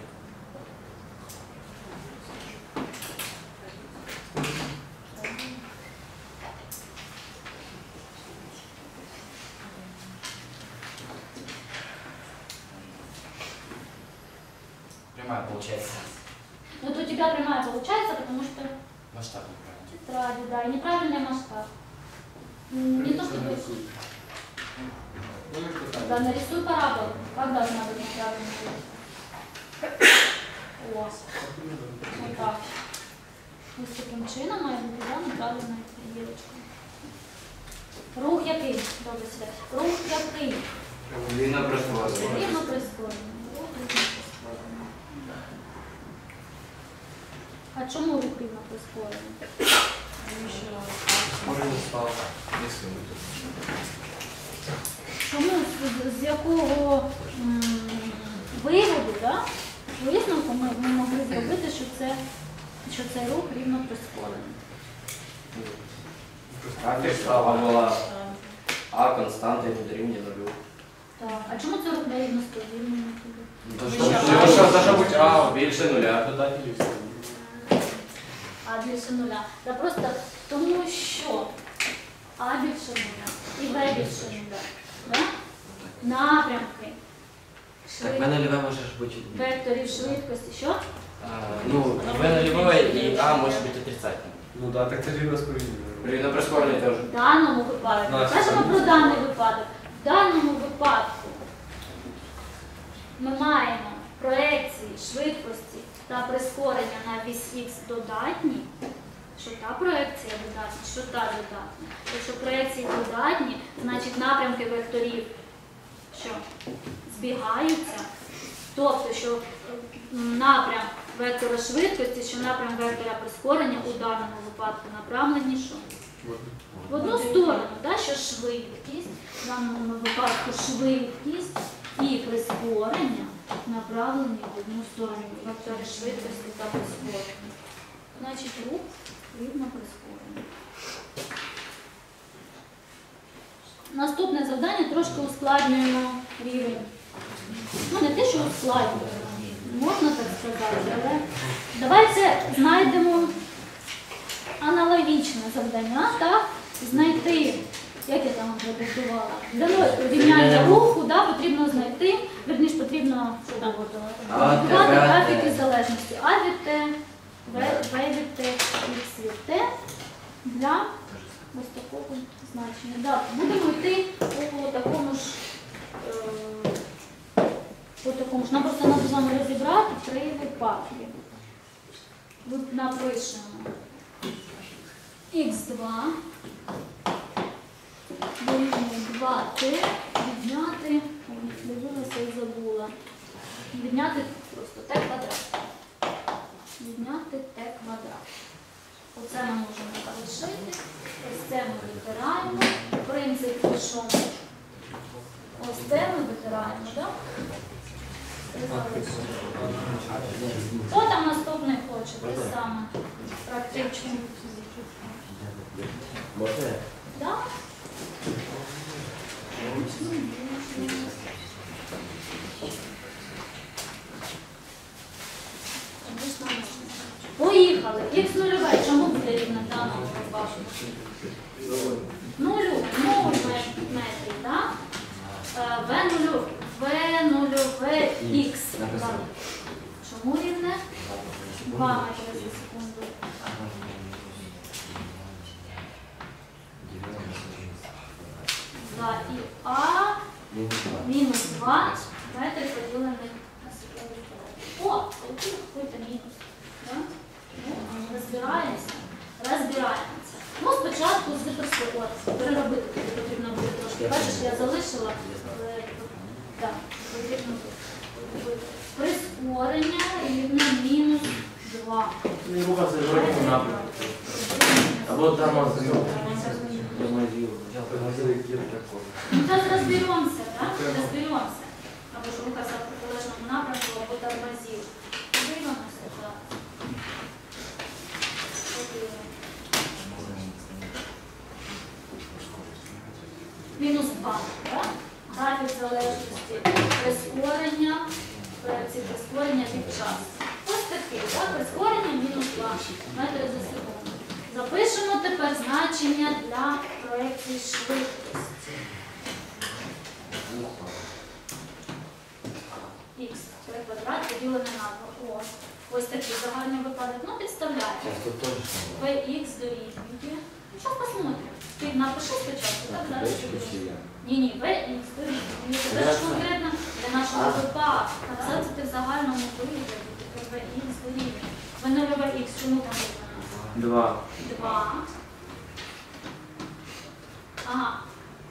Прямая получается. Вот у тебя прямая получается, потому что Масштаб неправильно. тетради, да, и неправильный масштаб. Не то, что да, нарисуй параболу. Как должна быть неправильная? О, вот так. Ось таким чином має бути неправильна гілочка. Рух який? Добре сюди. Рух який? Рівно прискорений. Рівно прискорений. Рух рівно прискорений. А чому рух рівно прискорений? Може не стало. Чому, з якого виводу, да, висновку ми могли зробити, що цей рух рівно прискорений? А була А константа і дорівнює нулю. Так. А чому 40 не рівно 100? Тому що должно бути А більше нуля. Додателі всі. А більше нуля. Та просто тому що А більше нуля і Б більше нуля. Да? Напрямки. Так, в мене ліве може ж бути. Векторів швидкості. Що? Ну, В нулевое и А может быть отрицательным. Ну так, так це рівно сповільнено. Рівно прискорений теж. В даному випадку. Настя. Кажемо про даний випадок. В даному випадку ми маємо проекції швидкості та прискорення на вісь Х додатні. Що та проекція додатня, що та додатня. Якщо проекції додатні, значить напрямки векторів що збігаються. Тобто, що напрям вектора швидкості, що напрям вектора прискорення у даному випадку направлені що? В одну сторону, да, що швидкість, в даному випадку швидкість і прискорення направлені в одну сторону. Вектори швидкості та прискорення. Значить, рух рівно прискорення. Наступне завдання трошки ускладнюємо рівень. Ну, не те, що ускладнюємо, можна так сказати, але давайте знайдемо аналогічне завдання, так? Знайти, як я там вже диктувала, для рівняння руху, да, потрібно знайти, верніше потрібно будувати графіки залежності А від Т, В від Т, Х від Т для ось такого значення. Да, будемо йти по такому ж, нам просто треба з вами розібрати 3 випадки. Напишемо х2 дорівнює 2t, відняти, дивилася і забула, відняти просто t квадрат. Відняти t квадрат. Оце ми можемо залишити, ось це ми витираємо. Принцип пішов. Ось це ми витираємо, так? Хто там наступний хоче? Те саме. Практично. Можна? Так? Поїхали. Х нульове. Чому буде рівно в даному випадку? Нулю метрів, так? В нульове х. Чому рівне? 2 метри за секунду. Да, і А мінус 2 метри поділених на секунду. О, какой-то мінус. Да? Ну, розбираємося. Ну, спочатку з переробити тобі потрібно буде трошки. Бачиш, я залишила. Так, потрібно прискорення рівне мінус 2. Не рухатися в зворотньому напрямку. Або тормозити. Сейчас разберемся, да? Разберемся. Або ж рухатися в протилежному напрямку, або тормозів. Дивимося, так. Мінус 2, так? Графік залежності прискорення, проекції прискорення від часу. Ось такий, так? Прискорення мінус 2 метри за секунду. Запишемо тепер значення для проекції швидкості. Х, 3 квадрат поділене на 2. Ось такий загальний випадок. Ну, підставляємо. Vx дорівнює. Що посмотрим? Ти напиши спочатку, так далі. Ні, Vx дорівнює. Це ж конкретно для нашого випадку. Написати ти в загальному вигляді. Vx дорівнює. В0 х, чому там буде? 2. Ага.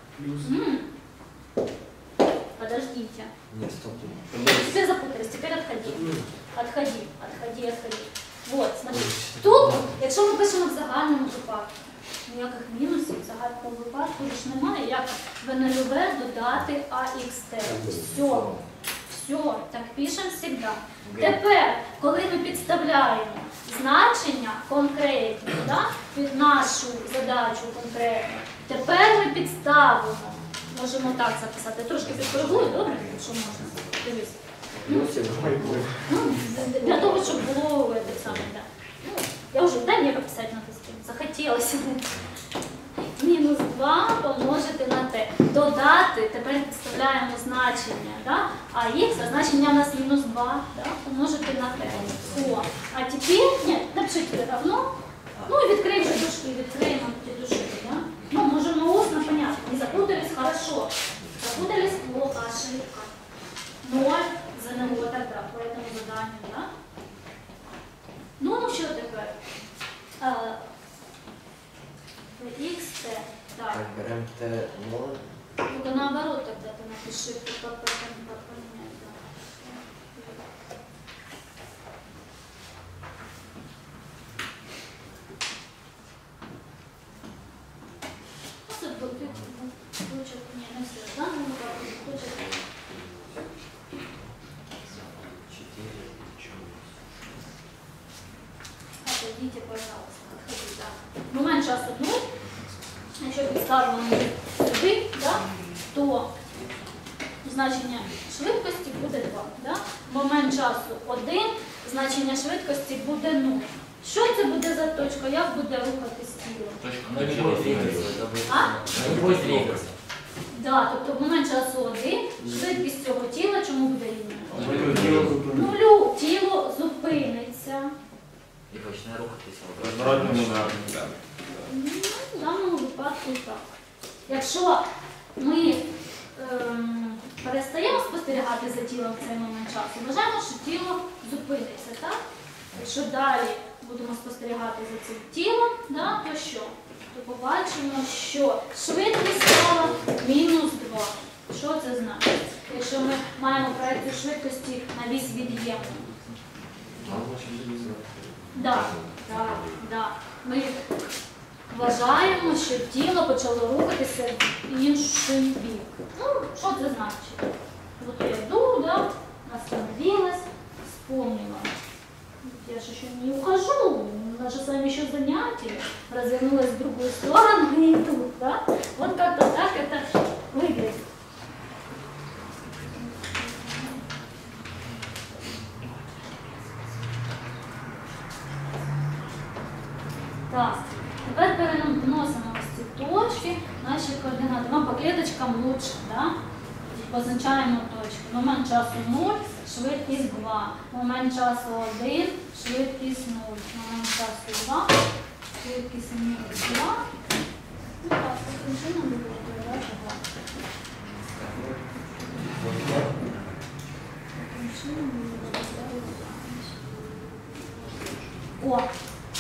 Подождите. Нет, стоп. Теперь запутались, теперь отходи. Отходи. Вот, смотри. Тут, якщо ми пишемо в загальному випадку, ніяких мінусів в загальному випадку ж немає, як В0 додати АХТ. Все, так пишемо завжди. Тепер, коли ми підставляємо значення конкретні, да, під нашу задачу конкретну, тепер ми підставимо. Можемо так записати. Трошки підкоригую, добре? Що можна? Дивись. Ну, для того, щоб було те саме, да. Ну, я вже, дай мені пописати на тесті. Захотілося. Мінус 2 помножити на t. Додати, тепер підставляємо значення, да? А х, значення у нас мінус 2, да? Помножити на t. О. А тепер, ні, напишіть равно. Ну і відкриємо дужки, відкриємо ті дужки, да? Ну, можемо усно, понятно. Не запутались, хорошо. Запутались, плохо, ошибка. 0 ЗНО тогда, по этому заданию, да? Ну, що тепер? xt, так. Берем Т0. Только наоборот тогда ты напиши, как поменять, да. Точек, не, на все, да? Ну, точек. Отойдите, пожалуйста, отходите, да. Момент часу 0, якщо підставимо сюди, да, то значення швидкості буде 2. Да? Момент часу 1, значення швидкості буде 0. Що це буде за точка? Як буде рухатись тіло? Но не будет двигаться. А? Не будет двигаться. Да, тобто в момент часу 1, швидкість цього тіла чому буде рівна? Нулю. Тіло зупиниться. І почне рухатися. Розворотному на Ну, в даному випадку так. Якщо ми перестаємо спостерігати за тілом в цей момент часу, вважаємо, що тіло зупиниться, так? Якщо далі будемо спостерігати за цим тілом, да, то що? То побачимо, що швидкість стала мінус 2. Що це значить? Якщо ми маємо проекцію швидкості на вісь від'ємну. Так, так, так. Ми вважаємо, що тіло почало рухатися в інший бік. Ну, що це значить? Вот я йду, да, остановилась, вспомнила. Я же еще не ухожу, у нас же с вами еще занятие. Развернулась в другую сторону и иду, да? Вот как-то так это выглядит. Так, тепер переносимо ось ці точки, наші координати. Нам по клеточкам лучше, да? Позначаємо точки. Момент часу 0, швидкість 2. Момент часу 1, швидкість 0. Момент часу 2, швидкість мінус 2. Ну так, таким чином буде виглядати 2. Таким чином буде виглядати 2. О!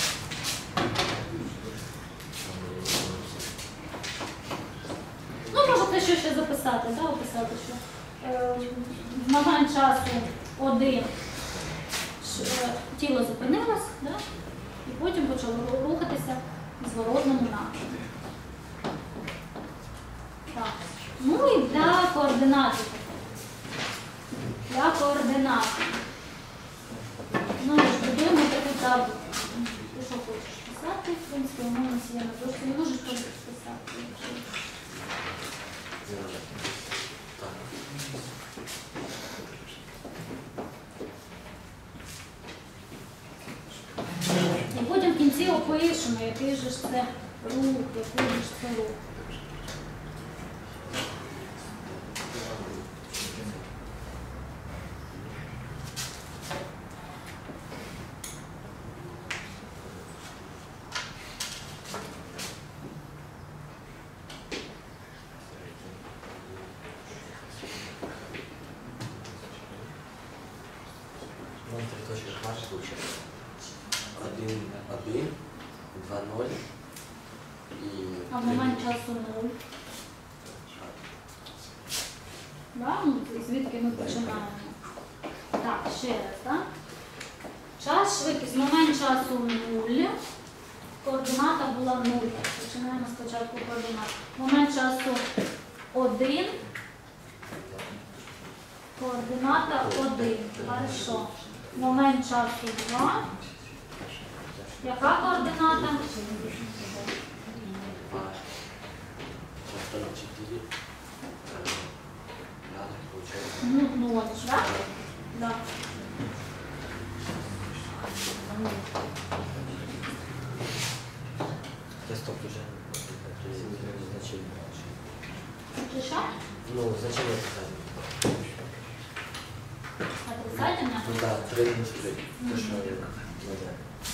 Ну, можете що ще записати, да? Описати, що в момент часу 1 тіло зупинилось, да? І потім почало рухатися в зворотному напрямку. Так. Ну і для координатів. Для координатів. Ну, ми ж будуємо таку таблицю. Ти що хочеш писати, в принципі, у мене є на дошці, не можеш писати. І потім в кінці опишемо, який же ж це рух, який же ж це рух. Нам три точки марш получается. 1, 1, 2, 0 и... А в момент часу 0. Да? Ну, звідки ми починаємо? Так, ще раз, так? Час, швидкість, момент часу 0. Координата була 0. Починаємо спочатку координат. Момент часу 1. Координата 1. Хорошо. Момент часу 2. Яка координата? Ну, 0, так? Да. Я стоп уже. Значение. Чи що? Ну, значение отрицательное. Отрицательне? Ну да, средний сюжет. То, что я знаю.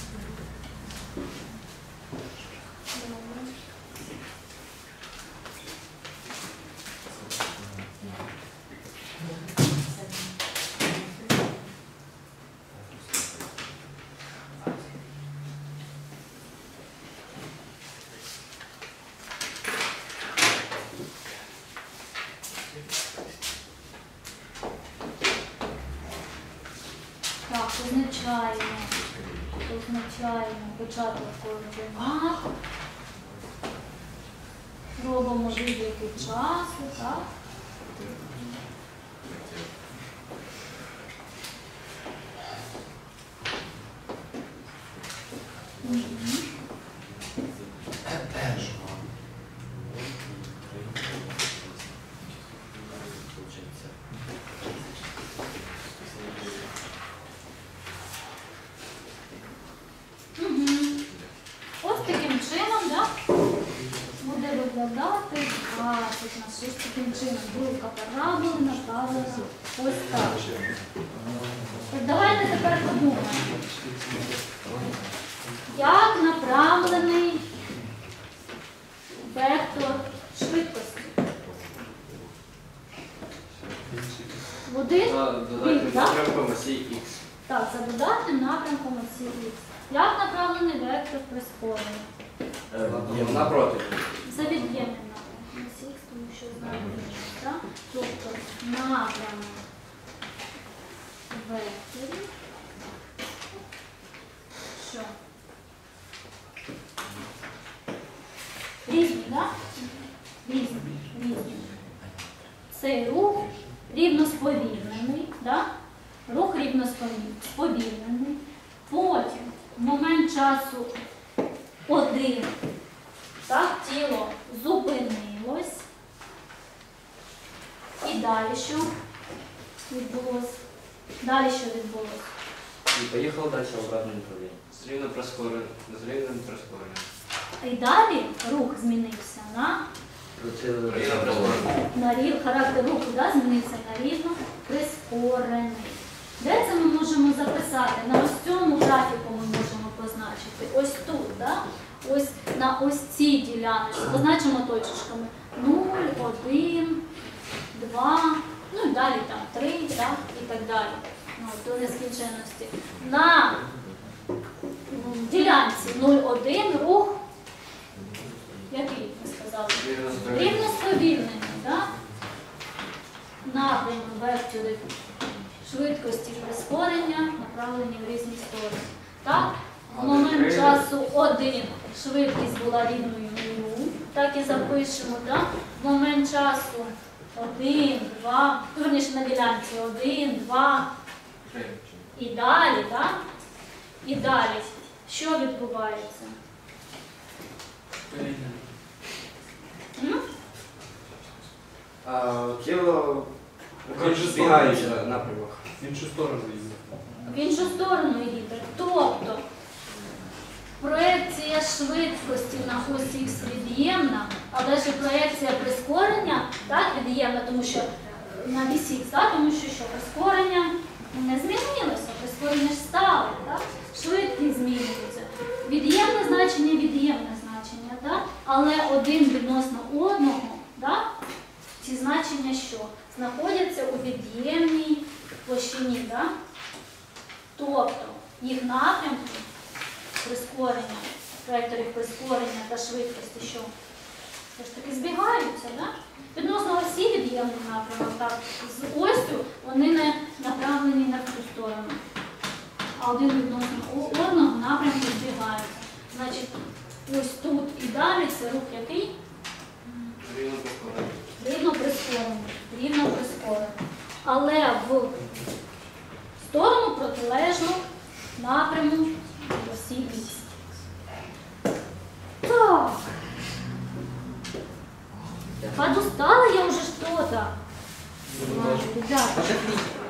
Так, позначаємо початок координат. Робимо відліки часу, так? Ось таким чином, да, буде виглядати графік наш. Ось таким чином друга параболи направлена ось так. Так, давайте тепер подумаємо. Як направлений вектор швидкості? В один бік, так? Напрямком осі Х. Так, за додатним напрямком осі Х. Як направлений вектор прискорення? Напроти. За від'ємним напрямком осі Х, тому що знаємо, так? Тобто напрямок векторів. Що? Різні, так? Різні. Цей рух рівносповільнений, так? Рух рівносповільнений. Потім в момент часу 1, так, тіло зупинилось. І далі що відбулося? Далі що відбулося? І поїхав далі в обратному направленні. З рівним прискоренням. І далі рух змінився характер руху, да, змінився на рівно прискорений. Де це ми можемо записати? На ось цьому графіку ми можемо позначити. Ось тут, да? Ось на ось цій ділянці. Позначимо точечками 0, 1, 2, ну і далі там 3, так? І так далі. Ну, до нескінченності. На ділянці 0,1 рух, який ми сказали? Рівносповільнений, так? Напрямок векторів швидкості прискорення направлені в різні сторони. Так? В момент часу 1 швидкість була рівною 0, так і запишемо. Так? В момент часу 1, 2, верніше на ділянці 1, 2 і далі, так? І далі. Що відбувається? Тіло Іншу збігається напрямок. В іншу сторону їде. В іншу сторону їде. Тобто проекція швидкості на ось Х від'ємна, але ж проекція прискорення так, від'ємна, тому що на вісі Х, так, тому що прискорення не змінилося, прискорення ж стало, так? Швидкість змінюється. Від'ємне значення, так? Але один відносно одного, так? Ці значення що? Знаходяться у від'ємній площині, так? Тобто їх напрямки прискорення, векторів прискорення та швидкості, що все ж таки збігаються, так? Відносно осі від'ємних напрямок, так, з осю вони не направлені на ту сторону, а один відносно одного напрямку збігаються. Значить, ось тут і далі це рух який? Рівно прискорений. але в сторону протилежну напряму осі Х. Так. Подустала я уже что-то. Ребята.